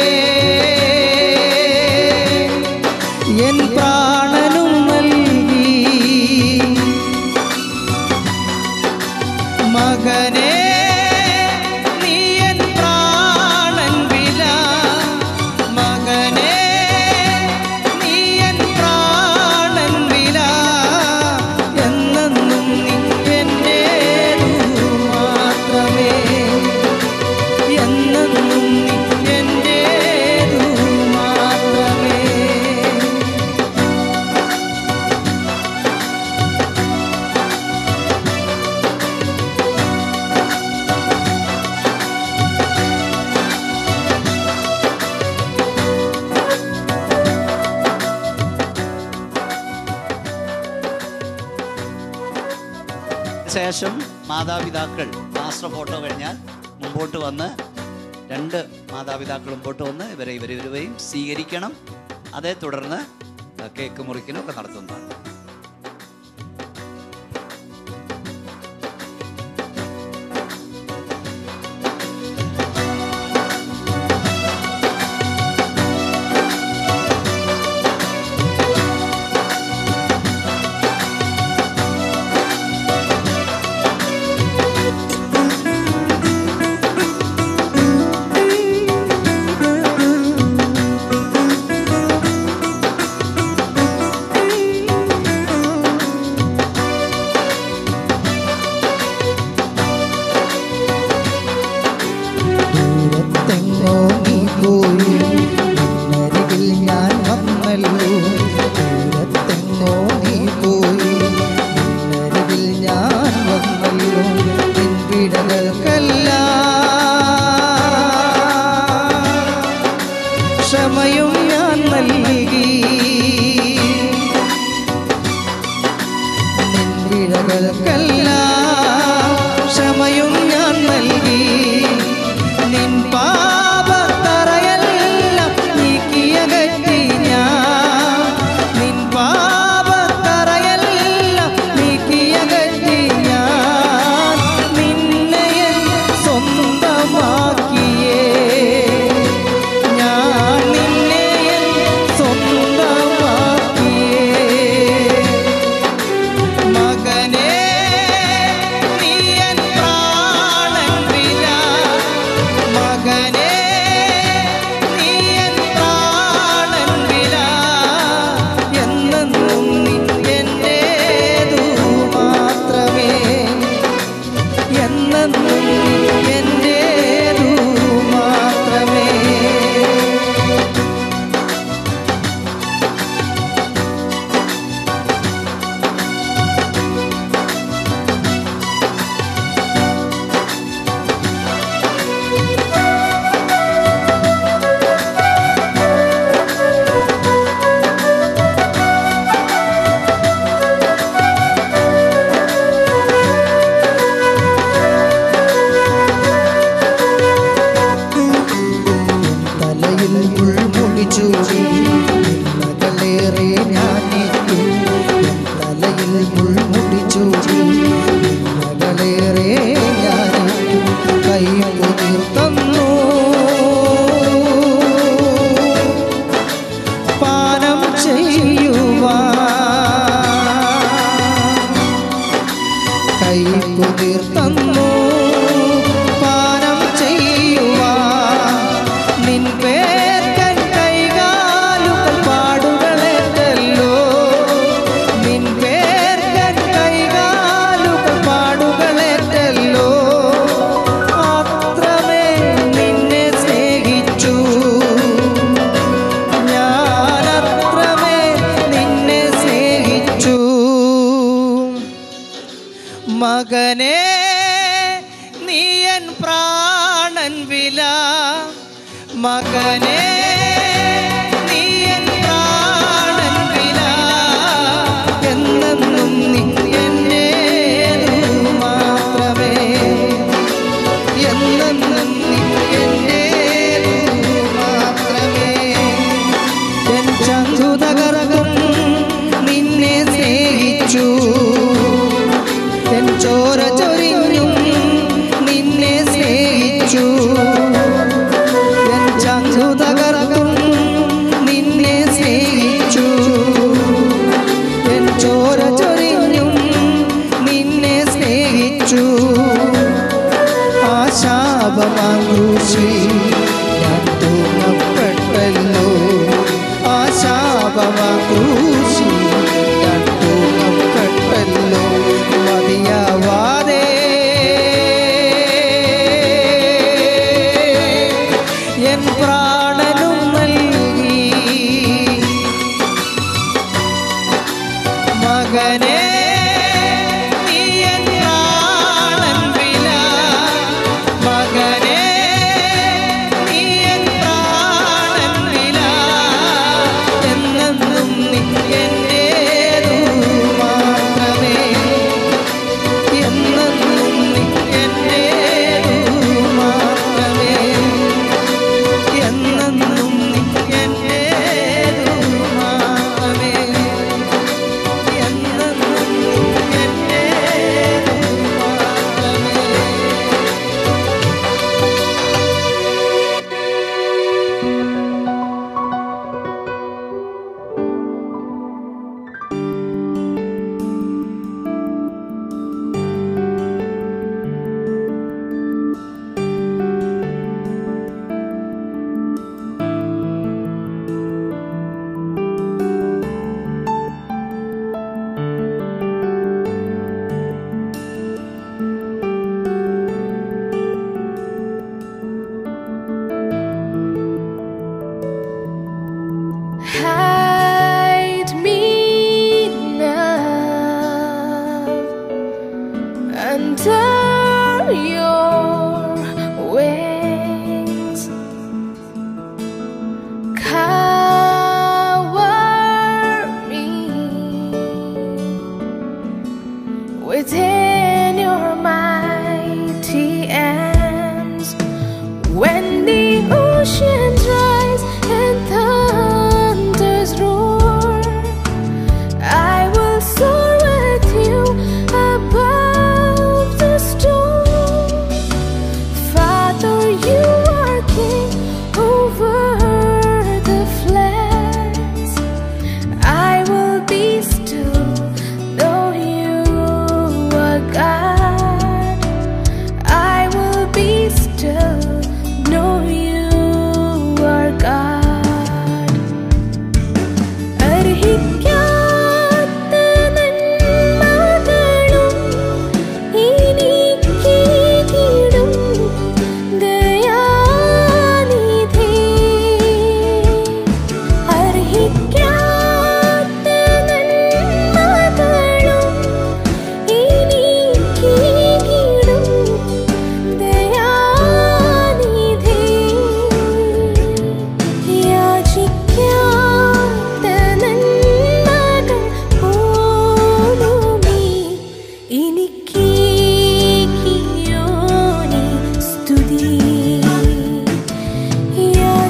ശേഷം മാതാപിതാക്കൾ മാസ്റ്റർ ഫോട്ടോ കഴിഞ്ഞാൽ മുമ്പോട്ട് വന്ന് രണ്ട് മാതാപിതാക്കൾ മുമ്പോട്ട് വന്ന് ഇവരെ ഇവർ ഇരുവരെയും സ്വീകരിക്കണം. അതേ തുടർന്ന് കേക്ക് മുറിക്കലും ഒക്കെ നടത്തുന്നതാണ്.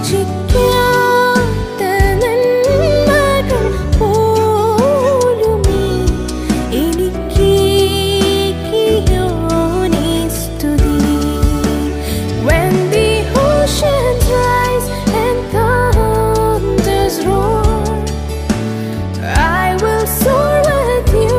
നന്മകൾ പോലുമീ എനിക്കേകിയോനേ സ്തുതി. When the oceans rise and thunders roar, I will soar with you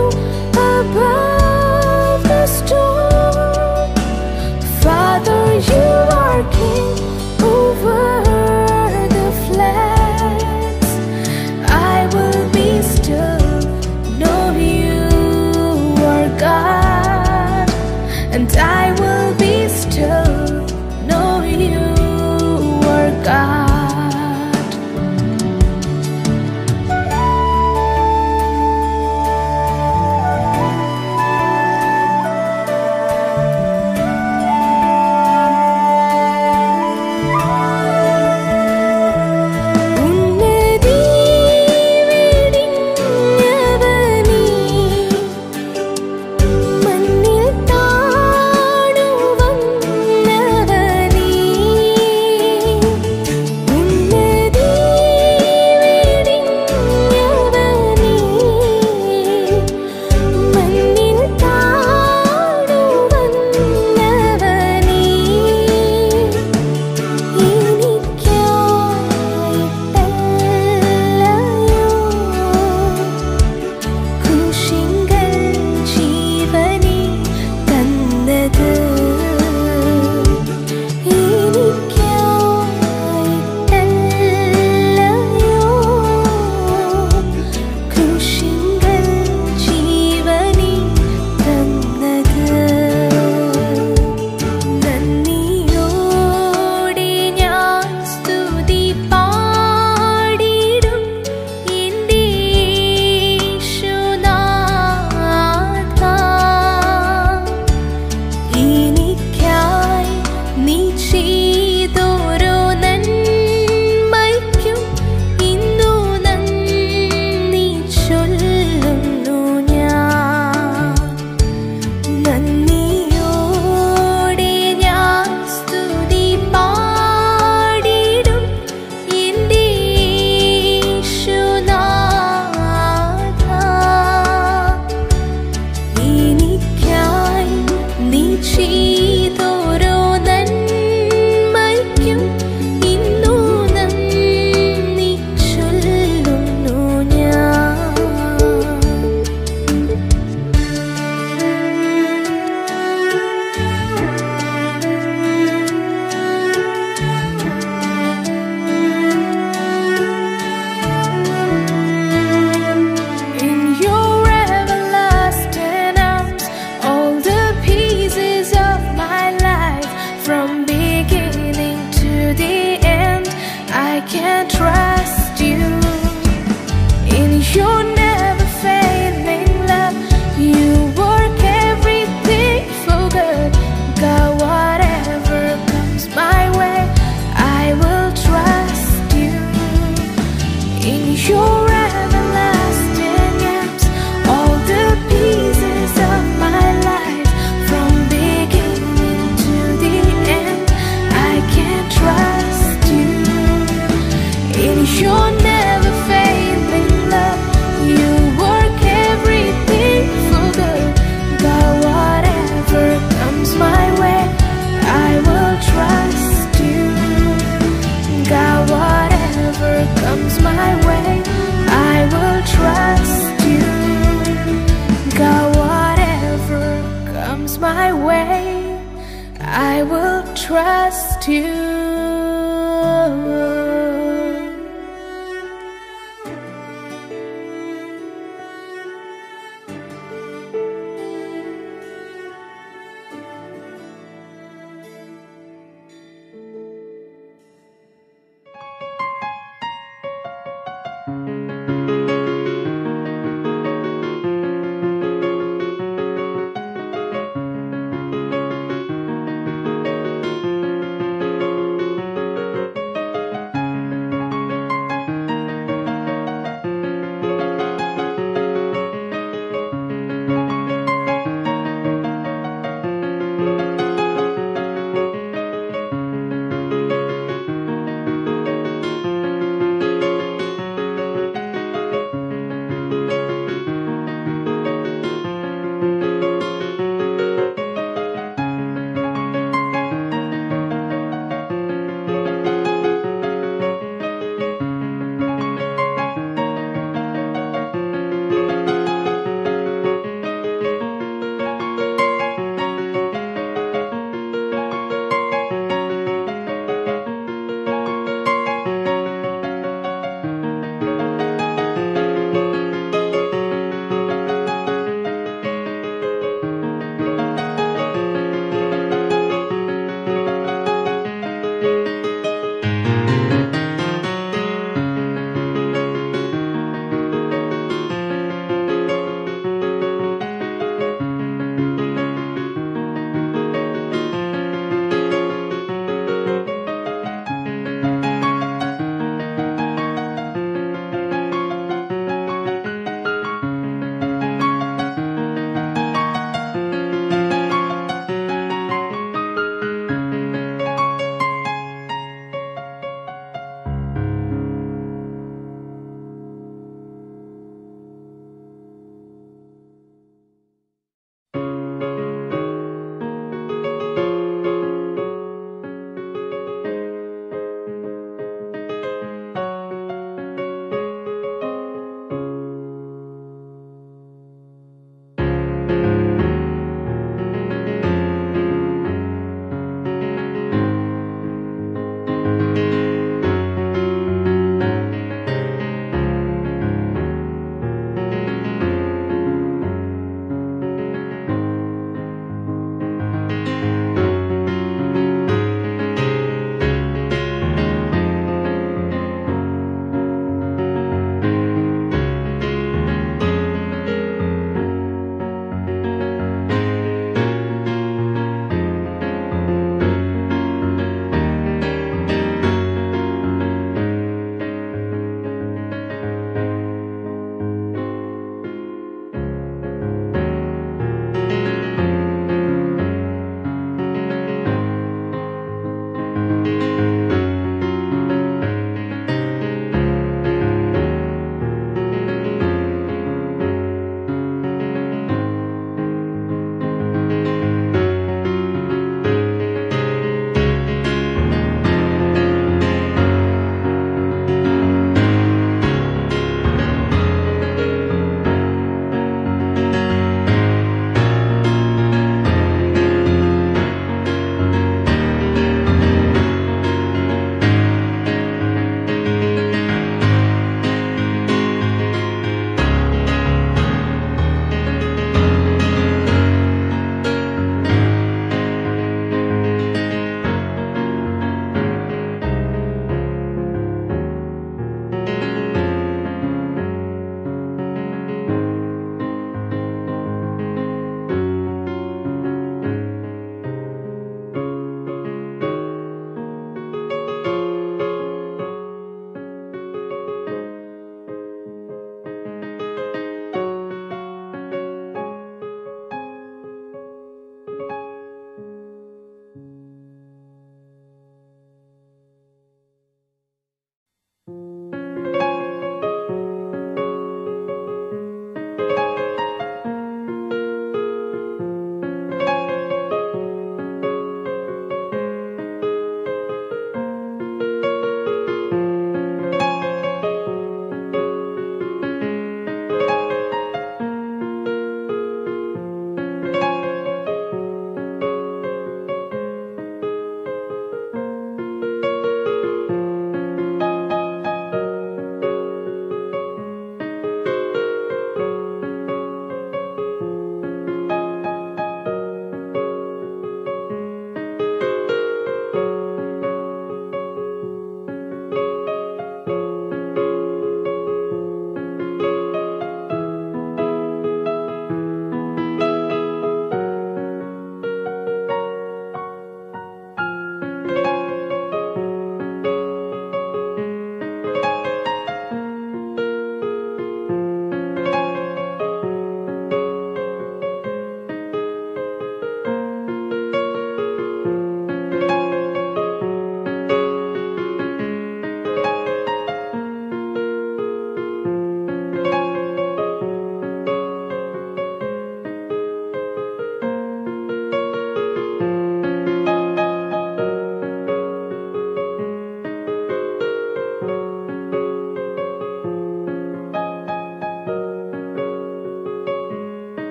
above the storm. Father, you are king over the floods. I will be still, know you are God, and I will be still, know you are God. ഉന്നതി വെടിഞ്ഞവനീ, മണ്ണിൽ താണുവന്നവനീ. ഉന്നതി വെടിഞ്ഞവനീ, മണ്ണിൽ താണുവന്നവനീ. എനിക്കായിട്ടല്ലയോ കുശിങ്കൽ ജീവനെ തന്നത്. എനിക്കായിട്ടല്ലയോ കുശിങ്കൽ ജീവനെ തന്നത്. നന്ദിയോടെ ഞാൻ സ്തുതി പാടിടും എൻ്റെ യേശുനാഥ. എനിക്കായി നീ ചെയ്തോരോ നന്മയ്ക്കും ഇന്നു നന്ദി ചൊല്ലുന്നു ഞാൻ. നന്ദിയോടെ ഞാൻ സ്തുതി പാടിടും എൻ്റെ യേശുനാഥ. എനിക്കായി നീ ചെയ്തോരോ നന്മയ്ക്കും ഇന്നു നന്ദി ചൊല്ലുന്നു ഞാൻ. In your everlasting arms, all the pieces of my life, from beginning to the end, I can trust you. In your never failing love, you work everything for good. God, whatever comes my way, I will trust you. In your everlasting arms, all the pieces of my life, from beginning to the end, I can trust you. In your never failing love, you work everything for good. God, whatever comes my way, I will trust you. God, whatever comes my way, I will trust you. God, whatever comes my way, I will trust you.